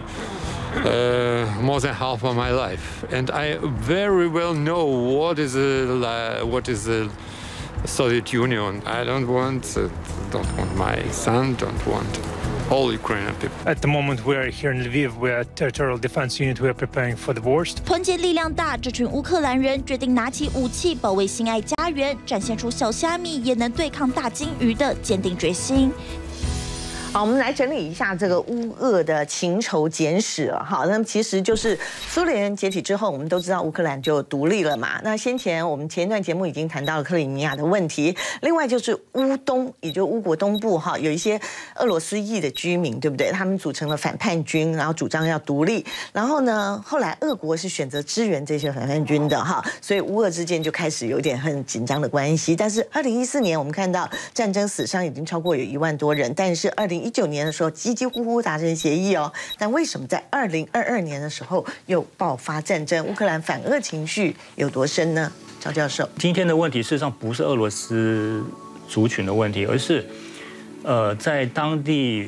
more than half of my life, and I very well know what is the Soviet Union. I don't want my son, don't want all Ukrainian people. At the moment, we're here in Lviv. We're a territorial defense unit. We're preparing for the worst. 团结力量大，这群乌克兰人决定拿起武器保卫心爱家园，展现出小虾米也能对抗大鲸鱼的坚定决心。 好，我们来整理一下这个乌俄的情仇简史了哈。那么其实就是苏联解体之后，我们都知道乌克兰就独立了嘛。那先前我们前一段节目已经谈到了克里米亚的问题，另外就是乌东，也就乌国东部哈，有一些俄罗斯裔的居民，对不对？他们组成了反叛军，然后主张要独立。然后呢，后来俄国是选择支援这些反叛军的哈，所以乌俄之间就开始有点很紧张的关系。但是2014年我们看到战争死伤已经超过有1万多人，但是2019年的时候几乎乎达成协议哦。但为什么在2022年的时候又爆发战争？乌克兰反俄情绪有多深呢？赵教授， 今天的问题事实上不是俄罗斯族群的问题，而是在当地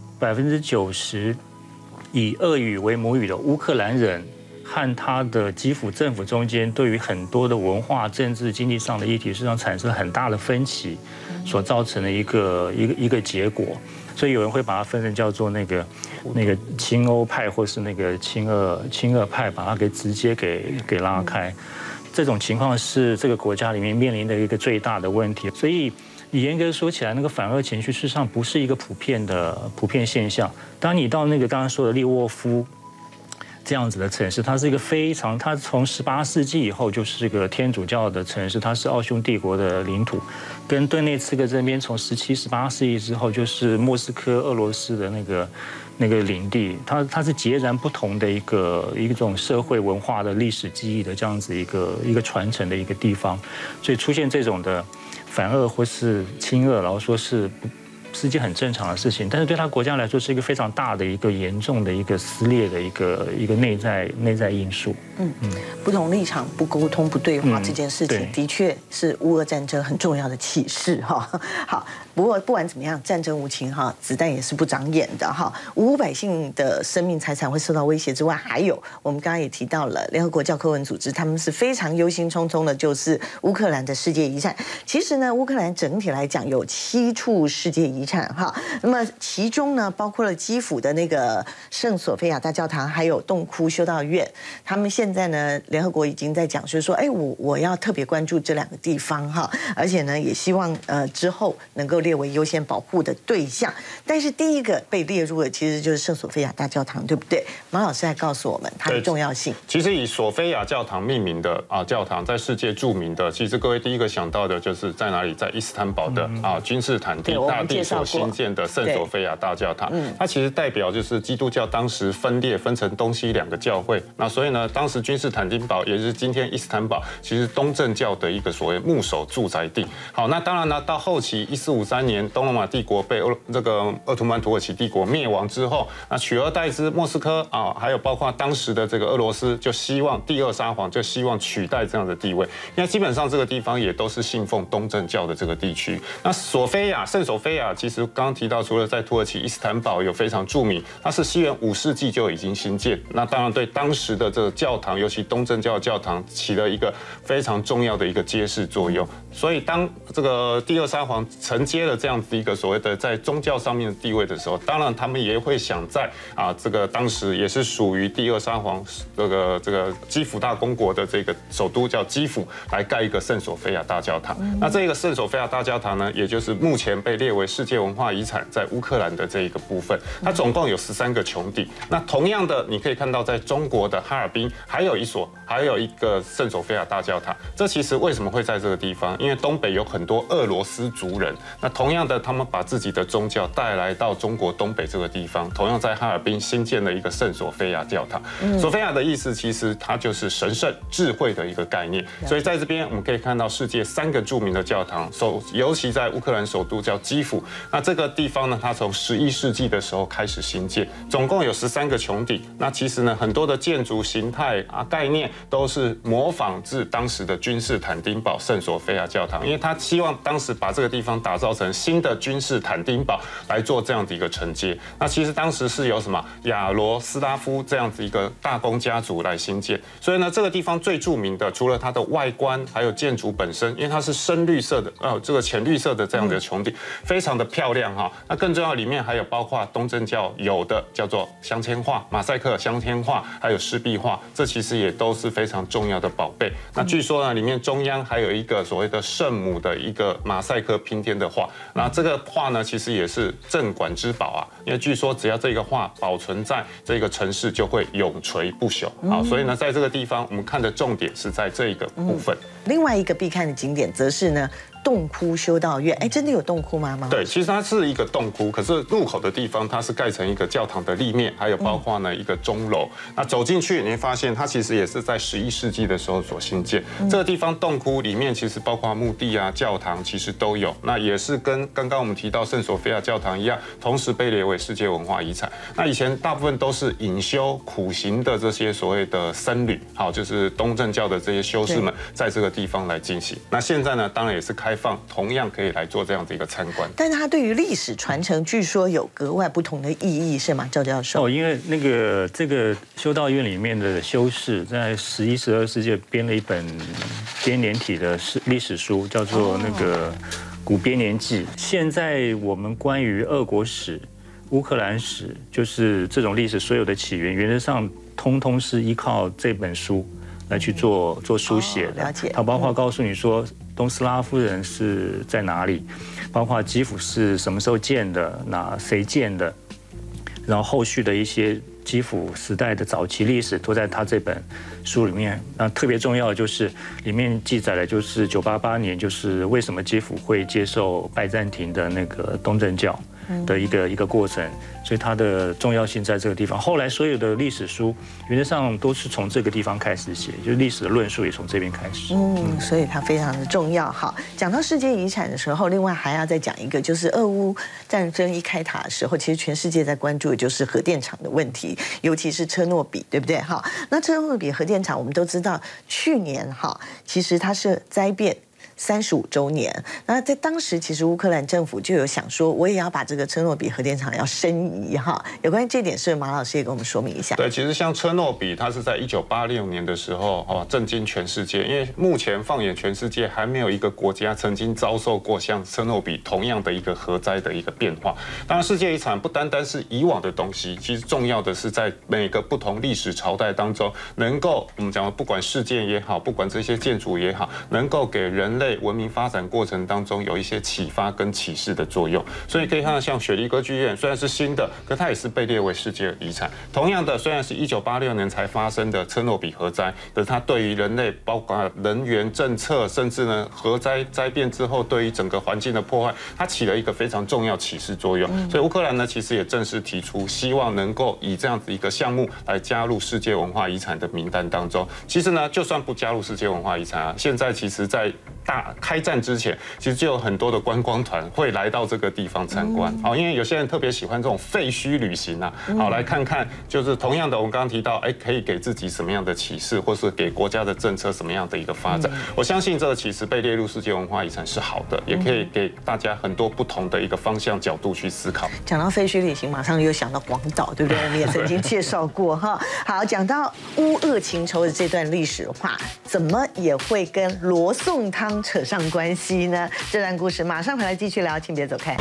90%以俄语为母语的乌克兰人和他的基辅政府中间，对于很多的文化、政治、经济上的议题，实际上产生了很大的分歧，所造成的一个结果。所以有人会把它分成叫做那个亲欧派，或是那个亲俄派，把它直接给拉开。这种情况是这个国家里面面临的一个最大的问题。所以你严格说起来，那个反俄情绪事实上不是一个普遍现象。当你到那个刚刚说的利沃夫这样子的城市，它是一个它从18世纪以后就是一个天主教的城市，它是奥匈帝国的领土，跟顿涅茨克这边从17、18世纪之后就是莫斯科俄罗斯的那个领地，它是截然不同的一种社会文化的历史记忆的这样子一个传承的一个地方，所以出现这种的反俄或是亲俄，然后说是一件很正常的事情，但是对他国家来说是一个非常大的一个严重的一个撕裂的一个内在因素。 不同立场、不沟通、不对话这件事情，的确是乌俄战争很重要的启示哈。好，不过不管怎么样，战争无情哈，子弹也是不长眼的哈。无辜百姓的生命财产会受到威胁之外，还有我们刚刚也提到了联合国教科文组织，他们是非常忧心忡忡的，就是乌克兰的世界遗产。其实呢，乌克兰整体来讲有7处世界遗产哈，那么其中呢，包括了基辅的那个圣索菲亚大教堂，还有洞窟修道院。他们现在呢，联合国已经在讲，就是说，我要特别关注这2个地方哈，而且呢，也希望之后能够列为优先保护的对象。但是第一个被列入的其实就是圣索菲亚大教堂，对不对？马老师还告诉我们它的重要性。 其实以索菲亚教堂命名的教堂，在世界著名的，其实各位第一个想到的就是在哪里？在伊斯坦堡的君士坦丁大帝所新建的圣索菲亚大教堂。它其实代表就是基督教当时分成东西2个教会。那所以呢，当时君士坦丁堡也就是今天伊斯坦堡，其实东正教的一个所谓牧首住宅地。好，那当然呢，到后期1453年东罗马帝国被这个鄂图曼土耳其帝国灭亡之后，那取而代之莫斯科还有包括当时的这个俄罗斯，就希望第2沙皇就希望取代这样的地位，因为基本上这个地方也都是信奉东正教的这个地区。那圣索菲亚其实刚刚提到，除了在土耳其伊斯坦堡有非常著名，它是西元5世纪就已经兴建，那当然对当时的这个教堂，尤其东正教教堂起了一个非常重要的一个揭示作用。所以当这个第2沙皇承接了这样子一个所谓的在宗教上面的地位的时候，当然他们也会想在这个当时也是属于第2沙皇这个基辅大公国的这个首都叫基辅，来盖一个圣索菲亚大教堂。那这个圣索菲亚大教堂呢，也就是目前被列为世界文化遗产在乌克兰的这一个部分，它总共有13个穹顶。那同样的，你可以看到在中国的哈尔滨还有一个圣索菲亚大教堂。这其实为什么会在这个地方？因为东北有很多俄罗斯族人，那同样的，他们把自己的宗教带来到中国东北这个地方，同样在哈尔滨新建了一个圣索菲亚教堂。索菲亚的意思其实它就是神圣、智慧的一个概念。所以在这边我们可以看到世界3个著名的教堂，尤其在乌克兰首都叫基辅。那这个地方呢，它从11世纪的时候开始兴建，总共有13个穹顶。那其实呢，很多的建筑形态概念都是模仿自当时的君士坦丁堡圣索菲亚教堂，因为他希望当时把这个地方打造成新的君士坦丁堡来做这样的一个承接。那其实当时是由什么亚罗斯拉夫这样子一个大公家族来兴建，所以呢，这个地方最著名的除了它的外观，还有建筑本身，因为它是深绿色的这个浅绿色的这样的穹顶，非常的漂亮哈。那更重要，里面还有包括东正教有的叫做镶嵌画、马赛克镶嵌画，还有湿壁画，这其实也都是非常重要的宝贝。那据说呢，里面中央还有一个所谓的圣母的一个马赛克拼贴的画，那这个画呢，其实也是镇馆之宝啊，因为据说只要这个画保存在这个城市，就会永垂不朽。好，所以呢，在这个地方我们看的重点是在这一个部分。 另外一个必看的景点则是呢。洞窟修道院，哎，真的有洞窟吗？ 对，其实它是一个洞窟，可是入口的地方它是盖成一个教堂的立面，还有包括呢一个钟楼。那走进去，你会发现它其实也是在11世纪的时候所兴建。这个地方洞窟里面其实包括墓地啊、教堂，其实都有。那也是跟刚刚我们提到圣索菲亚教堂一样，同时被列为世界文化遗产。那以前大部分都是隐修苦行的这些所谓的僧侣，好，就是东正教的这些修士们在这个地方来进行。那现在呢，当然也是开放，同样可以来做这样子一个参观。 但是它对于历史传承，据说有格外不同的意义，是吗，赵教授？ 因为这个修道院里面的修士在11、12世纪编了一本编年体的历史书，叫做那个《古编年记》。现在我们关于俄国史、乌克兰史，就是这种历史所有的起源，原则上通通是依靠这本书来去做书写的。 了解。 它包括告诉你说东斯拉夫人是在哪里，包括基辅是什么时候建的，谁建的，然后后续的一些基辅时代的早期历史都在他这本书里面。那特别重要的就是里面记载了，就是988年，就是为什么基辅会接受拜占庭的那个东正教的一个过程，所以它的重要性在这个地方。后来所有的历史书原则上都是从这个地方开始写，就是历史的论述也从这边开始。 所以它非常的重要。好，讲到世界遗产的时候，另外还要再讲一个，就是俄乌战争一开打的时候，其实全世界在关注的就是核电厂的问题，尤其是车诺比，对不对？好，那车诺比核电厂我们都知道，去年其实它是灾变35周年。那在当时，其实乌克兰政府就有想说，我也要把这个车诺比核电厂要申遗哈。有关于这点，是马老师也给我们说明一下。 对，其实像车诺比，它是在1986年的时候震惊全世界，因为目前放眼全世界，还没有一个国家曾经遭受过像车诺比同样的一个核灾的一个变化。当然，世界遗产不单单是以往的东西，其实重要的是在每个不同历史朝代当中，能够我们讲不管事件也好，不管这些建筑也好，能够给人类文明发展过程当中有一些启发跟启示的作用。所以可以看到，像雪梨歌剧院虽然是新的，可它也是被列为世界遗产。同样的，虽然是1986年才发生的车诺比核灾，可是它对于人类包括能源政策，甚至呢核灾灾变之后对于整个环境的破坏，它起了一个非常重要启示作用。所以乌克兰呢，其实也正式提出，希望能够以这样子一个项目来加入世界文化遗产的名单当中。其实呢，就算不加入世界文化遗产啊，现在其实在开战之前，其实就有很多的观光团会来到这个地方参观。好，因为有些人特别喜欢这种废墟旅行啊，好来看看，就是同样的，我们刚刚提到，可以给自己什么样的启示，或是给国家的政策什么样的一个发展。我相信这个其实被列入世界文化遗产是好的，也可以给大家很多不同的一个方向角度去思考。 讲到废墟旅行，马上又想到广岛，对不对？我们也曾经介绍过哈。好，讲到乌俄情仇的这段历史的话，怎么也会跟罗宋汤扯上关系呢？这段故事马上回来继续聊，请别走开。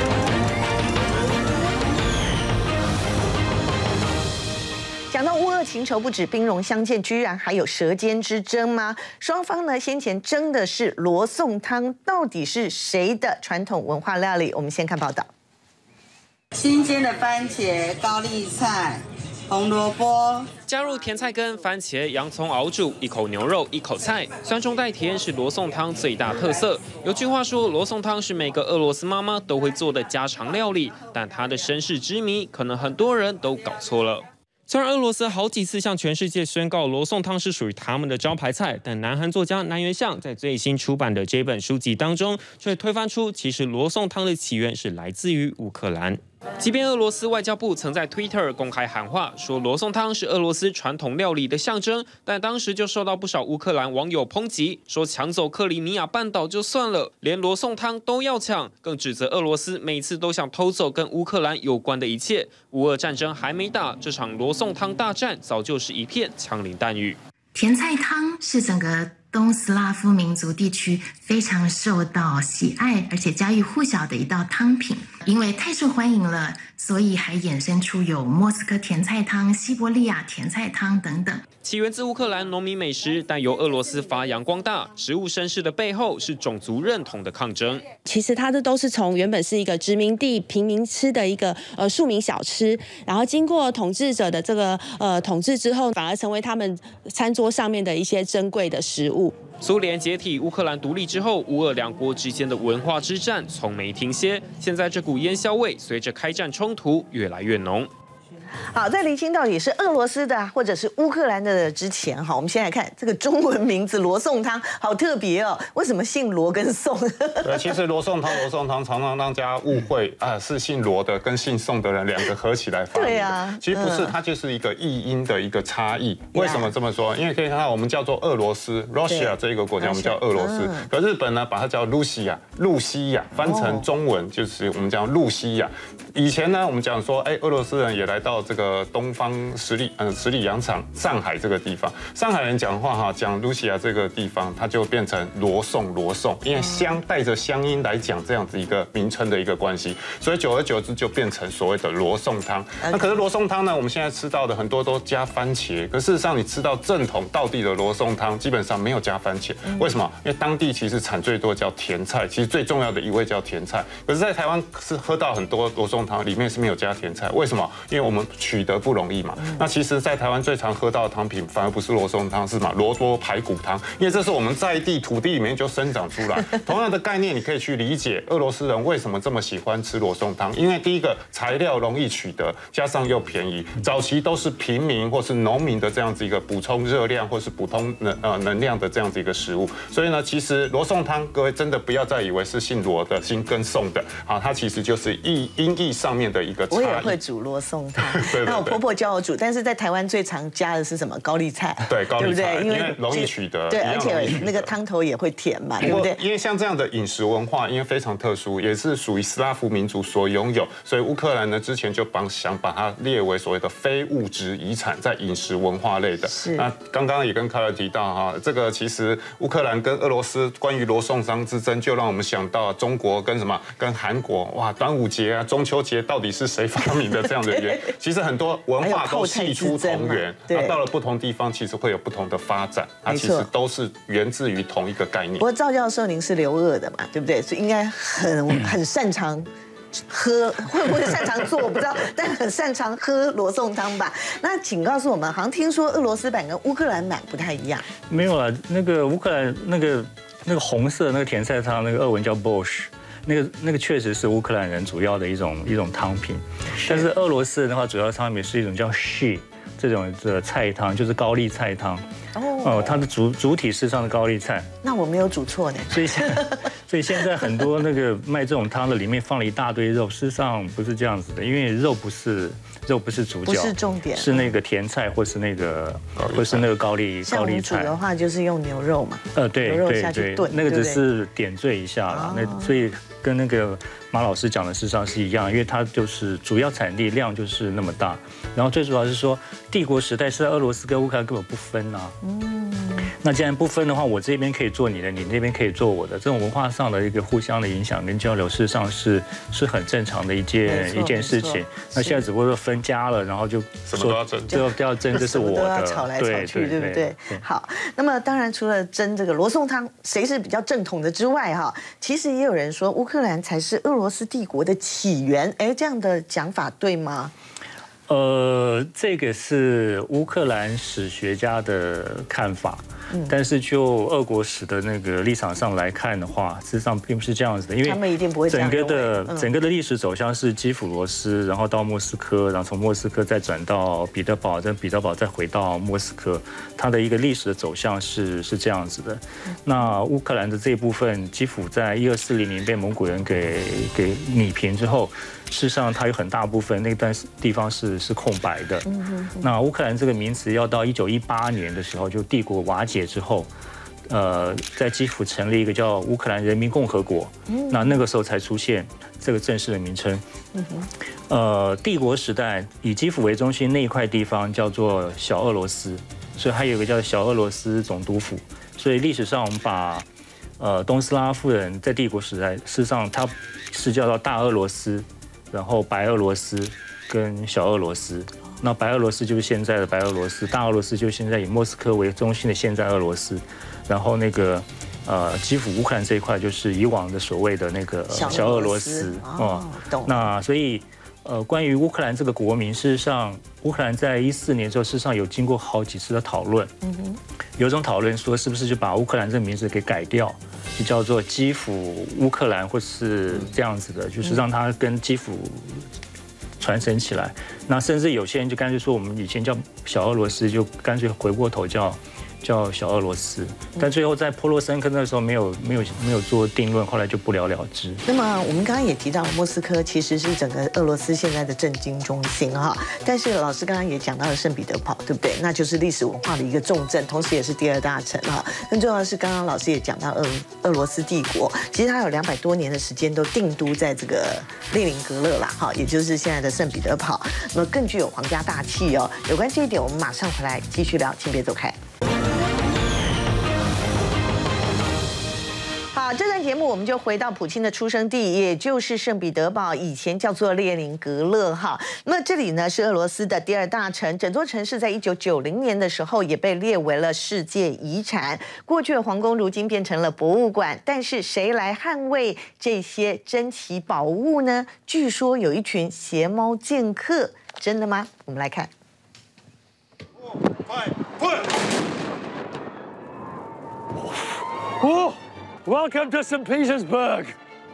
讲到乌俄情仇，不止兵戎相见，居然还有舌尖之争吗？双方呢先前争的是罗宋汤，到底是谁的传统文化料理？我们先看报道。 新鲜的番茄、高丽菜、红萝卜， 加入甜菜根、番茄、洋葱熬煮，一口牛肉，一口菜，酸中带甜是罗宋汤最大特色。有句话说，罗宋汤是每个俄罗斯妈妈都会做的家常料理，但它的身世之谜，可能很多人都搞错了。虽然俄罗斯好几次向全世界宣告罗宋汤是属于他们的招牌菜，但南韩作家南元相在最新出版的这本书籍当中，却推翻出其实罗宋汤的起源是来自于乌克兰。即便俄罗斯外交部曾在 Twitter 公开喊话，说罗宋汤是俄罗斯传统料理的象征，但当时就受到不少乌克兰网友抨击，说抢走克里米亚半岛就算了，连罗宋汤都要抢，更指责俄罗斯每次都想偷走跟乌克兰有关的一切。乌俄战争还没打，这场罗宋汤大战早就是一片枪林弹雨。 甜菜汤是整个东斯拉夫民族地区非常受到喜爱而且家喻户晓的一道汤品。 因为太受欢迎了，所以还衍生出有莫斯科甜菜汤、西伯利亚甜菜汤等等。 起源自乌克兰农民美食，但由俄罗斯发扬光大。食物盛世的背后是种族认同的抗争。 其实它都是从原本是一个殖民地平民吃的一个庶民小吃，然后经过统治者的这个统治之后，反而成为他们餐桌上面的一些珍贵的食物。 苏联解体、乌克兰独立之后，乌俄两国之间的文化之战从没停歇。现在这股烟硝味随着开战冲突越来越浓。 好，在厘清到底是俄罗斯的或者是乌克兰的之前，哈，我们先来看这个中文名字罗宋汤，好特别哦。为什么姓罗跟宋？ 对，其实罗宋汤常常让大家误会啊，是姓罗的跟姓宋的人两个合起来发明的。 对啊， 其实不是，它就是一个译音的一个差异。为什么这么说？因为可以看到我们叫做俄罗斯 （Russia） 这一个国家，我们叫俄罗斯。可日本呢，把它叫露西亚，露西亚翻成中文就是我们讲露西亚。以前呢，我们讲说，哎，俄罗斯人也来到这个东方十里洋场上海这个地方，上海人讲话哈，讲露西亚这个地方，它就变成罗宋，因为带着乡音来讲这样子一个名称的一个关系，所以久而久之就变成所谓的罗宋汤。那可是罗宋汤呢，我们现在吃到的很多都加番茄，可事实上你吃到正统道地的罗宋汤，基本上没有加番茄。为什么？因为当地其实产最多叫甜菜，其实最重要的一味叫甜菜。可是，在台湾是喝到很多罗宋汤里面是没有加甜菜，为什么？因为我们取得不容易嘛。那其实，在台湾最常喝到的汤品，反而不是罗宋汤，是嘛？罗多排骨汤，因为这是我们在地土地里面就生长出来。同样的概念，你可以去理解俄罗斯人为什么这么喜欢吃罗宋汤，因为第一个材料容易取得，加上又便宜。早期都是平民或是农民的这样子一个补充热量或是补充能量的这样子一个食物。所以呢，其实罗宋汤，各位真的不要再以为是姓罗的、姓跟宋的，啊，它其实就是音译上面的一个差异。 我也会煮罗宋汤， 对， 那我婆婆教我煮，但是在台湾最常加的是什么？高丽菜， 对，高丽菜， 对不对？ 因为容易取得， 对，而且那个汤头也会甜嘛，对不对？ 因为像这样的饮食文化，因为非常特殊，也是属于斯拉夫民族所拥有，所以乌克兰呢之前就想把它列为所谓的非物质遗产，在饮食文化类的。 是。 那刚刚也跟凯尔提到哈，这个其实乌克兰跟俄罗斯关于罗宋汤之争，就让我们想到中国跟什么？跟韩国，哇，端午节啊、中秋节到底是谁发明的这样的源？其实很多文化都系出同源，那到了不同地方，其实会有不同的发展，它其实都是源自于同一个概念。 不过赵教授，您是留俄的嘛，对不对？所以应该很擅长喝，会不会擅长做我不知道，但很擅长喝罗宋汤吧？那请告诉我们，好像听说俄罗斯版跟乌克兰版不太一样。 没有啦，那个乌克兰那个红色那个甜菜汤，那个俄文叫 borscht。那个确实是乌克兰人主要的一种汤品，但是俄罗斯人的话，主要汤品是一种叫 shi 这种的菜汤，就是高丽菜汤。哦，它的主体是上的高丽菜。 那我没有煮错呢。 所以现在很多那个卖这种汤的里面放了一大堆肉，事实上不是这样子的，因为肉不是主角， 不是重点， 是那个甜菜或是那个高丽菜。像我们煮的话，就是用牛肉嘛， 对， 牛肉下去炖， 那个只是点缀一下啦。那所以跟那个马老师讲的事实上是一样，因为它就是主要产地量就是那么大，然后最主要是说帝国时代是在俄罗斯跟乌克兰根本不分啊。那既然不分的话，我这边可以做你的，你那边可以做我的，这种文化上的一个互相的影响跟交流，事实上是很正常的一件事情。那现在只不过说分家了，然后就什么都要争， 都要争，这是我的， 都要吵来吵去，对不对？好，那么当然除了争这个罗宋汤谁是比较正统的之外，哈，其实也有人说乌克兰才是俄罗斯帝国的起源，哎，这样的讲法对吗？ 这个是乌克兰史学家的看法，但是就俄国史的那个立场上来看的话，事实上并不是这样子的，因为他们一定不会这样认为。 整个的历史走向是基辅罗斯，然后到莫斯科，然后从莫斯科再转到彼得堡，再彼得堡再回到莫斯科，它的一个历史的走向是这样子的。那乌克兰的这一部分，基辅在1240年被蒙古人给弭平之后，事实上它有很大部分那段地方是空白的。那乌克兰这个名词要到1918年的时候，就帝国瓦解之后，在基辅成立一个叫乌克兰人民共和国，那个时候才出现这个正式的名称。帝国时代以基辅为中心那一块地方叫做小俄罗斯，所以还有一个叫小俄罗斯总督府。所以历史上我们把东斯拉夫人在帝国时代，事实上它是叫做大俄罗斯，然后白俄罗斯跟小俄罗斯。那白俄罗斯就是现在的白俄罗斯，大俄罗斯就是现在以莫斯科为中心的现在俄罗斯，然后那个基辅乌克兰这一块就是以往的所谓的那个小俄罗斯哦。那所以关于乌克兰这个国民，事实上乌克兰在2014年之后，事实上有经过好几次的讨论。有一种讨论说，是不是就把乌克兰这个名字给改掉，就叫做基辅乌克兰，或是这样子的，就是让它跟基辅传承起来。那甚至有些人就干脆说，我们以前叫小俄罗斯，就干脆回过头叫小俄罗斯。但最后在波罗申科那时候没有做定论，后来就不了了之。 那么我们刚刚也提到，莫斯科其实是整个俄罗斯现在的政经中心哈。但是老师刚刚也讲到了圣彼得堡，对不对？那就是历史文化的一个重镇，同时也是第2大城哈。更重要的是，刚刚老师也讲到俄罗斯帝国，其实它有200多年的时间都定都在这个列宁格勒啦哈，也就是现在的圣彼得堡。那么更具有皇家大气哦。有关这一点，我们马上回来继续聊，请别走开。好，这段节目我们就回到普京的出生地，也就是圣彼得堡，以前叫做列宁格勒哈。那么这里呢是俄罗斯的第2大城，整座城市在1990年的时候也被列为了世界遗产。过去的皇宫如今变成了博物馆，但是谁来捍卫这些珍奇宝物呢？据说有一群邪猫剑客，真的吗？我们来看。 Welcome to St. Petersburg.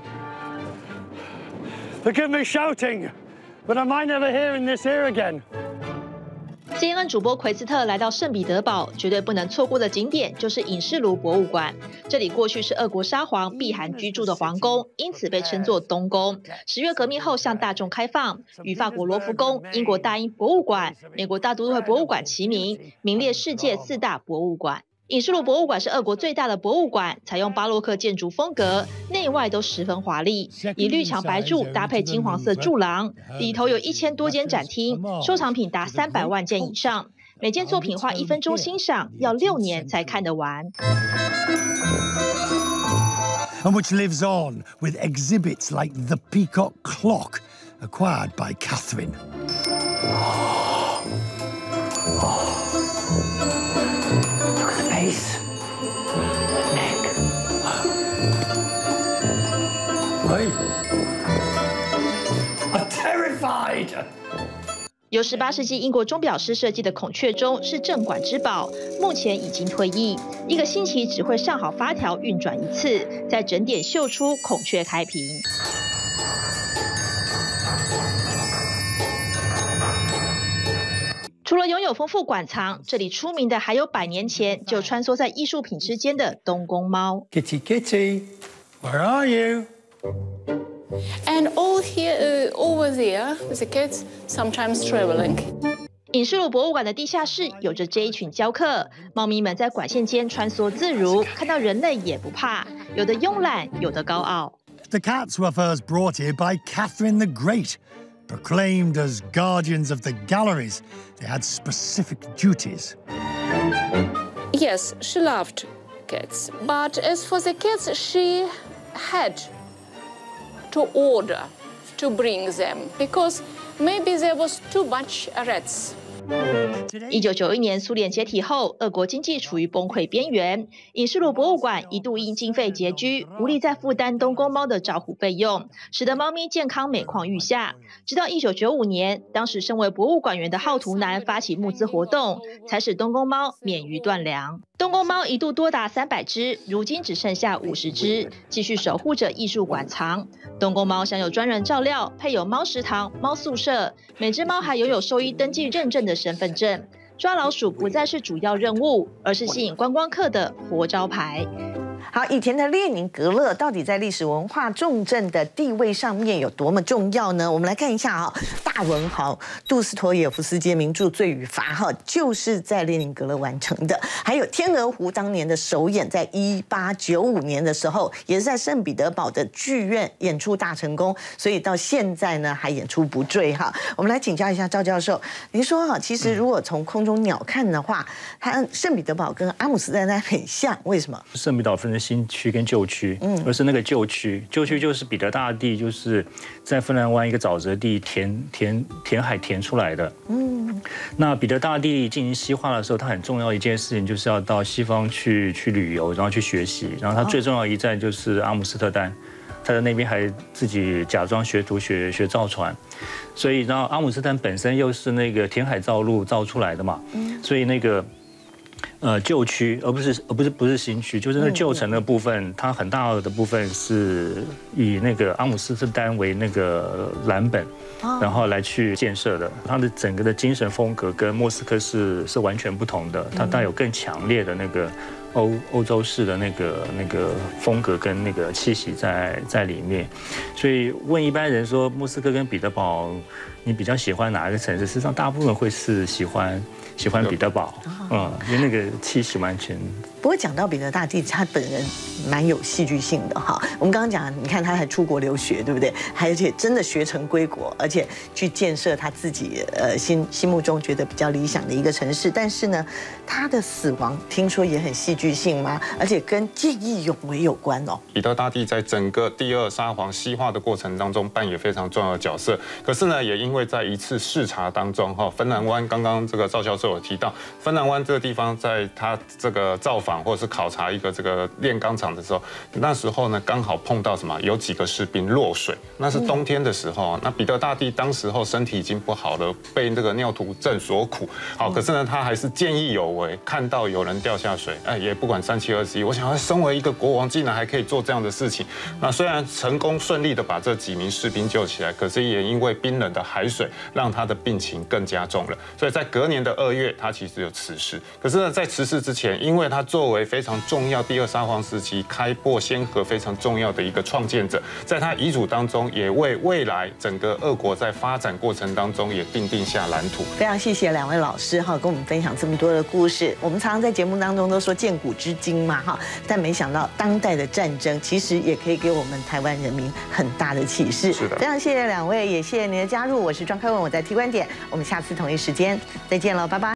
Forgive me shouting, but I might never hear in this ear again. CNN 主播奎斯特来到圣彼得堡，绝对不能错过的景点就是隐士卢博物馆。这里过去是俄国沙皇避寒居住的皇宫，因此被称作东宫。10月革命后向大众开放，与法国罗浮宫、英国大英博物馆、美国大都会博物馆齐名，名列世界4大博物馆。隐士卢博物馆是俄国最大的博物馆，采用巴洛克建筑风格，内外都十分华丽，以绿墙白柱搭配金黄色柱廊，里头有1000多间展厅，收藏品达300万件以上。每件作品花1分钟欣赏，要6年才看得完。 And which lives on with exhibits like the Peacock Clock, acquired by Catherine. Face, neck. Wait. I'm terrified. 由18世纪英国钟表师设计的孔雀钟是镇馆之宝，目前已经退役。一个星期只会上好发条运转1次，在整点秀出孔雀开屏。除了拥有丰富馆藏，这里出名的还有100年前就穿梭在艺术品之间的东宫猫。 Kitty, kitty, where are you? And all here, over there, the kids sometimes traveling. 隐士卢博物馆的地下室有着这一群教客，猫咪们在管线间穿梭自如，看到人类也不怕，有的慵懒，有的高傲。 The cats were first brought here by Catherine the Great. Proclaimed as guardians of the galleries, they had specific duties. Yes, she loved cats, but as for the kids, she had to order to bring them because maybe there was too much rats. 1991年苏联解体后，俄国经济处于崩溃边缘，隐士卢博物馆一度因经费拮据，无力再负担东宫猫的照护费用，使得猫咪健康每况愈下。直到1995年，当时身为博物馆员的浩图南发起募资活动，才使东宫猫免于断粮。东宫猫一度多达300只，如今只剩下50只，继续守护着艺术馆藏。东宫猫享有专人照料，配有猫食堂、猫宿舍，每只猫还拥有兽医登记认证的身份证。抓老鼠不再是主要任务，而是吸引观光客的活招牌。 好，以前的列宁格勒到底在历史文化重镇的地位上面有多么重要呢？我们来看一下啊，大文豪杜斯妥也夫斯基名著《罪与罚》哈，就是在列宁格勒完成的。还有《天鹅湖》当年的首演，在1895年的时候，也是在圣彼得堡的剧院演出大成功，所以到现在呢还演出不坠哈。我们来请教一下赵教授，您说哈，其实如果从空中鸟看的话，它圣彼得堡跟阿姆斯特丹很像，为什么？ 圣彼得堡分成新区跟旧区，而是那个旧区。旧区就是彼得大帝就是在芬兰湾一个沼泽地填海填出来的。那彼得大帝进行西化的时候，他很重要一件事情就是要到西方去旅游，然后去学习。然后他最重要的一站就是阿姆斯特丹。他在那边还自己假装学徒学造船，所以然后阿姆斯特丹本身又是那个填海造陆造出来的嘛，所以那个旧区而不是新区，就是那旧城的部分，它很大的部分是以那个阿姆斯特丹为那个蓝本，然后来去建设的。它的整个的精神风格跟莫斯科是完全不同的，它带有更强烈的那个。欧洲式的那个风格跟那个气息在里面，所以问一般人说莫斯科跟彼得堡，你比较喜欢哪一个城市？事实上，大部分会是喜欢彼得堡，因为那个气息完全。 不过讲到彼得大帝，他本人蛮有戏剧性的哈。我们刚刚讲，你看他还出国留学，对不对？而且真的学成归国，而且去建设他自己心目中觉得比较理想的一个城市。但是呢，他的死亡听说也很戏剧性吗？而且跟见义勇为有关哦。 彼得大帝在整个第二沙皇西化的过程当中扮演非常重要的角色。可是呢，也因为在一次视察当中，芬兰湾刚刚这个赵教授有提到，芬兰湾这个地方在他这个造访或者是考察一个这个炼钢厂的时候，那时候呢刚好碰到什么？有几个士兵落水，那是冬天的时候。那彼得大帝当时候身体已经不好了，被这个尿毒症所苦。好，可是呢他还是见义勇为，看到有人掉下水，也不管3721。我想，身为一个国王，竟然还可以做这样的事情。那虽然成功顺利的把这几名士兵救起来，可是也因为冰冷的海水，让他的病情更加重了。所以在隔年的2月，他其实有辞世。可是呢，在辞世之前，因为他作为非常重要第二沙皇时期开埠先河非常重要的一个创建者，在他遗嘱当中，也为未来整个俄国在发展过程当中也定下蓝图。 非常谢谢两位老师哈，跟我们分享这么多的故事。我们常常在节目当中都说见古知今嘛哈，但没想到当代的战争其实也可以给我们台湾人民很大的启示。 是的， 非常谢谢两位，也谢谢您的加入。我是庄开文，我在T观点，我们下次同一时间再见了，拜拜。